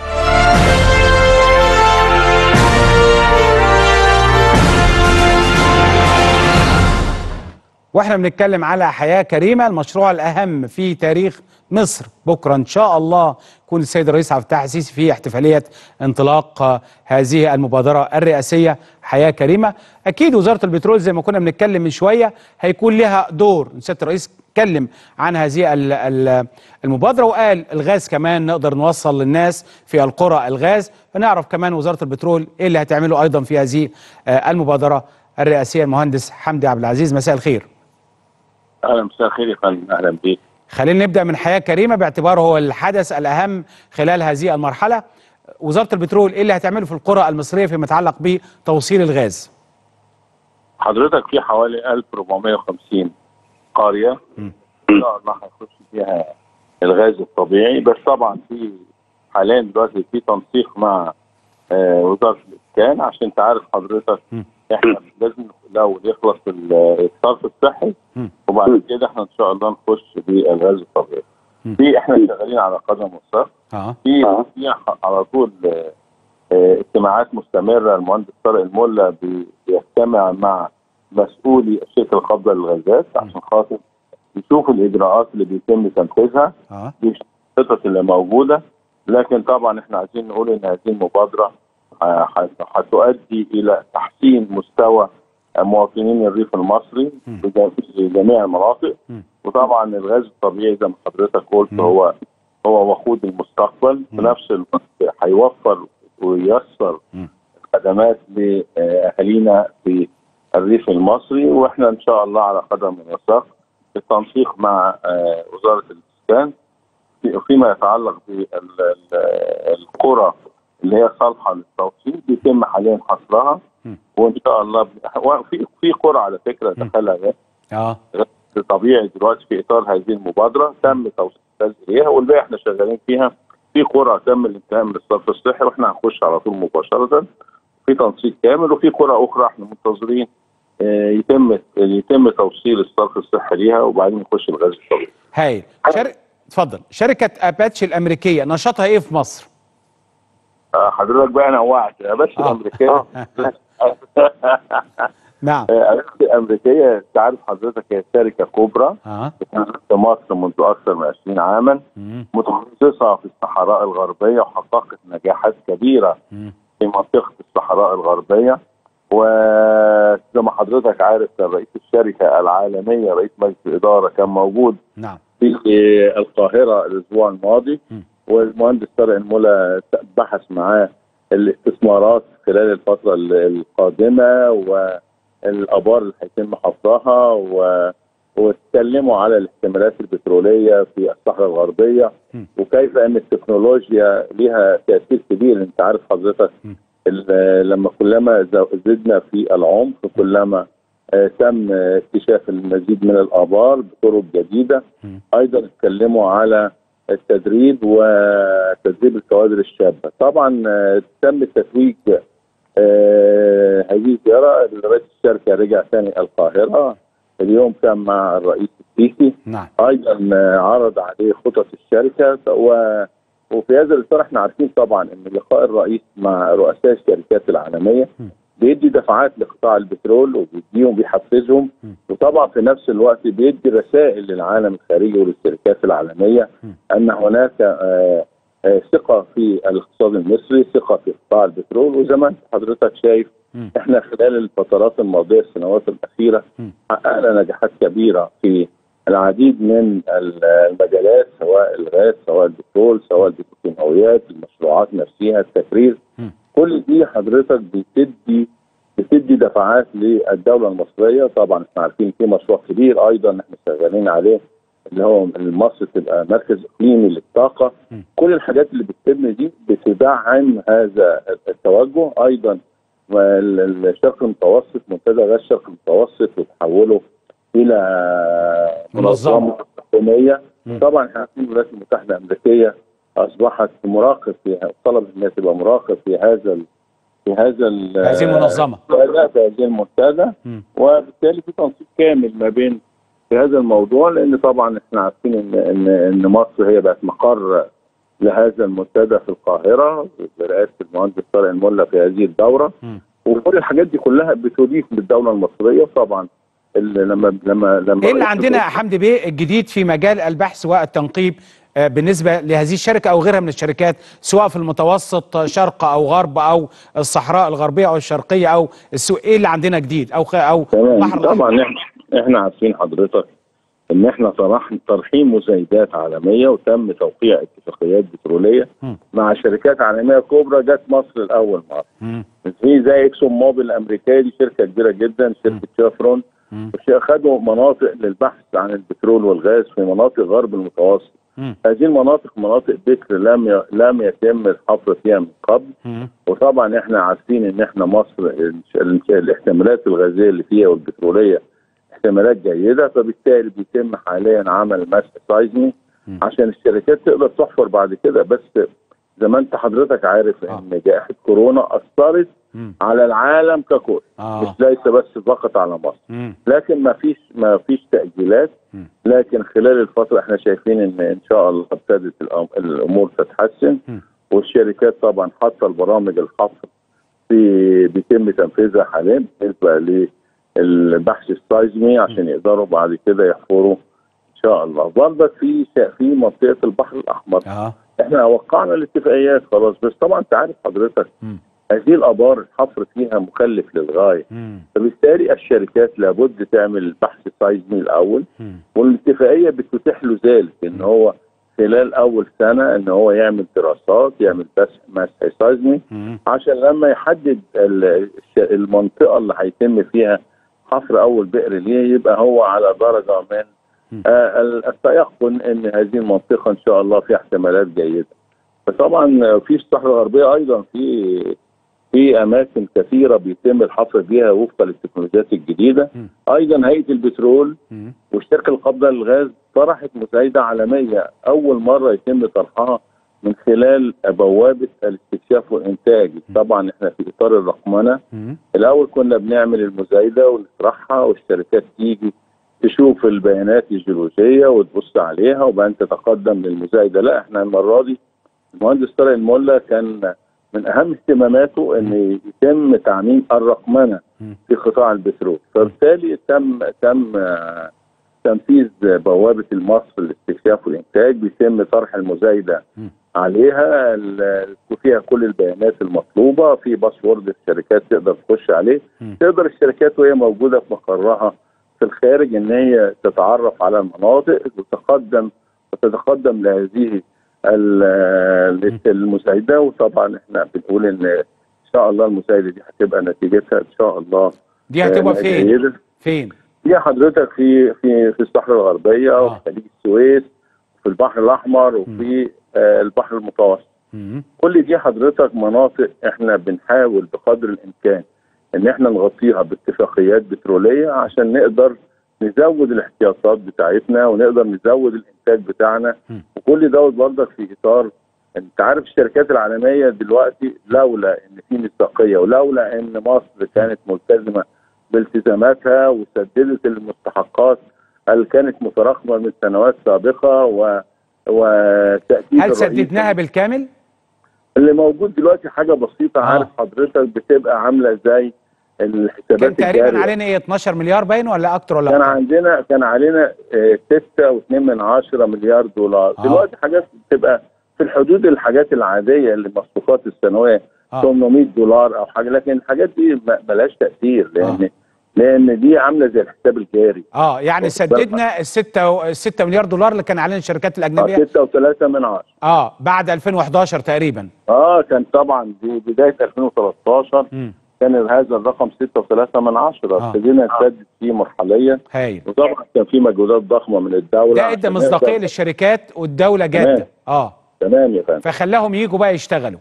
واحنا بنتكلم على حياة كريمة، المشروع الأهم في تاريخ مصر. بكرة إن شاء الله يكون السيد الرئيس عبد الفتاح السيسي في احتفالية انطلاق هذه المبادرة الرئاسية حياة كريمة. أكيد وزارة البترول زي ما كنا بنتكلم من شوية هيكون لها دور. سيادة الرئيس اتكلم عن هذه المبادرة وقال الغاز كمان نقدر نوصل للناس في القرى الغاز، فنعرف كمان وزارة البترول إيه اللي هتعمله أيضا في هذه المبادرة الرئاسية. المهندس حمدي عبد العزيز، مساء الخير. اهلا، مساء الخير يا فندم، اهلا بيك. خلينا نبدا من حياه كريمه باعتباره هو الحدث الاهم خلال هذه المرحله. وزاره البترول ايه اللي هتعمله في القرى المصريه فيما يتعلق بتوصيل الغاز؟ حضرتك في حوالي ألف وأربعمائة وخمسين قريه ان شاء الله هيخش فيها الغاز الطبيعي، بس طبعا في حاليا دلوقتي في تنسيق مع آه وزاره الاسكان، عشان انت عارف حضرتك احنا لازم الاول يخلص الصرف الصحي، وبعد كده احنا ان شاء الله نخش بالغاز الطبيعي. في احنا شغالين على قدم وساق، في في على طول آه اجتماعات مستمره. المهندس طارق الملا بيجتمع مع مسؤولي شركه القبضه للغازات عشان خاطر يشوفوا الاجراءات اللي بيتم تنفيذها، يشوفوا الخطط اللي موجوده. لكن طبعا احنا عايزين نقول ان هذه المبادره هتؤدي الى تحسين مستوى مواطنين الريف المصري في جميع المناطق. وطبعا الغاز الطبيعي زي ما حضرتك قلت هو هو وقود المستقبل، في نفس الوقت هيوفر وييسر الخدمات لاهالينا في الريف المصري. واحنا ان شاء الله على قدم وساق بالتنسيق مع وزاره الاسكان فيما يتعلق بالقرى اللي هي صالحه للتوصيل بيتم حاليا حصرها، وان شاء الله في في قرى على فكره دخلها اه طبيعي دلوقتي في اطار هذه المبادره تم توصيل الغاز اليها، والباقي احنا شغالين فيها. في قرى تم الانتهاء من الصرف الصحي واحنا هنخش على طول مباشره في تنسيق كامل، وفي قرى اخرى احنا منتظرين يتم يتم توصيل الصرف الصحي ليها وبعدين نخش الغاز الطبيعي. هايل. شر... اتفضل. شركه اباتشي الامريكيه نشاطها ايه في مصر؟ آه حضرتك بقى نوعت. اباتشي آه. الامريكيه آه. نعم. اباتشي الامريكيه انت عارف حضرتك هي شركه كبرى آه. في مصر منذ اكثر من عشرين عاما، متخصصه في الصحراء الغربيه وحققت نجاحات كبيره مم. في منطقه الصحراء الغربيه. وزي ما حضرتك عارف كان رئيس الشركه العالميه رئيس مجلس الاداره كان موجود نعم في القاهره الاسبوع الماضي، م. والمهندس طارق الملا بحث معاه الاستثمارات خلال الفتره القادمه والابار اللي هيتم حفرها، و واتكلموا على الاحتمالات البتروليه في الصحراء الغربيه م. وكيف ان التكنولوجيا لها تاثير كبير. انت عارف حضرتك م. لما كلما زدنا في العمق كلما آه تم اكتشاف المزيد من الابار بطرق جديده. م. ايضا اتكلموا على التدريب وتدريب الكوادر الشابه. طبعا آه تم التتويج آه هذه الزياره. رئيس الشركه رجع ثاني القاهره اليوم، كان مع الرئيس السيسي. نعم. ايضا آه عرض عليه خطط الشركه، و وفي هذا الاطار احنا عارفين طبعا ان لقاء الرئيس مع رؤساء الشركات العالميه م. بيدي دفعات لقطاع البترول وبيديهم بيحفزهم، م. وطبعا في نفس الوقت بيدي رسائل للعالم الخارجي وللشركات العالميه م. ان هناك آه آه ثقه في الاقتصاد المصري، ثقه في قطاع البترول. وزي ما حضرتك شايف م. احنا خلال الفترات الماضيه السنوات الاخيره حققنا نجاحات كبيره في العديد من المجالات، سواء الغاز سواء البترول سواء البتروكيماويات، المشروعات نفسها، التكرير. م. كل دي حضرتك بتدي بتدي دفعات للدوله المصريه. طبعا احنا عارفين في مشروع كبير ايضا احنا شغالين عليه اللي هو مصر تبقى مركز اقليمي للطاقه. م. كل الحاجات اللي بتتم دي بتدعم هذا التوجه. ايضا الشرق المتوسط، منتدى غاز الشرق المتوسط وتحوله الى منظمه حكوميه. طبعا احنا عارفين الولايات المتحده الامريكيه اصبحت مراقب فيها، طلبت انها تبقى مراقب في هذا في هذا هذه المنظمه في هذه المنتدى، وبالتالي في تنسيق كامل ما بين في هذا الموضوع، لان طبعا احنا عارفين ان ان ان مصر هي بقت مقر لهذا المنتدى في القاهره برئاسه المهندس طارق الملا في هذه الدوره. م. وكل الحاجات دي كلها بتضيف للدوله المصريه. طبعا لما لما لما ايه اللي عندنا يا حمدي بيه الجديد في مجال البحث والتنقيب بالنسبه لهذه الشركه او غيرها من الشركات، سواء في المتوسط شرق او غرب او الصحراء الغربيه او الشرقيه او السوق؟ ايه اللي عندنا جديد او او البحر الاحمر؟ طبعا احنا احنا عارفين حضرتك ان احنا طرحنا طرحين مزايدات عالميه وتم توقيع اتفاقيات بتروليه م. مع شركات عالميه كبرى. جت مصر الاول مصر في زي اكسون موبيل الامريكيه، دي شركه كبيره جدا، شركه شافرون، خدوا مناطق للبحث عن البترول والغاز في مناطق غرب المتوسط. مم. هذه المناطق مناطق بكر لم ي... لم يتم الحفر فيها من قبل. مم. وطبعا احنا عارفين ان احنا مصر ال... الاحتمالات الغازيه اللي فيها والبتروليه احتمالات جيده، فبالتالي بيتم حاليا عمل مسح سايزمي عشان الشركات تقدر تحفر بعد كده. بس زي ما انت حضرتك عارف آه. ان جائحه كورونا اثرت مم. على العالم ككل، آه. مش ليس بس فقط على مصر. مم. لكن ما فيش ما فيش تاجيلات، مم. لكن خلال الفتره احنا شايفين ان ان شاء الله ابتدت الأم- الامور تتحسن، مم. والشركات طبعا حاطه البرامج الحفر في بيتم تنفيذها حاليا بالنسبه للبحث السيزمي عشان يقدروا بعد كده يحفروا ان شاء الله. برضك في في منطقه البحر الاحمر اه احنا وقعنا الاتفاقيات خلاص، بس طبعا انت عارف حضرتك مم. هذه الابار الحفر فيها مكلف للغايه، مم. فبالتالي الشركات لابد تعمل بحث سيزمي الاول، مم. والاتفاقيه بتتيح له ذلك ان هو خلال اول سنه ان هو يعمل دراسات، يعمل بس مسح سيزمي مم. عشان لما يحدد ال- المنطقه اللي هيتم فيها حفر اول بئر ليه يبقى هو على درجه من آه التيقن ان هذه المنطقه ان شاء الله فيها احتمالات جيده. فطبعا في الصحراء الغربيه ايضا في في اماكن كثيره بيتم الحفر فيها وفقا للتكنولوجيات الجديده. ايضا هيئه البترول مم. وشركه القابضه للغاز طرحت مساعده عالميه اول مره يتم طرحها من خلال بوابه الاستكشاف والانتاج. طبعا احنا في اطار الرقمنه، مم. الاول كنا بنعمل المزايده ونطرحها والشركات تيجي تشوف البيانات الجيولوجيه وتبص عليها وبعدين تتقدم للمزايده. لا احنا المره دي المهندس طارق الملا كان من اهم اهتماماته ان يتم تعميم الرقمنه في قطاع البترول، فبالتالي تم تم آه، تنفيذ بوابه المصر للاستكشاف والانتاج، بيتم طرح المزايده عليها ال- وفيها كل البيانات المطلوبه، في باسورد الشركات تقدر تخش عليه، تقدر الشركات وهي موجوده في مقرها في الخارج ان هي تتعرف على المناطق وتتقدم وتتقدم لهذه ال- المساعده. وطبعا احنا بنقول ان ان شاء الله المساعده دي هتبقى نتيجتها ان شاء الله دي هتبقى آه، فين؟ جيدة. فين؟ دي حضرتك في في في الصحراء الغربيه آه. وفي خليج السويس وفي البحر الاحمر وفي آه البحر المتوسط. مم. كل دي حضرتك مناطق احنا بنحاول بقدر الامكان ان احنا نغطيها باتفاقيات بتروليه عشان نقدر نزود الاحتياطات بتاعتنا ونقدر نزود الانتاج بتاعنا. وكل دوت برضك في اطار انت عارف الشركات العالميه دلوقتي لولا ان في مصداقيه ولولا ان مصر كانت ملتزمه بالتزاماتها وسددت المستحقات اللي كانت متراكمه من سنوات سابقه و وتاكيد هل الرئيس سددناها بالكامل؟ اللي موجود دلوقتي حاجه بسيطه. آه. عارف حضرتك بتبقى عامله زي الحسابات كان تقريبا الجارية. علينا ايه اتناشر مليار باين ولا اكتر ولا كان أكتر؟ عندنا كان علينا آه، ستة واتنين من عشرة مليار دولار. آه. دلوقتي حاجات بتبقى في الحدود الحاجات العاديه اللي المصروفات السنويه آه. ثمانمائة دولار او حاجه، لكن الحاجات دي ما- ملهاش تاثير لان آه. لان دي عامله زي الحساب الجاري. اه يعني واخد بالك؟ سددنا الستة الستة مليار دولار اللي كان علينا الشركات آه، الاجنبيه ستة وثلاثة من عشرة. اه بعد ألفين وحداشر تقريبا. اه كان طبعا دي بدايه ألفين وثلاثة عشر امم كان هذا الرقم ستة وثلاثة من عشرة. آه. ابتدينا نسدد فيه مرحليا، هايل. وطبعا كان في مجهودات ضخمه من الدوله ده ادى عشان مصداقيه نقدر- للشركات والدوله تمام. جاده. اه تمام يا فندم. فخلاهم يجوا بقى يشتغلوا.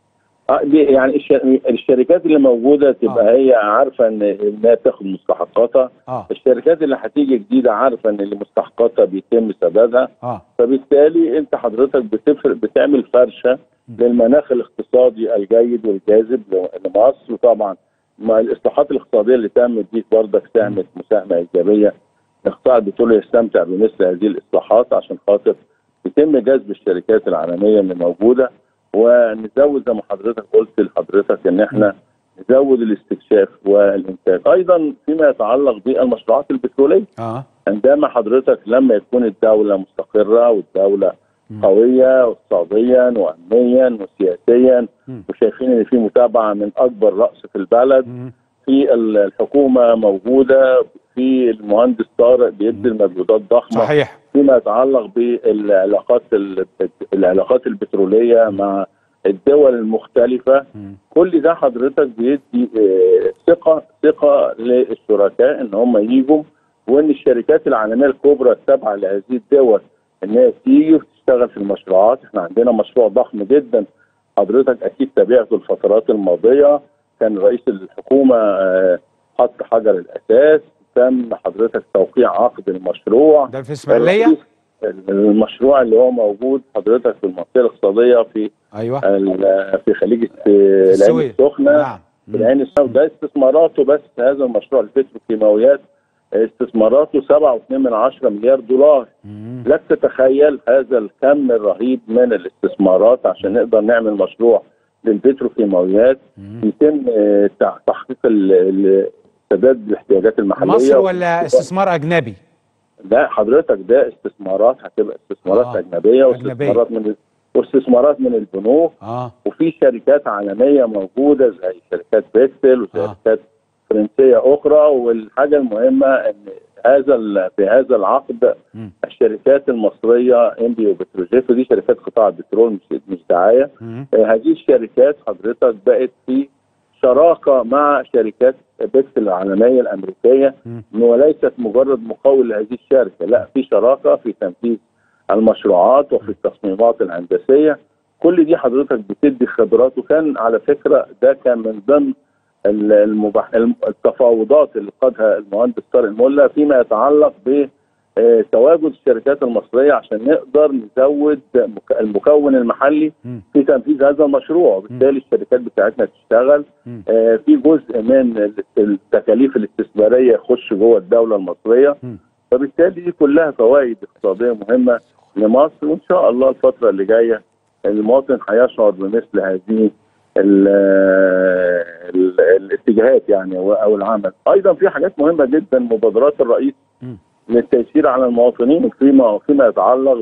آه دي يعني الش- الشركات اللي موجوده تبقى آه. هي عارفه ان انها تاخد مستحقاتها. اه الشركات اللي هتيجي جديده عارفه ان اللي مستحقاتها بيتم سدادها، اه فبالتالي انت حضرتك بتفرق بتعمل فرشه للمناخ الاقتصادي الجيد والجاذب ل- لمصر. وطبعا مع الاصلاحات الاقتصاديه اللي تمت دي برضك ساهمت مساهمه ايجابيه. القطاع البترولي يستمتع بمثل هذه الاصلاحات عشان خاطر يتم جذب الشركات العالميه اللي موجوده، ونزود زي ما حضرتك قلت لحضرتك ان احنا نزود الاستكشاف والانتاج. ايضا فيما يتعلق بالمشروعات البتروليه، اه عندما حضرتك لما يكون الدوله مستقره والدوله قويه اقتصاديا وامنيا وسياسيا مم. وشايفين ان في متابعه من اكبر راس في البلد، مم. في ال- الحكومه موجوده، في المهندس طارق بيبذل مجهودات ضخمه صحيح. فيما يتعلق بالعلاقات ال- العلاقات البتروليه مع الدول المختلفه. مم. كل ده حضرتك بيدي آه، ثقه ثقه للشركاء ان هم يجوا، وان الشركات العالميه الكبرى التابعه لهذه الدول ان هي تيجي وتشتغل في المشروعات. احنا عندنا مشروع ضخم جدا حضرتك اكيد تابعته الفترات الماضيه، كان رئيس الحكومه آه، حط حجر الاساس، تم حضرتك توقيع عقد المشروع. ده في اسماعيليه؟ الرئيس- المشروع اللي هو موجود حضرتك في المنطقه الاقتصاديه في ايوه في خليج العين السخنه. نعم. في العين السخنه ده استثماراته بس هذا المشروع البتروكيماويات استثماراته سبعة واتنين من عشرة مليار دولار. مم. لك تتخيل هذا الكم الرهيب من الاستثمارات عشان نقدر نعمل مشروع للبتروكيماويات يتم تحقيق سداد الاحتياجات المحليه. مصر ولا استثمار اجنبي؟ لا حضرتك ده استثمارات هتبقى استثمارات آه. اجنبيه واستثمارات من واستثمارات من البنوك آه. وفي شركات عالميه موجوده زي شركات بيكسل وشركات آه. فرنسيه اخرى. والحاجه المهمه ان هذا في هذا العقد م. الشركات المصريه انبي وبتروجيت ودي شركات قطاع البترول مش مش دعايه. آه هذه الشركات حضرتك بقت في شراكه مع شركات بيكسل العالميه الامريكيه م. وليست مجرد مقاول لهذه الشركه، لا في شراكه في تنفيذ المشروعات وفي التصميمات الهندسيه. كل دي حضرتك بتدي خبرات. وكان على فكره ده كان من ضمن المباح التفاوضات اللي قادها المهندس طارق ملا فيما يتعلق بتواجد الشركات المصريه عشان نقدر نزود المكون المحلي في تنفيذ هذا المشروع، وبالتالي الشركات بتاعتنا تشتغل. في جزء من التكاليف الاستثماريه يخش جوه الدوله المصريه، فبالتالي دي كلها فوائد اقتصاديه مهمه لمصر. وان شاء الله الفتره اللي جايه المواطن هيشعر بمثل هذه ال ال الاتجاهات يعني او العمل. ايضا في حاجات مهمه جدا مبادرات الرئيس للتيسير على المواطنين فيما فيما يتعلق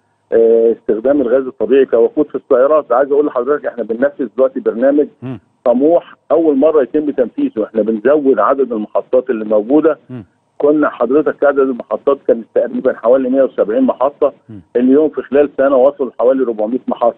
باستخدام الغاز الطبيعي كوقود في السيارات. عايز اقول لحضرتك احنا بننفذ دلوقتي برنامج طموح اول مره يتم تنفيذه. احنا بنزود عدد المحطات اللي موجوده. كنا حضرتك عدد المحطات كانت تقريبا حوالي مئة وسبعين محطه، اليوم في خلال سنه وصل حوالي أربعمئة محطه.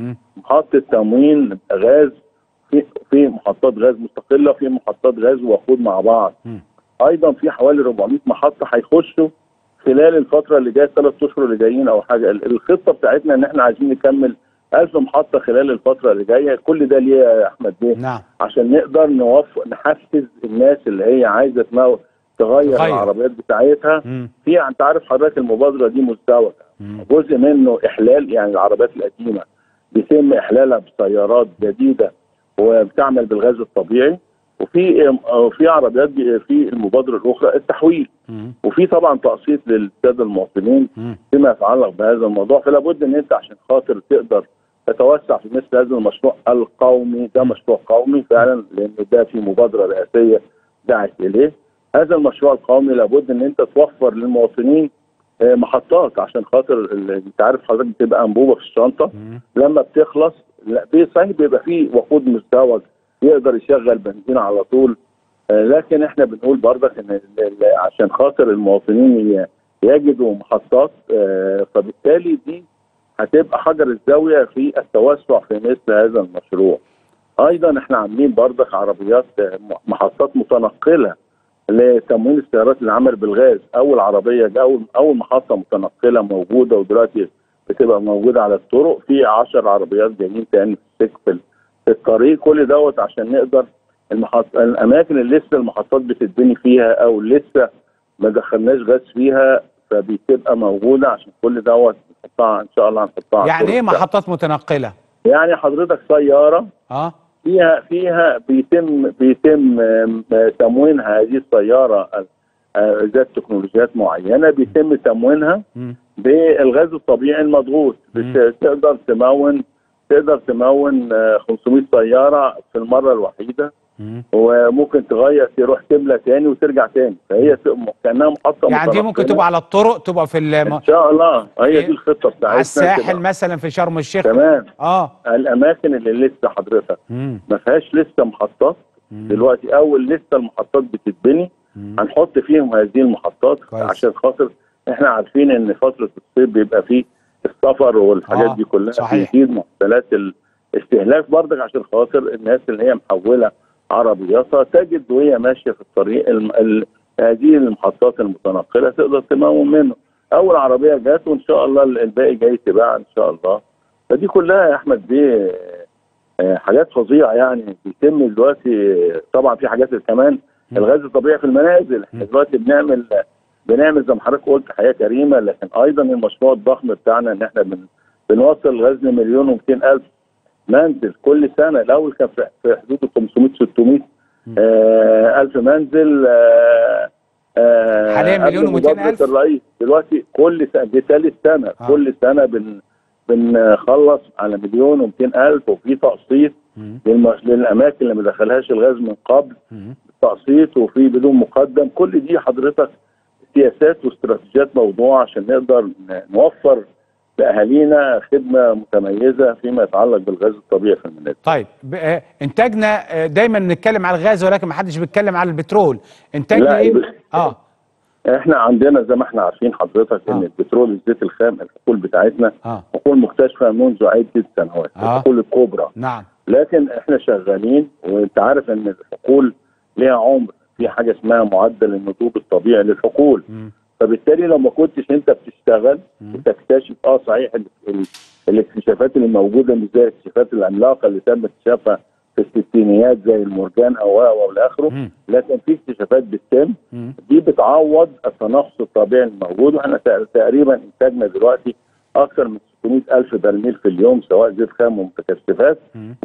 محطه تموين غاز في في محطات غاز مستقله وفي محطات غاز ووقود مع بعض. ايضا في حوالي أربعمئة محطه هيخشوا خلال الفتره اللي جايه الثلاث اشهر اللي جايين او حاجه. الخطه بتاعتنا ان احنا عايزين نكمل ألف محطه خلال الفتره اللي جايه. كل ده ليه يا احمد بيه؟ نعم. عشان نقدر نوفق نحفز الناس اللي هي عايزه تغير, تغير العربيات بتاعتها. مم. في انت عارف حضرتك المبادره دي مزدوجه، جزء منه احلال يعني العربيات القديمه بيتم احلالها بسيارات جديده وبتعمل بالغاز الطبيعي، وفي وفي عربيات في المبادره الاخرى التحويل، مم. وفي طبعا تقسيط للساده المواطنين فيما يتعلق بهذا الموضوع. فلا بد ان انت عشان خاطر تقدر تتوسع في مثل هذا المشروع القومي، ده مشروع قومي فعلا لان ده في مبادره رئاسيه دعت اليه. هذا المشروع القومي لابد ان انت توفر للمواطنين محطات عشان خاطر انت عارف حضرتك بتبقى انبوبه في الشنطه لما بتخلص لا صحيح بيبقى فيه وقود مزدوج يقدر يشغل بنزين على طول، لكن احنا بنقول برضك ان عشان خاطر المواطنين يجدوا محطات، فبالتالي دي هتبقى حجر الزاويه في التوسع في مثل هذا المشروع. ايضا احنا عاملين برضك عربيات محطات متنقله لتموين السيارات اللي عمل بالغاز. اول عربيه اول اول محطه متنقله موجوده ودلوقتي بتبقى موجوده على الطرق. في عشر عربيات جايين تاني في السكه في الطريق. كل دوت عشان نقدر المحط... الاماكن اللي لسه المحطات بتتبني فيها او لسه ما دخلناش غاز فيها فبتبقى موجوده عشان كل دوت نحطها ان شاء الله هنحطها. يعني ايه محطات متنقله؟ يعني حضرتك سياره اه فيها فيها بيتم بيتم تموين هذه السياره ذات تكنولوجيات معينه بيتم تموينها بالغاز الطبيعي المضغوط. تقدر تمون تقدر تمون خمسمئة سياره في المره الوحيده، وممكن تغير تروح تملى تاني وترجع تاني. فهي كانها محطه يعني دي ممكن تبقى على الطرق، تبقى في الم... ان شاء الله هي دي الخطه بتاعتنا. على الساحل مثلا في شرم الشيخ تمام. اه الاماكن اللي لسه حضرتك ما فيهاش لسه محطات مم. دلوقتي اول لسه المحطات بتتبني مم. هنحط فيهم هذه المحطات كويس. عشان خاطر احنا عارفين ان فتره الصيف بيبقى فيه السفر والحاجات آه. دي كلها بتزيد معدلات الاستهلاك برضك عشان خاطر الناس اللي هي محوله عربياتها تجد وهي ماشيه في الطريق ال ال هذه المحطات المتنقله تقدر تمون منه. اول عربيه جات وان شاء الله الباقي جاي تباع ان شاء الله. فدي كلها يا احمد دي حاجات فظيعه يعني بيتم دلوقتي. طبعا في حاجات كمان الغاز الطبيعي في المنازل. احنا دلوقتي بنعمل بنعمل زي ما حضرتك قلت حياه كريمه، لكن ايضا المشروع الضخم بتاعنا ان احنا بن بنوصل غزل مليون ومئتين الف منزل كل سنه. الاول كان في حدود خمسمائة ستمائة آه الف منزل آه آه حاليا مليون ومئتين الف الرئيس. دلوقتي كل سنه دي ثالث سنه آه. كل سنه بن بنخلص على مليون ومئتين الف، وفي تقسيط للاماكن اللي ما دخلهاش الغاز من قبل تقسيط، وفي بدون مقدم. كل دي حضرتك سياسات واستراتيجيات موضوعه عشان نقدر نوفر لاهالينا خدمه متميزه فيما يتعلق بالغاز الطبيعي في المنازل. طيب انتاجنا دايما بنتكلم على الغاز ولكن ما حدش بيتكلم على البترول، انتاجنا ايه؟ اه احنا عندنا زي ما احنا عارفين حضرتك آه. ان البترول الزيت الخام الحقول بتاعتنا آه. حقول مكتشفه منذ عده سنوات، آه. الحقول الكبرى. نعم. لكن احنا شغالين، وانت عارف ان الحقول ليها عمر، في حاجه اسمها معدل النضوج الطبيعي للحقول. م. فبالتالي لو ما كنتش انت بتشتغل وتكتشف اه صحيح الاكتشافات اللي موجوده مش زي الاكتشافات العملاقه اللي تم اكتشافها في الستينيات زي المرجان او او الى اخره، لكن في اكتشافات بتتم دي بتعوض التناقص الطبيعي الموجود. واحنا تقريبا انتاجنا دلوقتي اكثر من ستمائة الف برميل في اليوم سواء زيت خام ومتكثفات،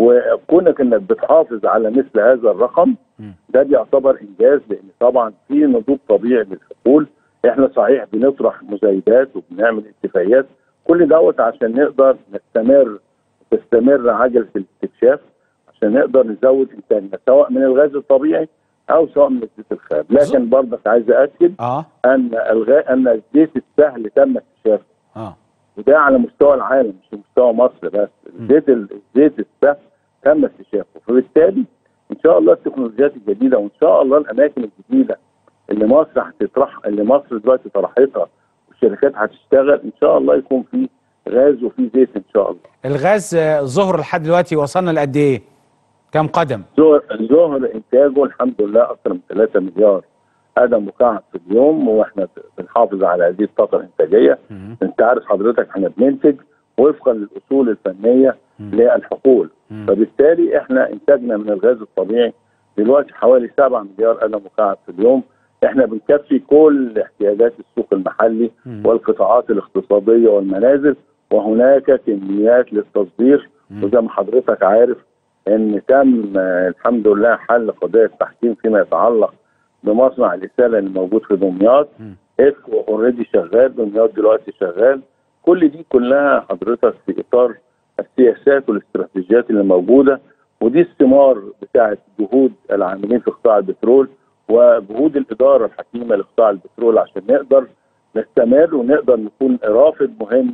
وكونك انك بتحافظ على مثل هذا الرقم ده بيعتبر انجاز، لان طبعا في نضوج طبيعي للحقول. احنا صحيح بنطرح مزايدات وبنعمل اتفاقيات، كل دوت عشان نقدر نستمر تستمر عجله الاستكشاف عشان نقدر نزود انتاجنا سواء من الغاز الطبيعي او سواء من الزيت الخام. لكن برضك عايز اكد آه. ان الغاء ان الزيت السهل تم اكتشافه اه وده على مستوى العالم مش مستوى مصر بس. الزيت الزيت السهل تم اكتشافه، فبالتالي ان شاء الله التكنولوجيات الجديده وان شاء الله الاماكن الجديده اللي مصر هتطرح اللي مصر دلوقتي طرحتها والشركات هتشتغل ان شاء الله يكون في غاز وفي زيت ان شاء الله. الغاز ظهر لحد دلوقتي وصلنا لقد ايه؟ كم قدم؟ ظهر ظهر انتاجه الحمد لله اكثر من ثلاثة مليار قدم مكعب في اليوم، واحنا بنحافظ على هذه الطاقه الانتاجيه. مم. انت عارف حضرتك احنا بننتج وفقا للاصول الفنيه مم. للحقول، مم. فبالتالي احنا انتاجنا من الغاز الطبيعي دلوقتي حوالي سبعة مليار قدم مكعب في اليوم. احنا بنكفي كل احتياجات السوق المحلي مم. والقطاعات الاقتصاديه والمنازل، وهناك كميات للتصدير. مم. وزي ما حضرتك عارف ان تم آه الحمد لله حل قضيه التحكيم فيما يتعلق بمصنع الاساله اللي موجود في دمياط. افكو اوريدي شغال، دمياط دلوقتي شغال. كل دي كلها حضرتك في اطار السياسات والاستراتيجيات اللي موجوده، ودي الثمار بتاعه جهود العاملين في قطاع البترول وجهود الاداره الحكيمه لقطاع البترول عشان نقدر نستمر ونقدر نكون رافد مهم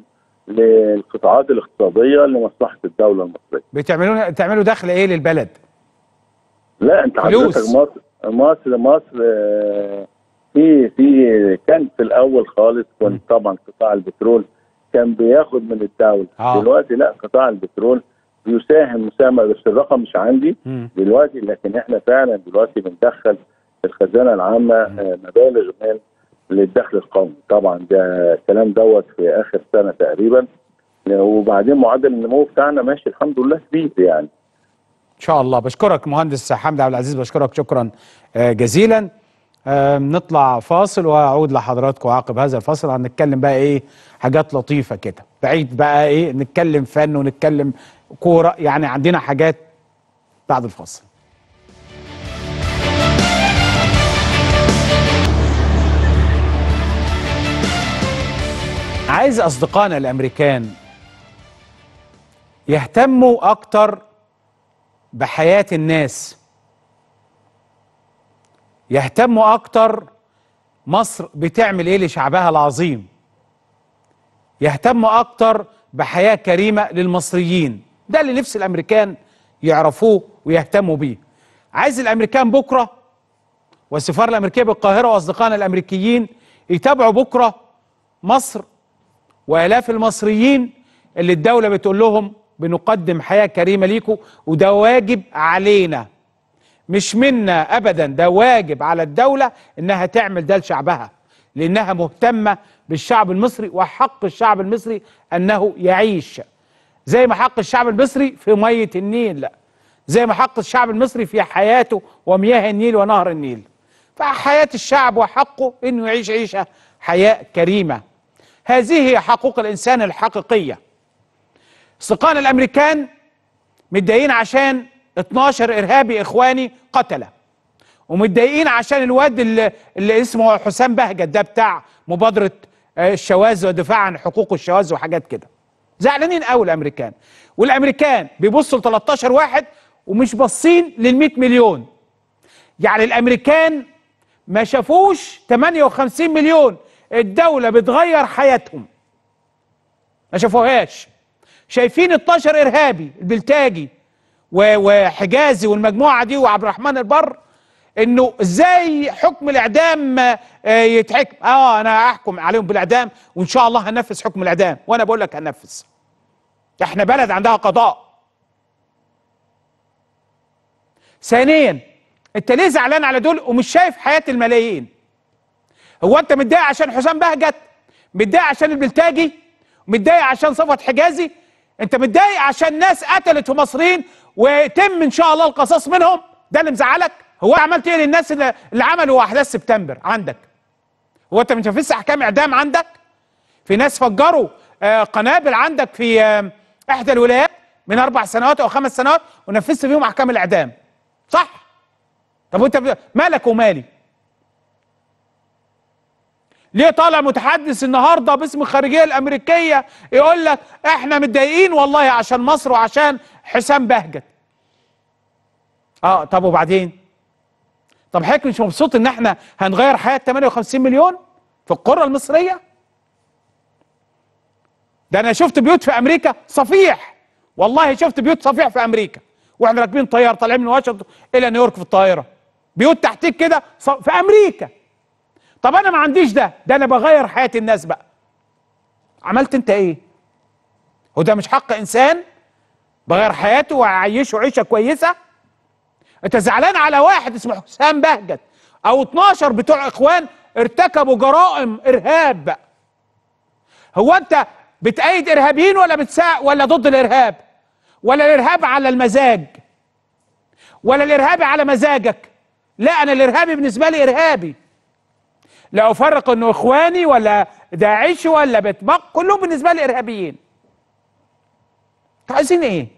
للقطاعات الاقتصاديه لمصلحه الدوله المصريه. بتعملوا تعملوا دخل ايه للبلد؟ لا انت حضرتك مصر مصر مصر في في كان في الاول خالص كنت طبعا قطاع البترول كان بياخد من الدوله. آه. دلوقتي لا، قطاع البترول بيساهم مساهمه، بس الرقم مش عندي م. دلوقتي، لكن احنا فعلا دلوقتي بندخل في الخزانه العامه مبالغ من للدخل القومي. طبعا ده الكلام دوت في اخر سنه تقريبا، وبعدين معدل النمو بتاعنا ماشي الحمد لله كبير يعني. ان شاء الله. بشكرك مهندس حمدي عبد العزيز، بشكرك شكرا جزيلا. نطلع فاصل واعود لحضراتكم عقب هذا الفاصل. هنتكلم بقى ايه حاجات لطيفه كده، بعيد بقى ايه نتكلم فن ونتكلم كوره، يعني عندنا حاجات بعد الفاصل. عايز اصدقائنا الامريكان يهتموا اكتر بحياة الناس، يهتموا اكتر مصر بتعمل ايه لشعبها العظيم، يهتموا اكتر بحياة كريمة للمصريين. ده اللي نفس الامريكان يعرفوه ويهتموا بيه. عايز الامريكان بكرة والسفارة الامريكية بالقاهرة واصدقائنا الامريكيين يتابعوا بكرة مصر والاف المصريين اللي الدولة بتقول لهم بنقدم حياة كريمة ليكم، وده واجب علينا مش منا ابدا، ده واجب على الدولة انها تعمل ده لشعبها، لانها مهتمة بالشعب المصري وحق الشعب المصري انه يعيش زي ما حق الشعب المصري في مية النيل، لا زي ما حق الشعب المصري في حياته ومياه النيل ونهر النيل. فحياة الشعب وحقه انه يعيش عيشة حياة كريمة. هذه هي حقوق الانسان الحقيقية. استقال الامريكان متضايقين عشان اتناشر ارهابي اخواني قتله، ومتضايقين عشان الواد اللي, اللي اسمه حسام بهجت ده بتاع مبادرة الشواذ ودفاع عن حقوق الشواذ وحاجات كده. زعلانين قوي الامريكان، والامريكان بيبصوا ل تلتاشر واحد ومش باصين لل مية مليون. يعني الامريكان ما شافوش تمانية وخمسين مليون الدولة بتغير حياتهم، ما شافوهاش. شايفين اتناشر ارهابي البلتاجي وحجازي والمجموعة دي وعبد الرحمن البر، انه ازاي حكم الاعدام يتحكم. اه انا هحكم عليهم بالاعدام وان شاء الله هنفذ حكم الاعدام، وانا بقول لك هنفذ. احنا بلد عندها قضاء. ثانيا، انت ليه زعلان على دول ومش شايف حياة الملايين؟ هو انت متضايق عشان حسام بهجت؟ متضايق عشان البلتاجي؟ متضايق عشان صفوت حجازي؟ انت متضايق عشان ناس قتلت في مصريين ويتم ان شاء الله القصاص منهم؟ ده اللي مزعلك؟ هو عملت ايه للناس اللي, اللي عملوا احداث سبتمبر عندك؟ هو انت مش نفذت احكام اعدام عندك؟ في ناس فجروا آه قنابل عندك في آه احدى الولايات من اربع سنوات او خمس سنوات ونفذت فيهم احكام الاعدام، صح؟ طب وانت مالك ومالي؟ ليه طالع متحدث النهارده باسم الخارجيه الامريكيه يقول لك احنا متضايقين والله عشان مصر وعشان حسام بهجت؟ اه طب وبعدين؟ طب حضرتك مش مبسوط ان احنا هنغير حياه تمانية وخمسين مليون في القرى المصريه؟ ده انا شفت بيوت في امريكا صفيح، والله شفت بيوت صفيح في امريكا واحنا راكبين طياره طالعين من واشنطن الى نيويورك في الطائره، بيوت تحتيك كده في امريكا. طب انا ما عنديش ده، ده انا بغير حياه الناس بقى. عملت انت ايه؟ هو ده مش حق انسان؟ بغير حياته واعيشه عيشه كويسه؟ انت زعلان على واحد اسمه حسام بهجت او اتناشر بتوع اخوان ارتكبوا جرائم ارهاب. هو انت بتأيد ارهابيين ولا بتساء ولا ضد الارهاب؟ ولا الارهاب على المزاج؟ ولا الارهابي على مزاجك؟ لا، انا الارهابي بالنسبه لي ارهابي، لا افرق انه اخواني ولا داعش ولا بتبق، كلهم بالنسبه لي ارهابيين. انتوا عايزين ايه؟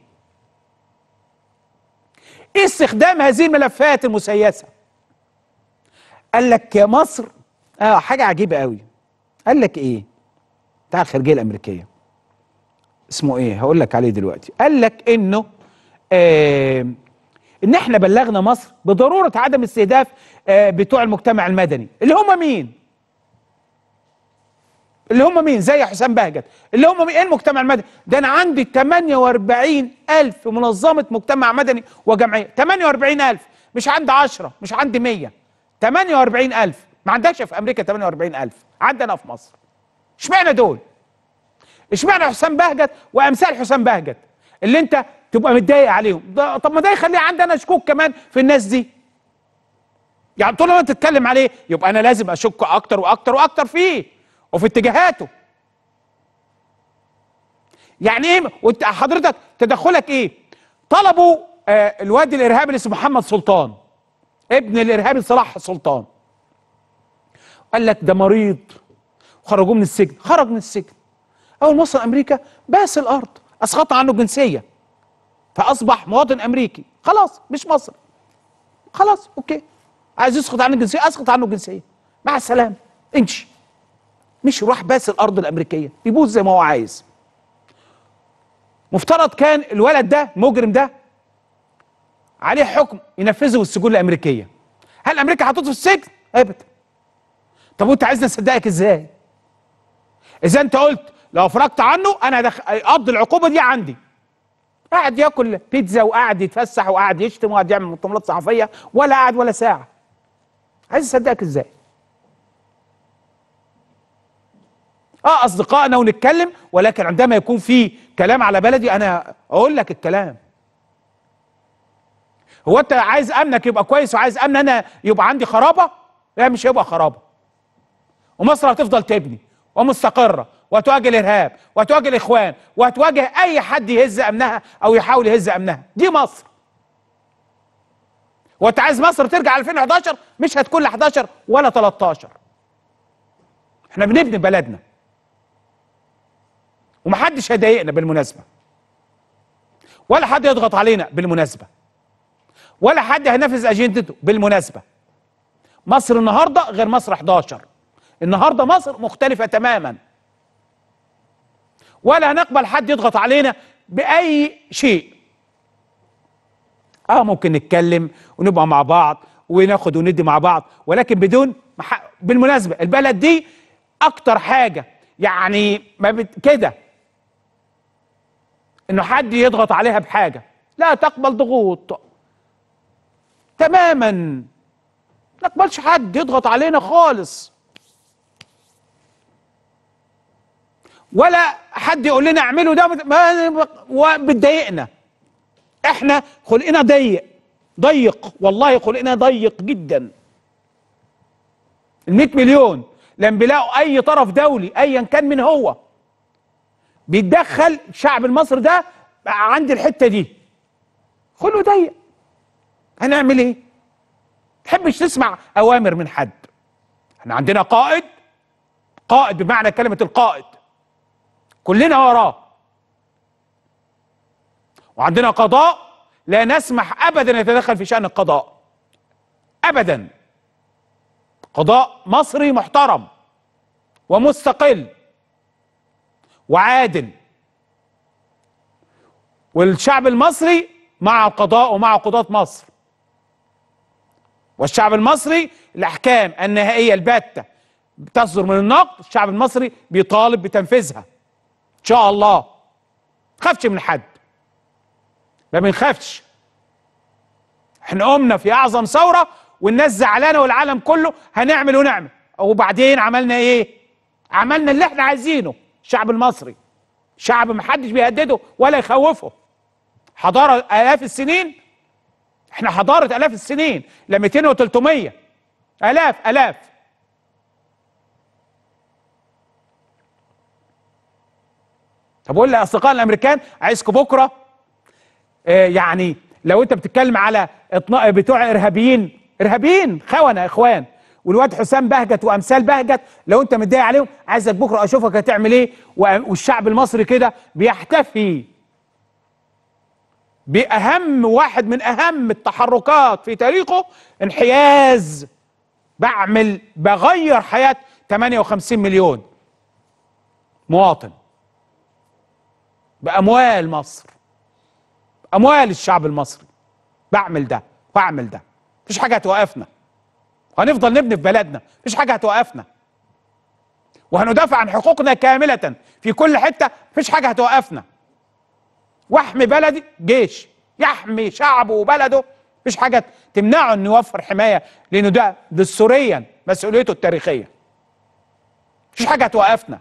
ايه استخدام هذه الملفات المسيسه؟ قال لك يا مصر اه حاجه عجيبه قوي. قال لك ايه؟ بتاع الخارجيه الامريكيه اسمه ايه؟ هقول لك عليه دلوقتي. قال لك انه آه ان احنا بلغنا مصر بضروره عدم استهداف آه بتوع المجتمع المدني. اللي هم مين؟ اللي هم مين؟ زي حسام بهجت. اللي هم مين؟ ايه المجتمع المدني؟ ده انا عندي تمانية واربعين الف منظمه مجتمع مدني وجمعيه. تمانية واربعين الف، مش عندي عشرة، مش عندي مية. تمانية واربعين الف. ما عندكش في امريكا تمانية واربعين الف، عندنا في مصر. اشمعنى دول؟ اشمعنى حسام بهجت وامثال حسام بهجت اللي انت تبقى متضايق عليهم؟ ده طب ما ده يخلي عندنا شكوك كمان في الناس دي. يعني طول ما انت تتكلم عليه يبقى انا لازم اشك اكتر واكتر واكتر فيه وفي اتجاهاته. يعني ايه؟ وانت حضرتك تدخلك ايه؟ طلبوا آه الواد الارهابي اللي اسمه محمد سلطان، ابن الارهابي صلاح سلطان. قال لك ده مريض، خرجوه من السجن. خرج من السجن، اول ما وصل امريكا باس الارض، اسقط عنه الجنسيه فاصبح مواطن امريكي. خلاص مش مصري، خلاص اوكي، عايز يسقط عنه الجنسيه اسقط عنه الجنسيه، مع السلامه امشي. مش يروح باس الارض الامريكيه يبوظ زي ما هو عايز. مفترض كان الولد ده المجرم ده عليه حكم ينفذه السجون الامريكيه. هل امريكا حطته في السجن؟ ابدا. طب وانت عايزني اصدقك ازاي؟ اذا انت قلت لو افرجت عنه انا اقضي العقوبه دي عندي. قاعد ياكل بيتزا وقاعد يتفسح وقاعد يشتم وقاعد يعمل مؤتمرات صحفيه ولا قاعد ولا ساعه. عايز اصدقك ازاي؟ اه اصدقائنا ونتكلم، ولكن عندما يكون في كلام على بلدي انا اقول لك الكلام. هو انت عايز امنك يبقى كويس وعايز امن انا يبقى عندي خرابه؟ لا، مش هيبقى خرابه. ومصر هتفضل تبني ومستقره وهتواجه الارهاب وهتواجه الاخوان وهتواجه اي حد يهز امنها او يحاول يهز امنها. دي مصر. هو انت عايز مصر ترجع ألفين وحداشر؟ مش هتكون لا حداشر ولا تلتاشر. احنا بنبني بلدنا ومحدش هيضايقنا بالمناسبه، ولا حد يضغط علينا بالمناسبه، ولا حد هينفذ اجندته بالمناسبه. مصر النهارده غير مصر حداشر. النهارده مصر مختلفه تماما، ولا هنقبل حد يضغط علينا باي شيء. اه ممكن نتكلم ونبقى مع بعض وناخد وندي مع بعض، ولكن بدون مح... بالمناسبه البلد دي اكتر حاجه يعني ما بت... كده انه حد يضغط عليها بحاجه، لا تقبل ضغوط تماما. ما نقبلش حد يضغط علينا خالص، ولا حد يقول لنا اعملوا ده ما بتضايقنا. احنا خلقنا ضيق ضيق والله، خلقنا ضيق جدا. ال مية مليون لما بيلاقوا اي طرف دولي ايا كان من هو بيتدخل، الشعب المصري ده عند الحته دي خلقه ضيق. هنعمل ايه؟ تحبش تسمع اوامر من حد. احنا عندنا قائد، قائد بمعنى كلمه القائد كلنا وراه، وعندنا قضاء لا نسمح ابدا يتدخل في شأن القضاء ابدا. قضاء مصري محترم ومستقل وعادل، والشعب المصري مع القضاء ومع قضاة مصر. والشعب المصري الاحكام النهائيه الباتة بتصدر من النقد، الشعب المصري بيطالب بتنفيذها ان شاء الله. ما تخافش من حد، ما بنخافش. احنا قمنا في اعظم ثوره والناس زعلانه والعالم كله هنعمل ونعمل، وبعدين عملنا ايه؟ عملنا اللي احنا عايزينه. الشعب المصري شعب محدش بيهدده ولا يخوفه. حضاره الاف السنين، احنا حضاره الاف السنين، لا مئتين وتلتمية الاف الاف. طب اقول لاصدقائنا الامريكان عايزكم بكره آه يعني لو انت بتتكلم على بتوع ارهابيين ارهابيين خونه اخوان والواد حسام بهجت وامثال بهجت، لو انت متضايق عليهم عايزك بكره اشوفك هتعمل ايه. والشعب المصري كده بيحتفي باهم واحد من اهم التحركات في تاريخه، انحياز بعمل بغير حياه ثمانية وخمسين مليون مواطن باموال مصر، اموال الشعب المصري. بعمل ده واعمل ده، مفيش حاجه هتوقفنا، وهنفضل نبني في بلدنا، مفيش حاجه هتوقفنا، وهندافع عن حقوقنا كامله في كل حته، مفيش حاجه هتوقفنا. واحمي بلدي، جيش يحمي شعبه وبلده، مفيش حاجه تمنعه انه يوفر حمايه، لانه ده دستوريا مسؤوليته التاريخيه. مفيش حاجه هتوقفنا.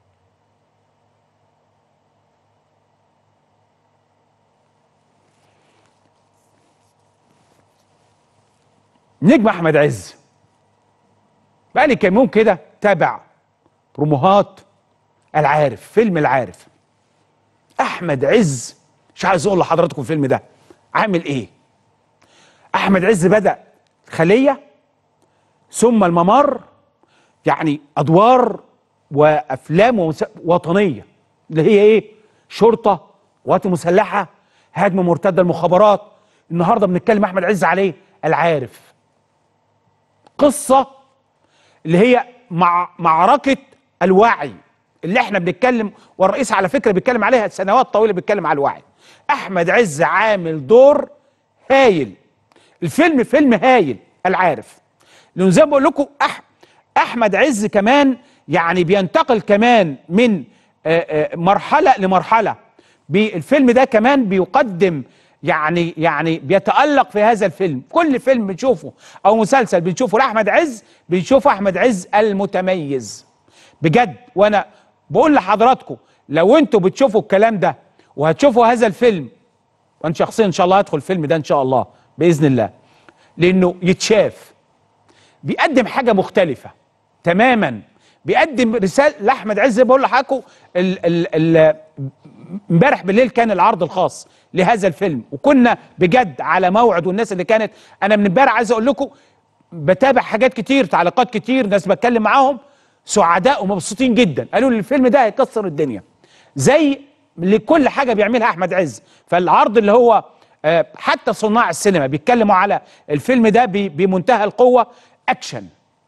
نجم احمد عز بقالي كام يوم كده تابع بروموهات العارف، فيلم العارف. احمد عز مش عايز اقول لحضراتكم الفيلم ده عامل ايه. احمد عز بدأ خلية ثم الممر، يعني ادوار وافلام وطنية اللي هي ايه، شرطة، قوات مسلحة، هجمة مرتدة المخابرات. النهارده بنتكلم احمد عز عليه العارف، قصة اللي هي مع معركة الوعي اللي احنا بنتكلم، والرئيس على فكرة بيتكلم عليها سنوات طويلة، بيتكلم على الوعي. احمد عز عامل دور هايل. الفيلم فيلم هايل العارف، لانه زي ما بقول لكم أح احمد عز كمان يعني بينتقل كمان من آآ آآ مرحلة لمرحلة. بالفيلم ده كمان بيقدم يعني يعني بيتألق في هذا الفيلم. كل فيلم بنشوفه او مسلسل بنشوفه لاحمد عز بنشوف احمد عز المتميز بجد. وانا بقول لحضراتكم لو انتوا بتشوفوا الكلام ده وهتشوفوا هذا الفيلم، وانا شخصيا ان شاء الله هدخل الفيلم ده ان شاء الله باذن الله، لانه يتشاف، بيقدم حاجه مختلفه تماما، بيقدم رساله لاحمد عز. بقول لحضراتكم امبارح بالليل كان العرض الخاص لهذا الفيلم، وكنا بجد على موعد، والناس اللي كانت، انا من امبارح عايز اقول لكم بتابع حاجات كتير، تعليقات كتير، ناس بتكلم معاهم سعداء ومبسوطين جدا، قالوا لي الفيلم ده هيكسر الدنيا زي لكل حاجه بيعملها احمد عز. فالعرض اللي هو آه حتى صناع السينما بيتكلموا على الفيلم ده بمنتهى القوه. اكشن،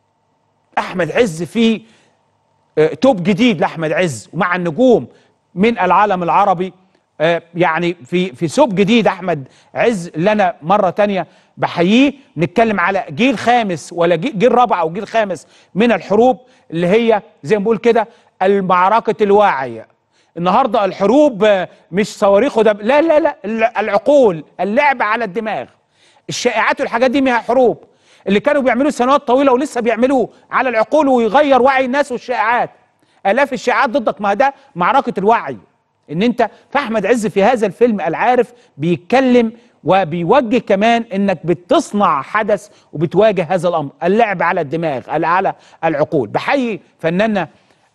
احمد عز فيه آه توب جديد لاحمد عز ومع النجوم من العالم العربي، آه يعني في في سوب جديد احمد عز اللي انا مره تانية بحييه. نتكلم على جيل خامس ولا جيل, جيل رابع او جيل خامس من الحروب اللي هي زي ما بقول كده المعركه الواعيه. النهارده الحروب آه مش صواريخ وده، لا لا لا، العقول، اللعب على الدماغ، الشائعات والحاجات دي منها حروب. اللي كانوا بيعملوه سنوات طويله ولسه بيعملوه على العقول ويغير وعي الناس والشائعات، آلاف الشائعات ضدك، ما ده معركة الوعي. ان انت فاحمد عز في هذا الفيلم العارف بيتكلم وبيوجه كمان انك بتصنع حدث وبتواجه هذا الامر، اللعب على الدماغ، على العقول. بحيي فناننا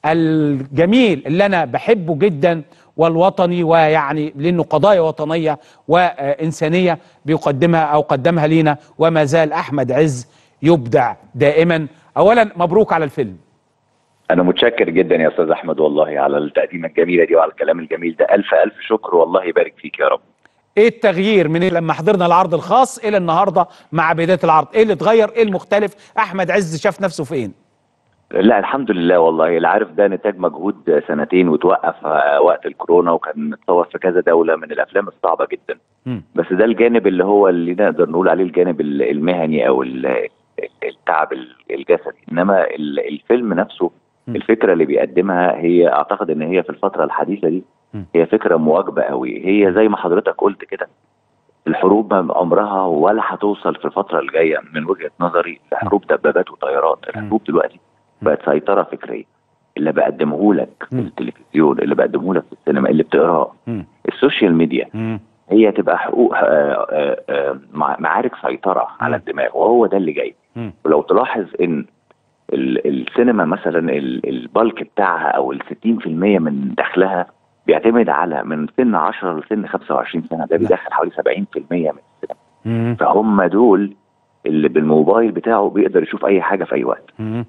الجميل اللي انا بحبه جدا والوطني، ويعني لانه قضايا وطنية وانسانية بيقدمها او قدمها لينا، وما زال احمد عز يبدع دائما. اولا مبروك على الفيلم. أنا متشكر جدا يا أستاذ أحمد والله على التقديمة الجميلة دي وعلى الكلام الجميل ده، ألف ألف شكر والله، يبارك فيك يا رب. إيه التغيير من لما حضرنا العرض الخاص إلى النهاردة مع بداية العرض؟ إيه اللي اتغير؟ إيه المختلف؟ أحمد عز شاف نفسه فين؟ لا الحمد لله والله، العارف ده نتاج مجهود سنتين وتوقف وقت الكورونا، وكان متصور في كذا دولة، من الأفلام الصعبة جدا. م. بس ده الجانب اللي هو اللي نقدر نقول عليه الجانب المهني أو التعب الجسدي، إنما الفيلم نفسه الفكرة اللي بيقدمها هي اعتقد ان هي في الفترة الحديثة دي هي فكرة مواكبة قوي. هي زي ما حضرتك قلت كده، الحروب عمرها ولا هتوصل في الفترة الجاية من وجهة نظري لحروب دبابات وطيارات. الحروب دلوقتي بقت سيطرة فكرية. اللي بقدمه لك في التلفزيون، اللي بقدمه لك في السينما، اللي بتقراه، السوشيال ميديا، هي تبقى حقوق معارك سيطرة على الدماغ، وهو ده اللي جاي. ولو تلاحظ ان السينما مثلا البالك بتاعها او الستين في المية من دخلها بيعتمد على من سن عشرة لسن خمسة وعشرين سنة، ده بيدخل حوالي سبعين في المية من السينما. فهم دول اللي بالموبايل بتاعه بيقدر يشوف اي حاجة في اي وقت.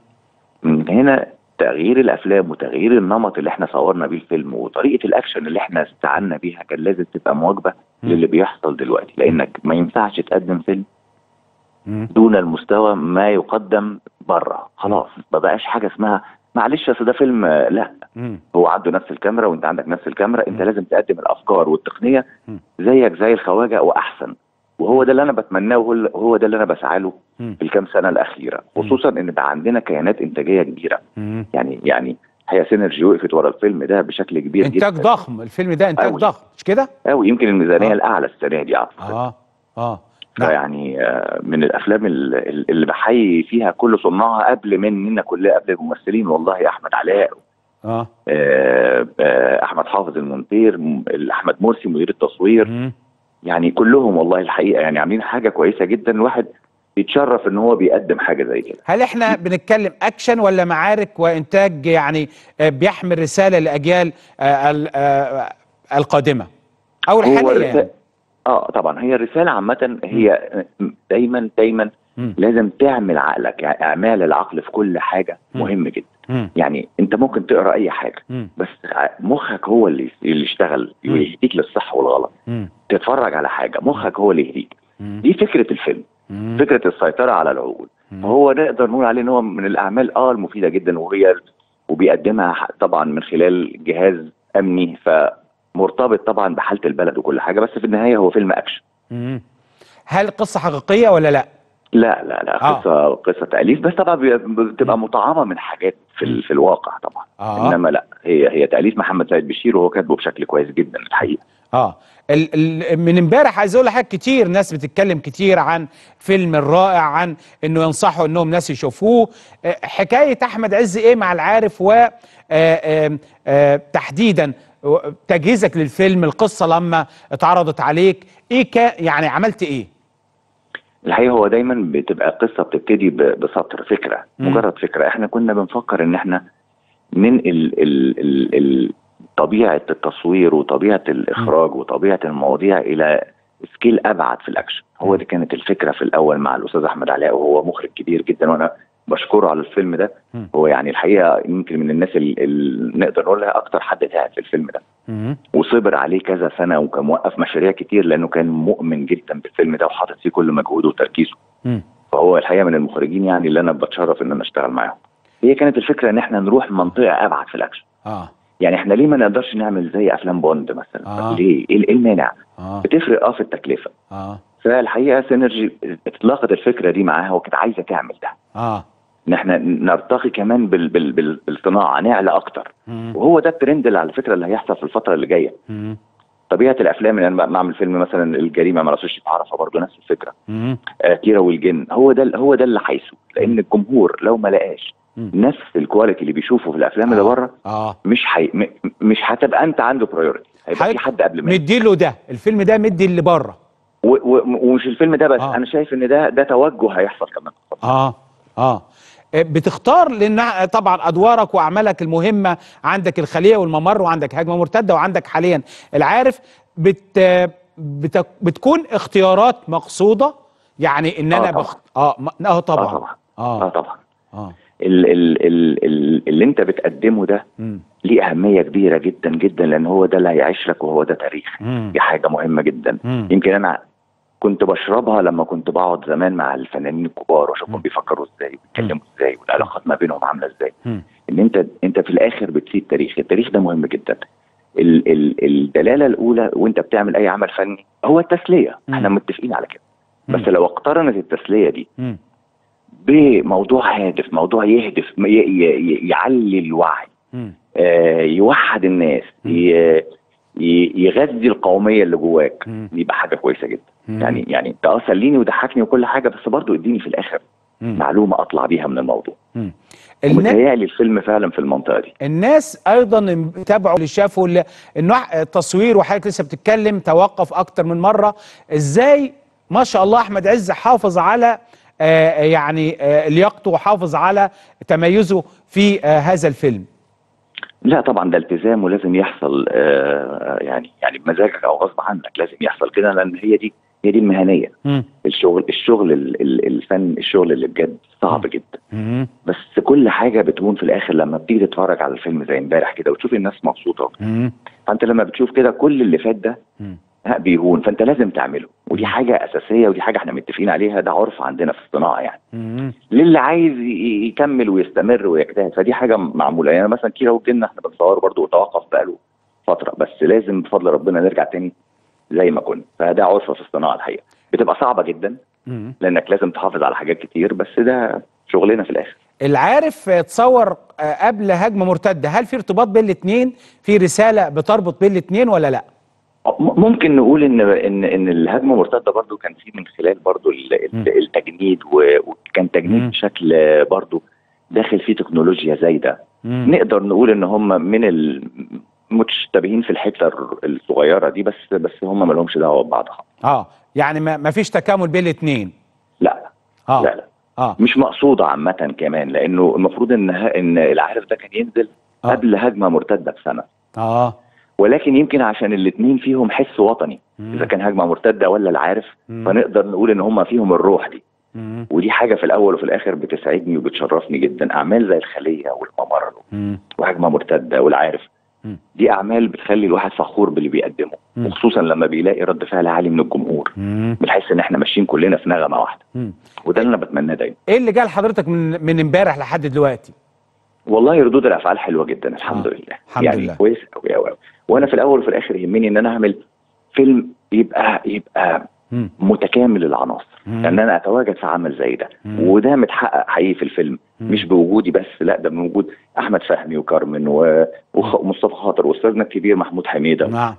من هنا تغيير الافلام وتغيير النمط اللي احنا صورنا بيه الفيلم وطريقة الاكشن اللي احنا استعنا بيها كان لازم تبقى مواكبة للي بيحصل دلوقتي، لانك ما ينفعش تقدم فيلم دون المستوى ما يقدم بره. خلاص ما بقاش حاجه اسمها معلش اصل ده فيلم، لا. مم. هو عنده نفس الكاميرا وانت عندك نفس الكاميرا، انت مم. لازم تقدم الافكار والتقنيه زيك زي الخواجه واحسن، وهو ده اللي انا بتمناه، وهو ده اللي انا بسعى له في الكام سنه الاخيره، خصوصا ان بقى عندنا كيانات انتاجيه كبيره. مم. يعني يعني هي سينرجي وقفت ورا الفيلم ده بشكل كبير جدا، انتاج ضخم. الفيلم ده انتاج ضخم مش كده؟ قوي، يمكن الميزانيه آه. الاعلى السنه دي اعتقد. اه اه يعني من الافلام اللي بحيي فيها كل صناعها قبل مننا كلها، قبل الممثلين والله، احمد علاء، اه, آه, آه احمد حافظ المونتير، احمد مرسي مدير التصوير، م. يعني كلهم والله الحقيقه يعني عاملين حاجه كويسه جدا. الواحد بيتشرف ان هو بيقدم حاجه زي كده. هل احنا بنتكلم اكشن ولا معارك وانتاج يعني بيحمل رساله لاجيال آه آه القادمه او الحاليه يعني؟ اه طبعا هي الرساله عامه هي دايما دايما م. لازم تعمل عقلك، يعني اعمال العقل في كل حاجه م. مهم جدا. م. يعني انت ممكن تقرا اي حاجه م. بس مخك هو اللي اللي يشتغل ويهديك للصح والغلط. م. تتفرج على حاجه مخك هو اللي يهديك. م. دي فكره الفيلم، م. فكره السيطره على العقول. فهو نقدر نقول عليه ان هو من الاعمال اه المفيده جدا، وهي وبيقدمها طبعا من خلال جهاز امني ف مرتبط طبعا بحالة البلد وكل حاجة، بس في النهاية هو فيلم أكشن. مم. هل قصة حقيقية ولا لا؟ لا لا لا آه. قصة قصة تأليف، بس طبعا بتبقى مطعمة من حاجات في في الواقع طبعا. آه. إنما لا، هي هي تأليف محمد سيد بشير، وهو كاتبه بشكل كويس جدا الحقيقة. اه ال ال من امبارح عايز اقول حاجات كتير، ناس بتتكلم كتير عن فيلم الرائع، عن انه ينصحوا انهم ناس يشوفوه. آه حكاية احمد عز ايه مع العارف، و آه آه آه تحديدا تجهيزك للفيلم، القصة لما اتعرضت عليك ايه كا يعني عملت ايه؟ الحقيقة هو دايما بتبقى قصة بتبتدي بسطر فكرة، مم. مجرد فكرة. احنا كنا بنفكر ان احنا ننقل ال ال ال طبيعه التصوير وطبيعه الاخراج وطبيعه المواضيع الى سكيل ابعد في الاكشن. هو دي كانت الفكره في الاول مع الاستاذ احمد علاء، وهو مخرج كبير جدا وانا بشكره على الفيلم ده. هو يعني الحقيقه يمكن من الناس اللي نقدر نقول لها اكتر حد تعب في الفيلم ده وصبر عليه كذا سنه، وكان موقف مشاريع كتير لانه كان مؤمن جدا بالفيلم ده وحاطط فيه كل مجهوده وتركيزه. فهو الحقيقه من المخرجين يعني اللي انا بتشرف ان انا اشتغل معاهم. هي كانت الفكره ان احنا نروح منطقه ابعد في الاكشن. اه يعني احنا ليه ما نقدرش نعمل زي افلام بوند مثلا؟ آه. ليه؟ ايه المانع؟ آه. بتفرق اه في التكلفه. اه فالحقيقه سينرجي اطلقت الفكره دي معاها وكانت عايزه تعمل ده. اه ان احنا نرتقي كمان بال بال بال بالصناعه، نعلى اكتر. مم. وهو ده الترند اللي على فكره اللي هيحصل في الفتره اللي جايه. مم. طبيعه الافلام اللي انا بعمل فيلم مثلا الجريمه ما راسوش يتعرفها برضه نفس الفكره. آه كيرة والجن، هو ده هو ده اللي هيسوق، لان الجمهور لو ما لقاش نفس الكواليتي اللي بيشوفه في الافلام آه. اللي بره آه. مش حي... م... مش هتبقى انت عنده برايورتي، هيبقى في حد قبل منك مديله ده. الفيلم ده مدي اللي بره و... و... ومش الفيلم ده بس. آه. انا شايف ان ده ده توجه هيحصل كمان. اه اه بتختار، لان طبعا ادوارك واعمالك المهمه عندك الخليه والممر وعندك هجمه مرتده وعندك حاليا العارف، بت... بت... بتكون اختيارات مقصوده، يعني ان انا آه بخ... اه اه طبعا اه طبعا اه, آه طبعا اه ال ال ال ال اللي انت بتقدمه ده م. ليه اهميه كبيره جدا جدا، لان هو ده اللي هيعيش لك وهو ده تاريخ. م. دي حاجه مهمه جدا. م. يمكن انا كنت بشربها لما كنت بقعد زمان مع الفنانين الكبار واشوفهم بيفكروا ازاي وبيتكلموا ازاي والعلاقات ما بينهم عامله ازاي. م. ان انت انت في الاخر بتسيب تاريخ. التاريخ ده مهم جدا. ال ال الدلاله الاولى وانت بتعمل اي عمل فني هو التسليه. م. احنا متفقين على كده. م. بس لو اقترنت التسليه دي م. بموضوع هادف، موضوع يهدف يعلي الوعي، آه يوحد الناس، يغذي القوميه اللي جواك، يبقى حاجه كويسه جدا. مم. يعني يعني انت اه سليني وضحكني وكل حاجه، بس برضه اديني في الاخر مم. معلومه اطلع بيها من الموضوع. ومتهيألي الفيلم فعلا في المنطقه دي. الناس ايضا تابعوا اللي شافوا النوع التصوير، وحضرتك لسه بتتكلم توقف اكتر من مره. ازاي ما شاء الله احمد عز حافظ على آه يعني آه لياقته وحافظ على تميزه في آه هذا الفيلم؟ لا طبعا ده التزام ولازم يحصل. آه يعني يعني بمزاجك او غصب عنك لازم يحصل كده، لان هي دي هي دي المهنيه. م. الشغل الشغل الفن الشغل اللي بجد صعب م. جدا. م. بس كل حاجه بتهون في الاخر لما بتيجي تتفرج على الفيلم زي امبارح كده وتشوف الناس مبسوطه. فانت لما بتشوف كده كل اللي فات ده م. بيهون، فانت لازم تعمله. ودي حاجه اساسيه ودي حاجه احنا متفقين عليها، ده عرف عندنا في الصناعه يعني. مم. للي عايز يكمل ويستمر ويجتهد، فدي حاجه معموله. يعني مثلا كيرة والجن احنا بنصور برضه وتوقف بقاله فتره، بس لازم بفضل ربنا نرجع تاني زي ما كنا. فده عرف في الصناعه الحقيقه، بتبقى صعبه جدا مم. لانك لازم تحافظ على حاجات كتير، بس ده شغلنا في الاخر. العارف تصور قبل هجمه مرتده، هل في ارتباط بين الاثنين؟ في رساله بتربط بين الاثنين ولا لا؟ ممكن نقول ان ان ان الهجمه مرتده برضو كان في من خلال برضو التجنيد، وكان تجنيد بشكل برضو داخل فيه تكنولوجيا زايده. مم. نقدر نقول ان هم من المتشابهين في الحته الصغيره دي، بس بس هم ما لهمش دعوه ببعض. اه يعني ما فيش تكامل بين الاثنين؟ لا آه. لا لا آه. مش مقصوده عامه كمان، لانه المفروض ان ان العارف ده كان ينزل آه. قبل هجمه مرتده بسنه. اه ولكن يمكن عشان الاثنين فيهم حس وطني. مم. اذا كان هجمه مرتده ولا العارف، مم. فنقدر نقول ان هم فيهم الروح دي. مم. ودي حاجه في الاول وفي الاخر بتسعدني وبتشرفني جدا. اعمال زي الخليه والممر مم. وهجمه مرتده والعارف، مم. دي اعمال بتخلي الواحد فخور باللي بيقدمه، مم. وخصوصا لما بيلاقي رد فعل عالي من الجمهور، بنحس ان احنا ماشيين كلنا في نغمه واحده. مم. وده اللي انا بتمناه دايما. ايه اللي جه لحضرتك من من امبارح لحد دلوقتي؟ والله ردود الافعال حلوه جدا الحمد آه. لله. الحمد يعني لله. كويس قوي قوي. وانا في الاول وفي الاخر يهمني ان انا اعمل فيلم يبقى يبقى مم. متكامل العناصر، لان انا اتواجد في عمل زي ده. مم. وده متحقق حقيقي في الفيلم. مم. مش بوجودي بس، لا ده بوجود احمد فهمي وكارمن ومصطفى خاطر واستاذنا الكبير محمود حميده. نعم.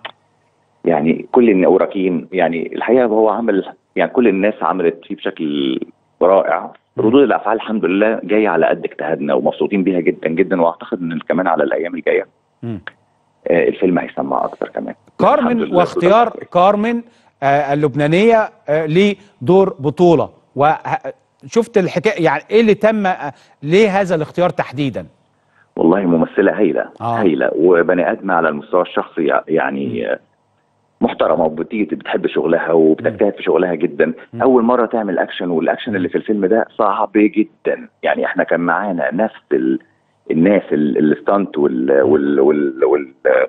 يعني كل النوراكين، يعني الحقيقه هو عمل، يعني كل الناس عملت فيه بشكل رائع. ردود الافعال الحمد لله جايه على قد اجتهادنا ومبسوطين بيها جدا جدا، واعتقد ان كمان على الايام الجايه آه الفيلم هيسمع اكتر كمان. كارمن واختيار كارمن آه اللبنانيه آه لدور بطوله، وشفت الحكايه يعني ايه اللي تم آه ليه هذا الاختيار تحديدا؟ والله ممثله هايله آه. هايله وبني ادمه على المستوى الشخصي يعني م. محترمه وبتيجي بتحب شغلها وبتجتهد في شغلها جدا. م. اول مره تعمل اكشن، والاكشن اللي في الفيلم ده صعب جدا. يعني احنا كان معانا نفس ال... الناس الستانت وال وال وال, وال...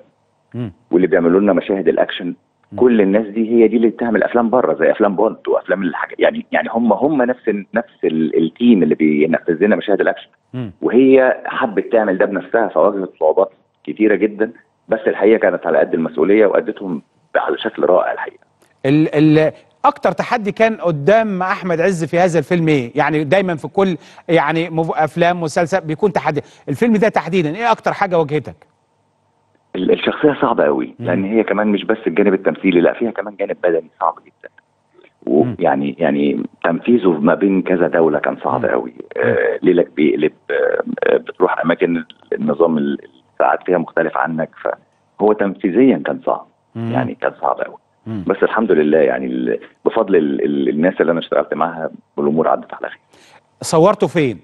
واللي بيعملوا لنا مشاهد الاكشن، كل الناس دي هي دي اللي بتعمل افلام بره زي افلام بوند وافلام الحاجات، يعني يعني هم هم نفس نفس التيم اللي بينفذ لنا مشاهد الاكشن. م. وهي حبت تعمل ده بنفسها، فواجهت صعوبات كتيره جدا، بس الحقيقه كانت على قد المسؤوليه وادتهم على شكل رائع الحقيقه. ال ال اكتر تحدي كان قدام احمد عز في هذا الفيلم ايه؟ يعني دايما في كل يعني افلام مسلسل بيكون تحدي، الفيلم ده تحديدا ايه اكتر حاجه واجهتك؟ الشخصيه صعبه قوي، لان هي كمان مش بس الجانب التمثيلي، لا فيها كمان جانب بدني صعب جدا. ويعني يعني تنفيذه ما بين كذا دوله كان صعب قوي. آه ليلك بيقلب، آه بتروح اماكن النظام الساعات فيها مختلف عنك، فهو تنفيذيا كان صعب. مم. يعني كان صعب قوي. بس الحمد لله يعني بفضل ال ال الناس اللي انا اشتغلت معاها الامور عدت على خير. صورته فين؟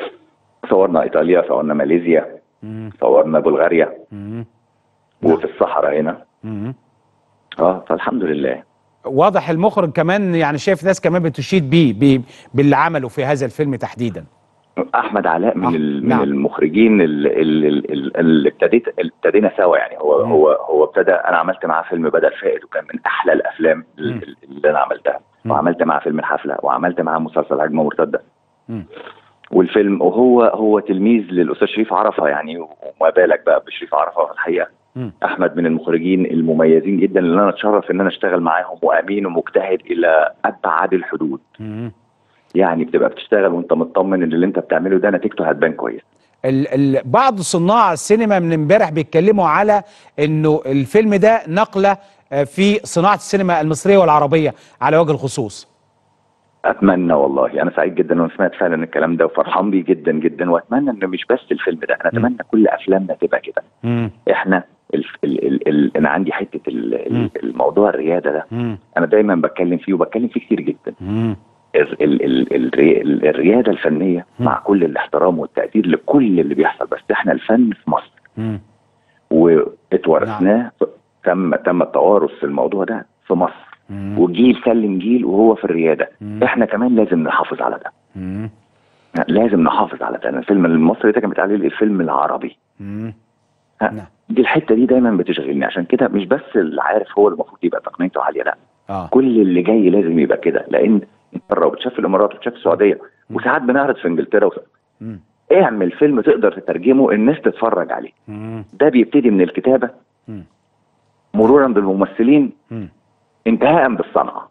صورنا ايطاليا، صورنا ماليزيا، مم. صورنا بلغاريا، مم. وفي الصحراء هنا. مم. اه فالحمد لله. واضح المخرج كمان يعني شايف ناس كمان بتشيد بيه بي باللي عمله في هذا الفيلم تحديدا. احمد علاء من, آه. نعم. من المخرجين اللي ابتديت ابتدينا سوا. يعني هو مم. هو هو ابتدى، انا عملت معاه فيلم بدل فائد وكان من احلى الافلام مم. اللي انا عملتها. مم. وعملت معاه فيلم الحفله، وعملت معاه مسلسل هجمه مرتده. مم. والفيلم وهو هو تلميذ للاستاذ شريف عرفه يعني، وما بالك بقى بشريف عرفه في الحقيقه. مم. احمد من المخرجين المميزين جدا اللي انا اتشرف ان انا اشتغل معاهم، وامين ومجتهد الى ابعد الحدود. مم. يعني بتبقى بتشتغل وانت مطمن ان اللي انت بتعمله ده نتيجته هتبان كويس. ال ال بعض صناع السينما من امبارح بيتكلموا على انه الفيلم ده نقله في صناعه السينما المصريه والعربيه على وجه الخصوص. اتمنى والله، انا سعيد جدا وانا سمعت فعلا الكلام ده وفرحان بيه جدا جدا، واتمنى ان مش بس الفيلم ده، انا اتمنى كل افلامنا تبقى كده. احنا ال ال ال ال انا عندي حته ال الموضوع الرياده ده. مم. انا دايما بتكلم فيه وبتكلم فيه كتير جدا. مم. ال ال ال ال الرياده الفنيه مم. مع كل الاحترام والتقدير لكل اللي بيحصل، بس احنا الفن في مصر واتورثناه. نعم. تم تم التوارث في الموضوع ده في مصر. مم. وجيل سلم جيل وهو في الرياده. مم. احنا كمان لازم نحافظ على ده. مم. لازم نحافظ على ده. الفيلم المصري ده كان بيتقال عليه الفيلم العربي. مم. نعم. دي الحته دي دايما بتشغلني، عشان كده مش بس اللي عارف هو المفروض يبقى تقنيته عاليه، لا. آه. كل اللي جاي لازم يبقى كده، لان بره وبتشاف في الامارات وبتشاف في السعوديه، وساعات بنعرض في انجلترا وس... اعمل فيلم تقدر تترجمه الناس تتفرج عليه. مم. ده بيبتدي من الكتابه مم. مرورا بالممثلين مم. انتهاء بالصنعه.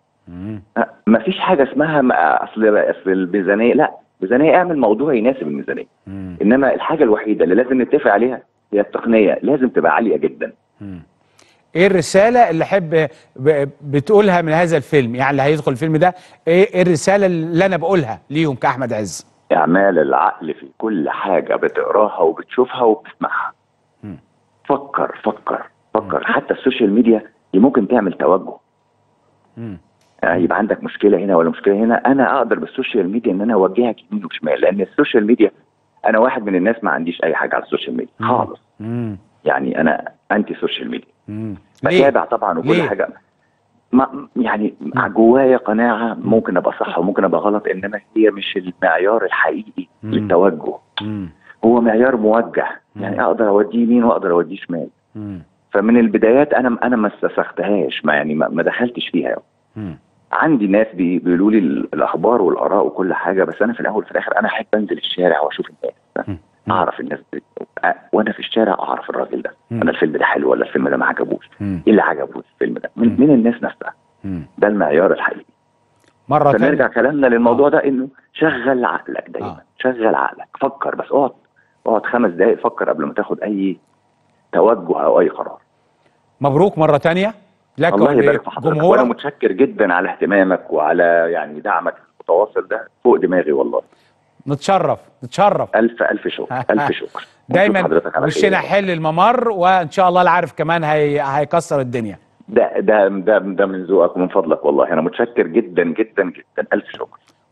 مفيش حاجه اسمها اصل اصل الميزانيه، لا، ميزانيه اعمل موضوع يناسب الميزانيه. مم. انما الحاجه الوحيده اللي لازم نتفق عليها هي التقنيه، لازم تبقى عاليه جدا. مم. ايه الرساله اللي حب بتقولها من هذا الفيلم؟ يعني اللي هيدخل الفيلم ده ايه الرساله اللي انا بقولها ليهم كاحمد عز؟ اعمال العقل في كل حاجه بتقراها وبتشوفها وبتسمعها. مم. فكر فكر فكر. مم. حتى السوشيال ميديا دي ممكن تعمل توجه. مم. يعني يبقى عندك مشكله هنا ولا مشكله هنا، انا اقدر بالسوشيال ميديا ان انا اوجهك يمين وشمال، لان السوشيال ميديا انا واحد من الناس ما عنديش اي حاجه على السوشيال ميديا خالص. مم. يعني انا انتي سوشيال ميديا. بتابع طبعا وكل ليه؟ حاجه ما يعني جوايا قناعه ممكن ابقى صح وممكن ابقى غلط، انما هي مش المعيار الحقيقي مم. للتوجه. مم. هو معيار موجه. مم. يعني اقدر اوديه يمين واقدر اوديه شمال. مم. فمن البدايات انا انا ما استسختهاش، ما يعني ما دخلتش فيها. مم. عندي ناس بيقولوا لي الاخبار والاراء وكل حاجه، بس انا في الاول وفي الاخر انا احب انزل الشارع واشوف الناس. مم. اعرف الناس دي. وانا في الشارع اعرف الراجل ده. مم. انا الفيلم ده حلو ولا الفيلم ده ما عجبوش. ايه اللي عجبه في الفيلم ده من, من الناس نفسها. مم. ده المعيار الحقيقي. مره ثانيه فنرجع كلامنا للموضوع آه. ده، انه شغل عقلك دايما. آه. شغل عقلك، فكر بس، اقعد اقعد خمس دقائق فكر قبل ما تاخد اي توجه او اي قرار. مبروك مره ثانيه لك الله يبارك في حضرتك، وانا متشكر جدا على اهتمامك وعلى يعني دعمك المتواصل ده، فوق دماغي والله. نتشرف نتشرف. الف الف شكر. الف شكر. دايما وشنا حل الممر، وان شاء الله العارف كمان هي هيكسر الدنيا. ده ده ده ده من ذوقك ومن فضلك والله، انا متشكر جدا جدا جدا. الف شكر.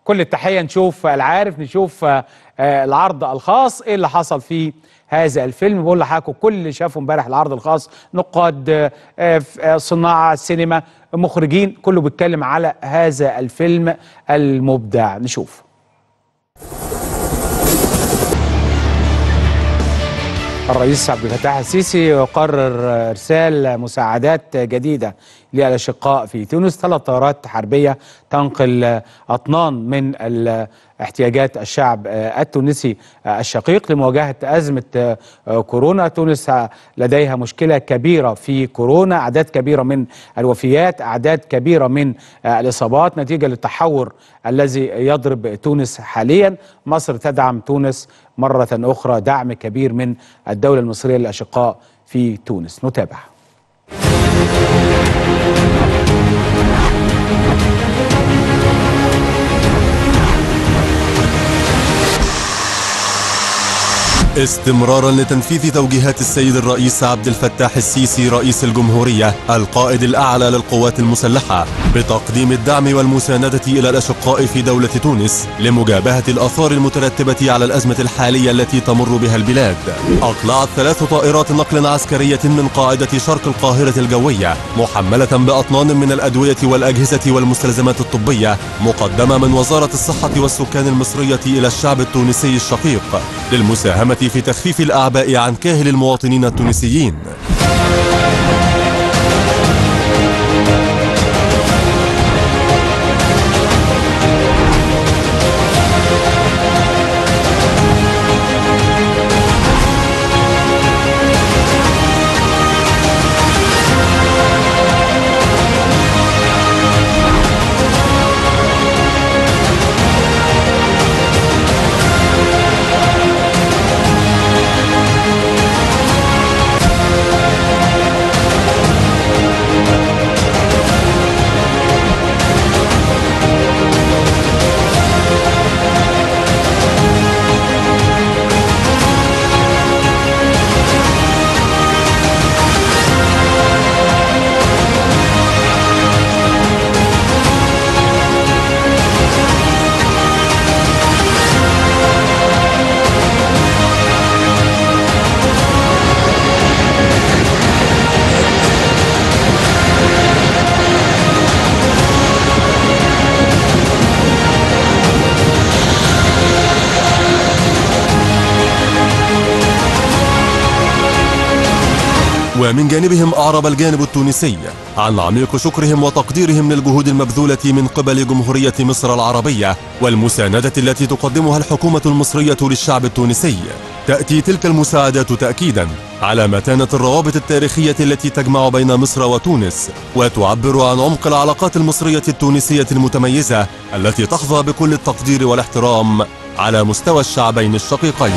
كل التحيه. نشوف العارف، نشوف آه العرض الخاص ايه اللي حصل في هذا الفيلم. بقول لحضراتكم كل اللي شافوا امبارح العرض الخاص، نقاد آه صناع السينما، مخرجين، كله بيتكلم على هذا الفيلم المبدع. نشوف. الرئيس عبد الفتاح السيسي يقرر ارسال مساعدات جديده للاشقاء في تونس. ثلاث طائرات حربيه تنقل اطنان من احتياجات الشعب التونسي الشقيق لمواجهه ازمه كورونا. تونس لديها مشكله كبيره في كورونا، اعداد كبيره من الوفيات، اعداد كبيره من الاصابات نتيجه للتحور الذي يضرب تونس حاليا. مصر تدعم تونس مره اخرى دعم كبير من الدوله المصريه للاشقاء في تونس. نتابع. استمرارا لتنفيذ توجيهات السيد الرئيس عبد الفتاح السيسي رئيس الجمهورية القائد الأعلى للقوات المسلحة بتقديم الدعم والمساندة إلى الأشقاء في دولة تونس لمجابهة الآثار المترتبة على الأزمة الحالية التي تمر بها البلاد. أقلعت ثلاث طائرات نقل عسكرية من قاعدة شرق القاهرة الجوية محملة بأطنان من الأدوية والأجهزة والمستلزمات الطبية مقدمة من وزارة الصحة والسكان المصرية إلى الشعب التونسي الشقيق للمساهمة في تخفيف الأعباء عن كاهل المواطنين التونسيين. ومن جانبهم أعرب الجانب التونسي عن عميق شكرهم وتقديرهم للجهود المبذولة من قبل جمهورية مصر العربية والمساندة التي تقدمها الحكومة المصرية للشعب التونسي. تأتي تلك المساعدات تأكيدا على متانة الروابط التاريخية التي تجمع بين مصر وتونس وتعبر عن عمق العلاقات المصرية التونسية المتميزة التي تحظى بكل التقدير والاحترام على مستوى الشعبين الشقيقين.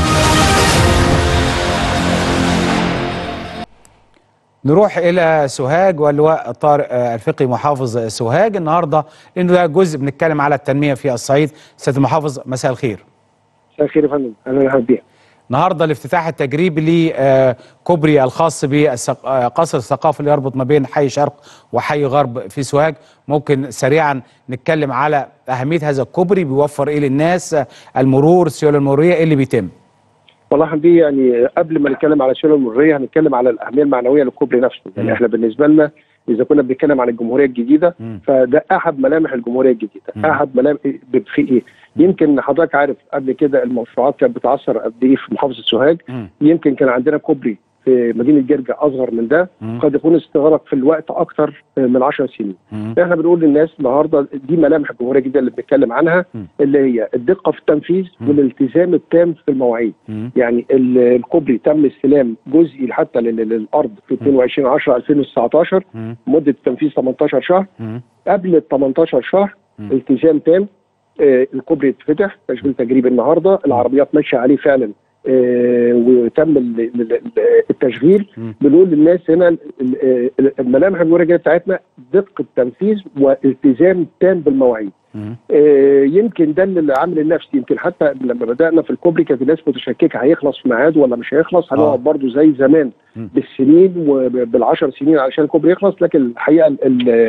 نروح إلى سوهاج واللواء طارق الفقي محافظ سوهاج النهارده، لأنه ده جزء بنتكلم على التنمية في الصعيد. سيادة المحافظ مساء الخير. مساء الخير يا فندم، أهلا وسهلا بيك. النهارده الافتتاح التجريبي لكوبري الخاص بقصر الثقافي اللي يربط ما بين حي شرق وحي غرب في سوهاج. ممكن سريعا نتكلم على أهمية هذا الكوبري، بيوفر إيه للناس، المرور، السيولة المرورية، إيه اللي بيتم؟ والله حمدي، يعني قبل ما نتكلم على السيوله المروريه هنتكلم على الاهميه المعنويه للكوبري نفسه. يعني م. احنا بالنسبه لنا اذا كنا بنتكلم عن الجمهوريه الجديده م. فده احد ملامح الجمهوريه الجديده. م. احد ملامح في ايه؟ يمكن حضرتك عارف قبل كده المشروعات كانت بتعثر قد ايه في محافظه سوهاج. م. يمكن كان عندنا كوبري في مدينه جرجا اصغر من ده، م. قد يكون استغرق في الوقت اكثر من عشر سنين. م. احنا بنقول للناس النهارده دي ملامح الجمهوريه الجديده اللي بنتكلم عنها، م. اللي هي الدقه في التنفيذ م. والالتزام التام في المواعيد. م. يعني الكوبري تم استلام جزئي حتى للارض في اثنين وعشرين عشرة ألفين وتسعتاشر، م. مده التنفيذ ثمانية عشر شهر. م. قبل ال ثمانية عشر شهر م. التزام تام. آه الكوبري اتفتح تشغيل تجريبي النهارده، العربيات ماشيه عليه فعلا. آه وتم التشغيل. بنقول للناس هنا الملامح الجمهوريه بتاعتنا دقه تنفيذ والتزام تام بالمواعيد. آه يمكن ده اللي عامل النفسي. يمكن حتى لما بدانا في الكوبري كانت الناس متشككه هيخلص في ميعاد ولا مش هيخلص، هنقعد آه. برضه زي زمان بالسنين وبالعشر سنين علشان الكوبري يخلص. لكن الحقيقه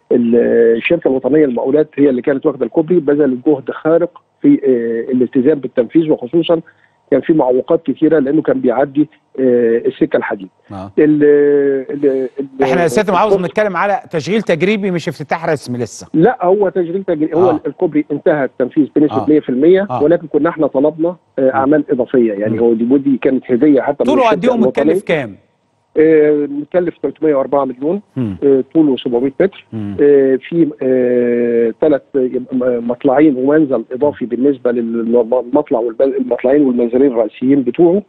الشركه الوطنيه للمقاولات هي اللي كانت واخده الكوبري، بذلت جهد خارق في الالتزام بالتنفيذ، وخصوصا كان في معوقات كثيره لانه كان بيعدي السكه الحديد. آه. ال ال احنا يا سياده عاوز نتكلم على تشغيل تجريبي مش افتتاح رسمي لسه. لا هو تشغيل تجريبي. هو آه. الكوبري انتهى التنفيذ بنسبه آه. مية في المية، آه. ولكن كنا احنا طلبنا اعمال اضافيه، يعني هو دي ودي كانت هديه حتى. طوله قد ايه ومتكلف كام؟ آه مكلف ثلاثمية وأربعة مليون، آه طوله سبعمية متر، آه في ثلاث آه مطلعين ومنزل اضافي بالنسبه للمطلع والمطلعين والمنزلين الرئيسيين بتوعه.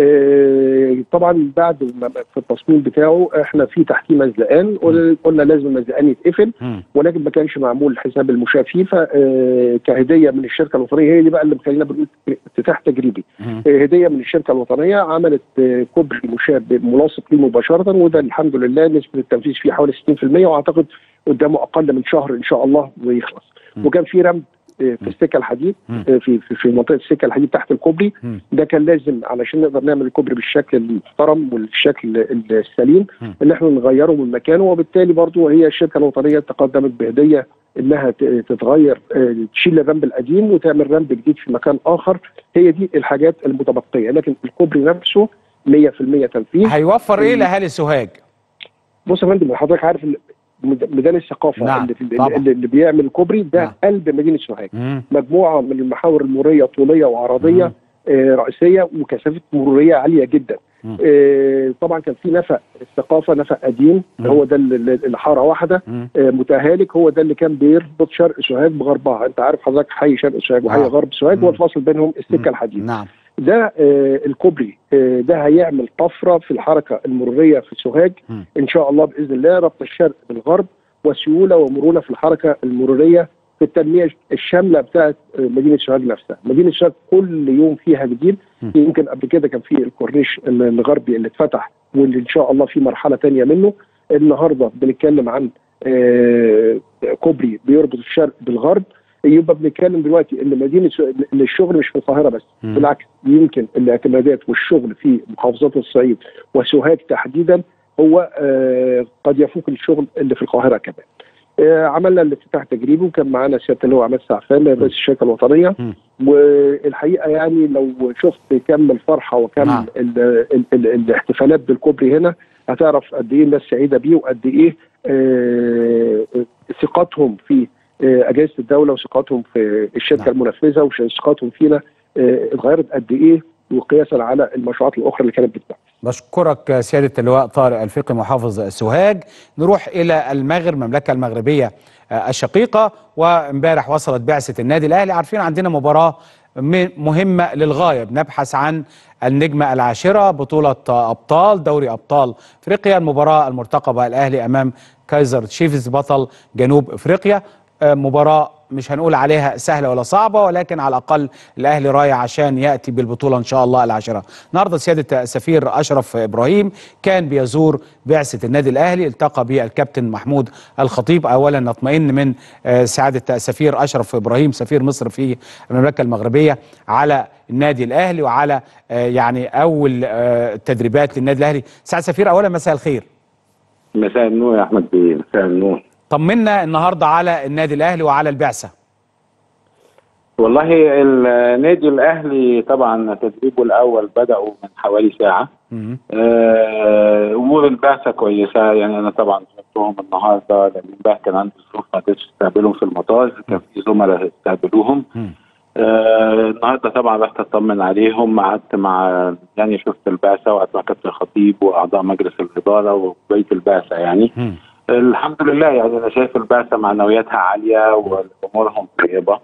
آه طبعا بعد في التصميم بتاعه احنا في تحتيه مزلقان، قلنا لازم المزلقان يتقفل، ولكن ما كانش معمول حساب المشاة فيه، فكهديه من الشركه الوطنيه هي دي بقى اللي مخلينا بنقول افتتاح تجريبي. آه هديه من الشركه الوطنيه، عملت آه كوبري مشاة ملاصق ليه مباشره، وده الحمد لله نسبه التنفيذ فيه حوالي ستين في المية، واعتقد قدامه اقل من شهر ان شاء الله ويخلص. وكان في رمب في السكه الحديد، في في منطقه السكه الحديد تحت الكوبري، ده كان لازم علشان نقدر نعمل الكوبري بالشكل المحترم والشكل السليم ان احنا نغيره من مكانه، وبالتالي برضه هي الشركه الوطنيه تقدمت بهديه انها تتغير، تشيل الرمب القديم وتعمل رمب جديد في مكان اخر. هي دي الحاجات المتبقيه، لكن الكوبري نفسه مية في المية تنفيذ. هيوفر ايه لاهالي سوهاج؟ بص يا فندم، حضرتك عارف ميدان الثقافه، نعم. اللي, اللي, اللي بيعمل الكوبري ده، نعم. قلب مدينه سوهاج، مجموعه من المحاور المروريه طوليه وعرضيه آه رئيسيه وكثافه مروريه عاليه جدا. آه طبعا كان في نفق الثقافه، نفق قديم، مم. هو ده اللي حاره واحده، آه متهالك، هو ده اللي كان بيربط شرق سوهاج بغربها. انت عارف حضرتك حي شرق سوهاج وحي آه. غرب سوهاج، هو الفاصل بينهم السكه الحديد. نعم. ده آه الكوبري آه ده هيعمل طفره في الحركه المروريه في سوهاج م. ان شاء الله باذن الله، ربط الشرق بالغرب وسيوله ومرونه في الحركه المروريه في التنميه الشامله بتاعت آه مدينه سوهاج نفسها. مدينه سوهاج كل يوم فيها جديد. م. يمكن قبل كده كان في الكورنيش الغربي اللي اتفتح واللي ان شاء الله في مرحله ثانيه منه. النهارده بنتكلم عن آه كوبري بيربط الشرق بالغرب. يبقى بنتكلم دلوقتي ان مدينه ان الشغل مش في القاهره بس، م. بالعكس يمكن الاعتمادات والشغل في محافظات الصعيد وسوهاج تحديدا هو آه قد يفوق الشغل اللي في القاهره كمان. آه عملنا الافتتاح التجريبي وكان معانا سياده اللواء عماد سعفان رئيس الشركه الوطنيه، م. والحقيقه يعني لو شفت كم الفرحه وكم ال ال ال ال الاحتفالات بالكوبري هنا هتعرف قد ايه الناس سعيده بيه، وقد ايه آه ثقتهم في اجهزه الدوله وثقتهم في الشركه نعم. المنفذه وثقتهم فينا اتغيرت قد ايه، وقياسا على المشروعات الاخرى اللي كانت بتتم. بشكرك سياده اللواء طارق الفقي محافظ سوهاج. نروح الى المغرب، المملكه المغربيه الشقيقه، وامبارح وصلت بعثه النادي الاهلي. عارفين عندنا مباراه مهمه للغايه، بنبحث عن النجمه العاشره، بطوله ابطال دوري ابطال افريقيا، المباراه المرتقبه الاهلي امام كايزر تشيفز بطل جنوب افريقيا. مباراة مش هنقول عليها سهلة ولا صعبة، ولكن على الأقل الأهلي رايح عشان يأتي بالبطولة إن شاء الله العاشرة. النهاردة سيادة سفير أشرف إبراهيم كان بيزور بعثة النادي الأهلي، التقى بالكابتن محمود الخطيب. أولا نطمئن من سعادة سفير أشرف إبراهيم سفير مصر في المملكة المغربية على النادي الأهلي وعلى يعني أول تدريبات للنادي الأهلي. سعادة سفير أولا مساء الخير. مساء النور يا أحمد بيه. مساء النور. طمنا النهارده على النادي الاهلي وعلى البعثه. والله النادي الاهلي طبعا تدريبه الاول بداوا من حوالي ساعه. آه امور البعثه كويسه، يعني انا طبعا شفتهم النهارده لان امبارح كان عندي ظروف ما قدرتش استقبلهم في المطار، كان في زملاء استقبلوهم. آه النهارده طبعا رحت اطمن عليهم، قعدت مع يعني شفت البعثه وقعدت مع كابتن الخطيب واعضاء مجلس الاداره وبقيه البعثه يعني. م. الحمد لله، يعني انا شايف البعثه معنوياتها عاليه وامورهم طيبه.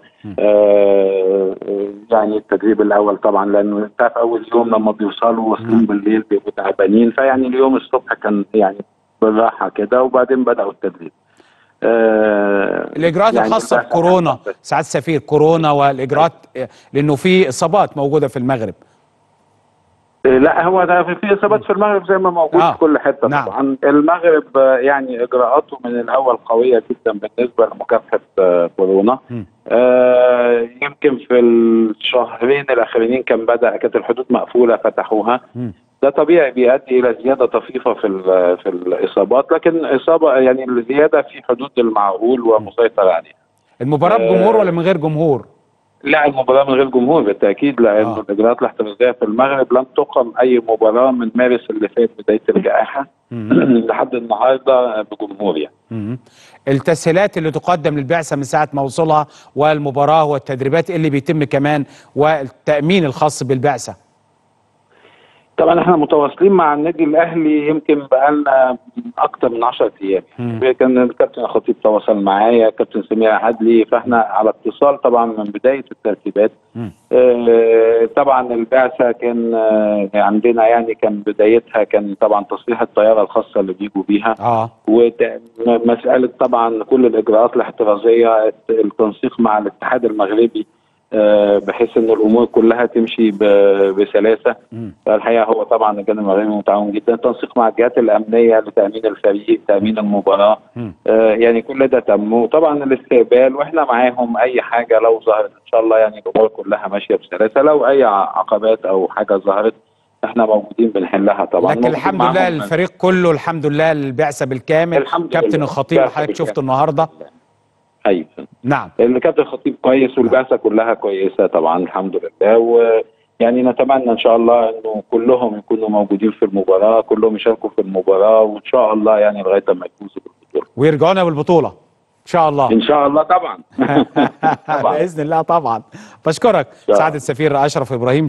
آه يعني التدريب الاول طبعا لانه انت في اول يوم لما بيوصلوا واصلين بالليل بيبقوا تعبانين، فيعني اليوم الصبح كان يعني بالراحه كده وبعدين بداوا التدريب. آه الاجراءات يعني الخاصه بكورونا سعاده السفير، كورونا والاجراءات لانه في اصابات موجوده في المغرب. لا هو ده في اصابات في المغرب زي ما موجود آه. في كل حته. نعم. طبعا المغرب يعني اجراءاته من الاول قويه جدا بالنسبه لمكافحه كورونا. آه يمكن في الشهرين الاخرين كان بدا كانت الحدود مقفوله فتحوها. م. ده طبيعي بيؤدي الى زياده طفيفه في في الاصابات، لكن اصابه يعني الزياده في حدود المعقول ومسيطر عليها. المباراه بجمهور ولا من غير جمهور؟ لا، المباراه من غير جمهور بالتاكيد، لان آه. الاجراءات الاحترازيه في المغرب لم تقم اي مباراه من مارس اللي فات بدايه الجائحه لحد النهارده بجمهور يعني. مم. التسهيلات اللي تقدم للبعثه من ساعه ما وصلها والمباراه والتدريبات اللي بيتم كمان والتامين الخاص بالبعثه. طبعا احنا متواصلين مع النادي الاهلي يمكن بقالنا اكتر من عشرة ايام. كان الكابتن الخطيب تواصل معايا، كابتن سمير عدلي، فاحنا على اتصال طبعا من بدايه الترتيبات. اه طبعا البعثه كان اه عندنا يعني كان بدايتها كان طبعا تصليح الطياره الخاصه اللي بيجوا بيها. اه ومساله طبعا كل الاجراءات الاحترازيه، التنسيق مع الاتحاد المغربي بحيث ان الامور كلها تمشي بسلاسه. فالحقيقه هو طبعا الجانب المغربي متعاون جدا، تنسيق مع الجهات الامنيه لتامين الفريق، تامين المباراه، آه يعني كل ده تم. وطبعا الاستقبال واحنا معاهم، اي حاجه لو ظهرت ان شاء الله يعني الامور كلها ماشيه بسلاسه، لو اي عقبات او حاجه ظهرت احنا موجودين بنحلها طبعا. لكن الحمد لله الفريق كله الحمد لله البعثه بالكامل. الحمد كابتن لله. الخطيب اللي حضرتك شفته النهارده. ايوه نعم. الكابتن الخطيب كويس والبعثه كلها كويسه طبعا الحمد لله، ويعني نتمنى ان شاء الله انه كلهم يكونوا موجودين في المباراه، كلهم يشاركوا في المباراه، وان شاء الله يعني لغايه ما يفوزوا بالبطوله. ويرجعونا بالبطوله ان شاء الله. ان شاء الله طبعا. طبعا باذن الله طبعا. بشكرك سعاده السفير اشرف ابراهيم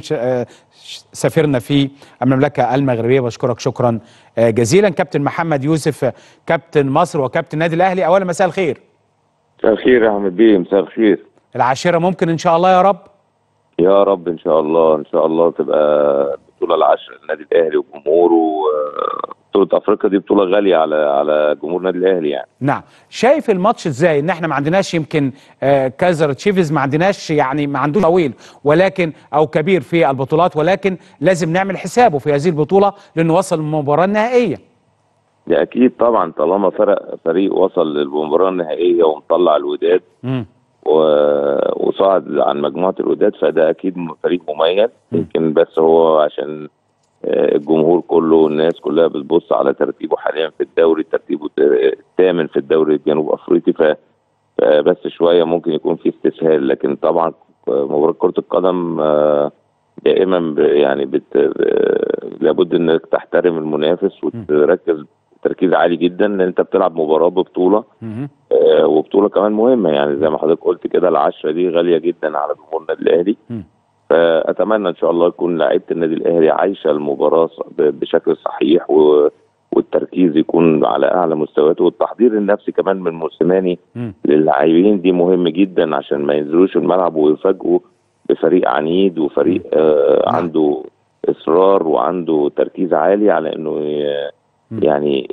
سفيرنا في المملكه المغربيه، بشكرك شكرا جزيلا. كابتن محمد يوسف كابتن مصر وكابتن النادي الاهلي، اولا مساء الخير. مساء الخير يا احمد بيه. مساء الخير. العاشره ممكن ان شاء الله يا رب. يا رب ان شاء الله، ان شاء الله تبقى البطوله العاشره للنادي الاهلي وجمهوره. بطوله افريقيا دي بطوله غاليه على على جمهور النادي الاهلي يعني. نعم. شايف الماتش ازاي؟ ان احنا ما عندناش يمكن آه كايزر تشيفز ما عندناش يعني ما عندوش طويل ولكن او كبير في البطولات، ولكن لازم نعمل حسابه في هذه البطوله لانه وصل للمباراه النهائيه. ده اكيد طبعا، طالما فرق فريق وصل للمباراه النهائيه ومطلع الوداد امم و... وصعد عن مجموعه الوداد، فده اكيد فريق مميز. يمكن بس هو عشان الجمهور كله والناس كلها بتبص على ترتيبه حاليا في الدوري، ترتيبه الثامن في الدوري الجنوب افريقي، فبس شويه ممكن يكون في استسهال. لكن طبعا مباراه كره القدم دائما يعني بت... لابد انك تحترم المنافس وتركز تركيز عالي جدا، لان انت بتلعب مباراه ببطوله آه وبطوله كمان مهمه، يعني زي ما حضرتك قلت كده العشره دي غاليه جدا على جمهور النادي الاهلي. فاتمنى ان شاء الله يكون لعيبه النادي الاهلي عايشه المباراه بشكل صحيح و... والتركيز يكون على اعلى مستوياته، والتحضير النفسي كمان من موسيماني للاعبين دي مهم جدا عشان ما ينزلوش الملعب ويفاجئوا بفريق عنيد وفريق آه عنده اصرار وعنده تركيز عالي على انه ي... يعني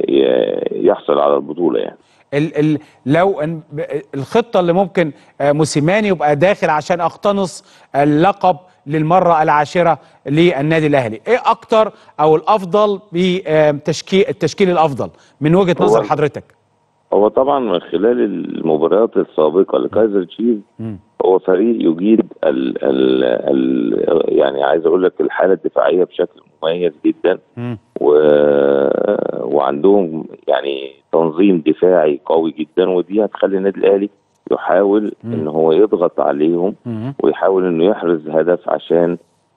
يحصل على البطوله. يعني ال ال لو الخطه اللي ممكن موسيماني يبقى داخل عشان اقتنص اللقب للمره العاشره للنادي الاهلي، ايه اكتر او الافضل بتشكيل التشكيل الافضل من وجهه نظر حضرتك؟ هو طبعا من خلال المباريات السابقه لكايزر تشيفز هو فريق يجيد ال ال ال يعني عايز اقول لك الحاله الدفاعيه بشكل مميز جدا، و... وعندهم يعني تنظيم دفاعي قوي جدا، ودي هتخلي النادي الاهلي يحاول مم. ان هو يضغط عليهم مم. ويحاول انه يحرز هدف عشان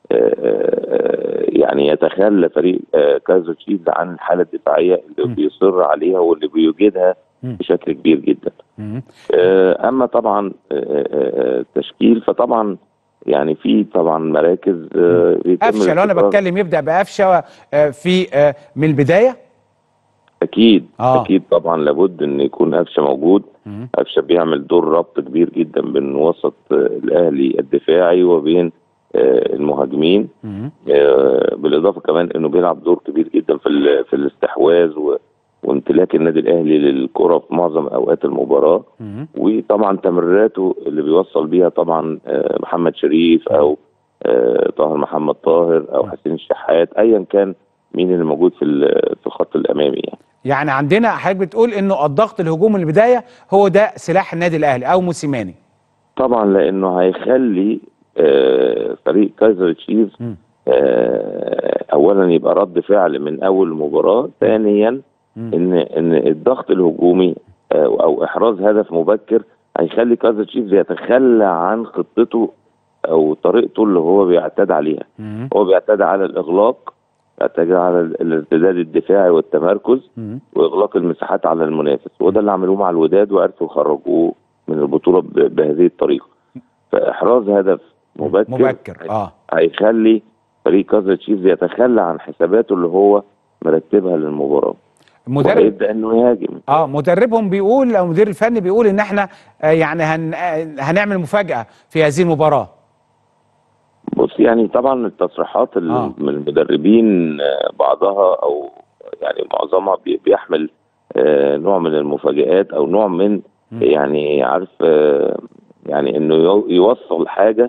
يعني يتخلى فريق كايزر تشيفز عن الحاله الدفاعيه اللي مم. بيصر عليها واللي بيوجدها مم. بشكل كبير جدا. مم. اما طبعا التشكيل فطبعا يعني في طبعا مراكز قفشه، لو انا بتكلم يبدا بقفشه في من البدايه. اكيد آه. اكيد طبعا لابد ان يكون قفشه موجود. قفشه بيعمل دور ربط كبير جدا بين وسط الاهلي الدفاعي وبين المهاجمين، بالاضافه كمان انه بيلعب دور كبير جدا في في الاستحواذ وامتلاك النادي الاهلي للكره في معظم اوقات المباراه، وطبعا تمريراته اللي بيوصل بيها طبعا محمد شريف او طاهر محمد طاهر او حسين الشحات، ايا كان مين اللي موجود في في الخط الامامي. يعني يعني عندنا حضرتك بتقول انه الضغط الهجومي من البدايه هو ده سلاح النادي الاهلي او موسيماني؟ طبعا لانه هيخلي فريق كايزر تشيفز اولا يبقى رد فعل من اول المباراه، ثانيا ان ان الضغط الهجومي او احراز هدف مبكر هيخلي كايزر تشيفز يتخلى عن خطته او طريقته اللي هو بيعتاد عليها. مم. هو بيعتاد على الاغلاق، بيعتاد على الارتداد الدفاعي والتمركز مم. واغلاق المساحات على المنافس، وده اللي عملوه مع الوداد وعرفوا يخرجوه من البطوله بهذه الطريقه. فاحراز هدف مبكر مبكر اه هيخلي فريق كايزر تشيفز يتخلى عن حساباته اللي هو مرتبها للمباراه، مدرب ويبدا انه يهاجم. اه مدربهم بيقول او المدير الفني بيقول ان احنا آه يعني هن آه هنعمل مفاجاه في هذه المباراه. بص يعني طبعا التصريحات آه. من المدربين بعضها او يعني معظمها بيحمل آه نوع من المفاجآت او نوع من م. يعني عارف آه يعني انه يوصل حاجه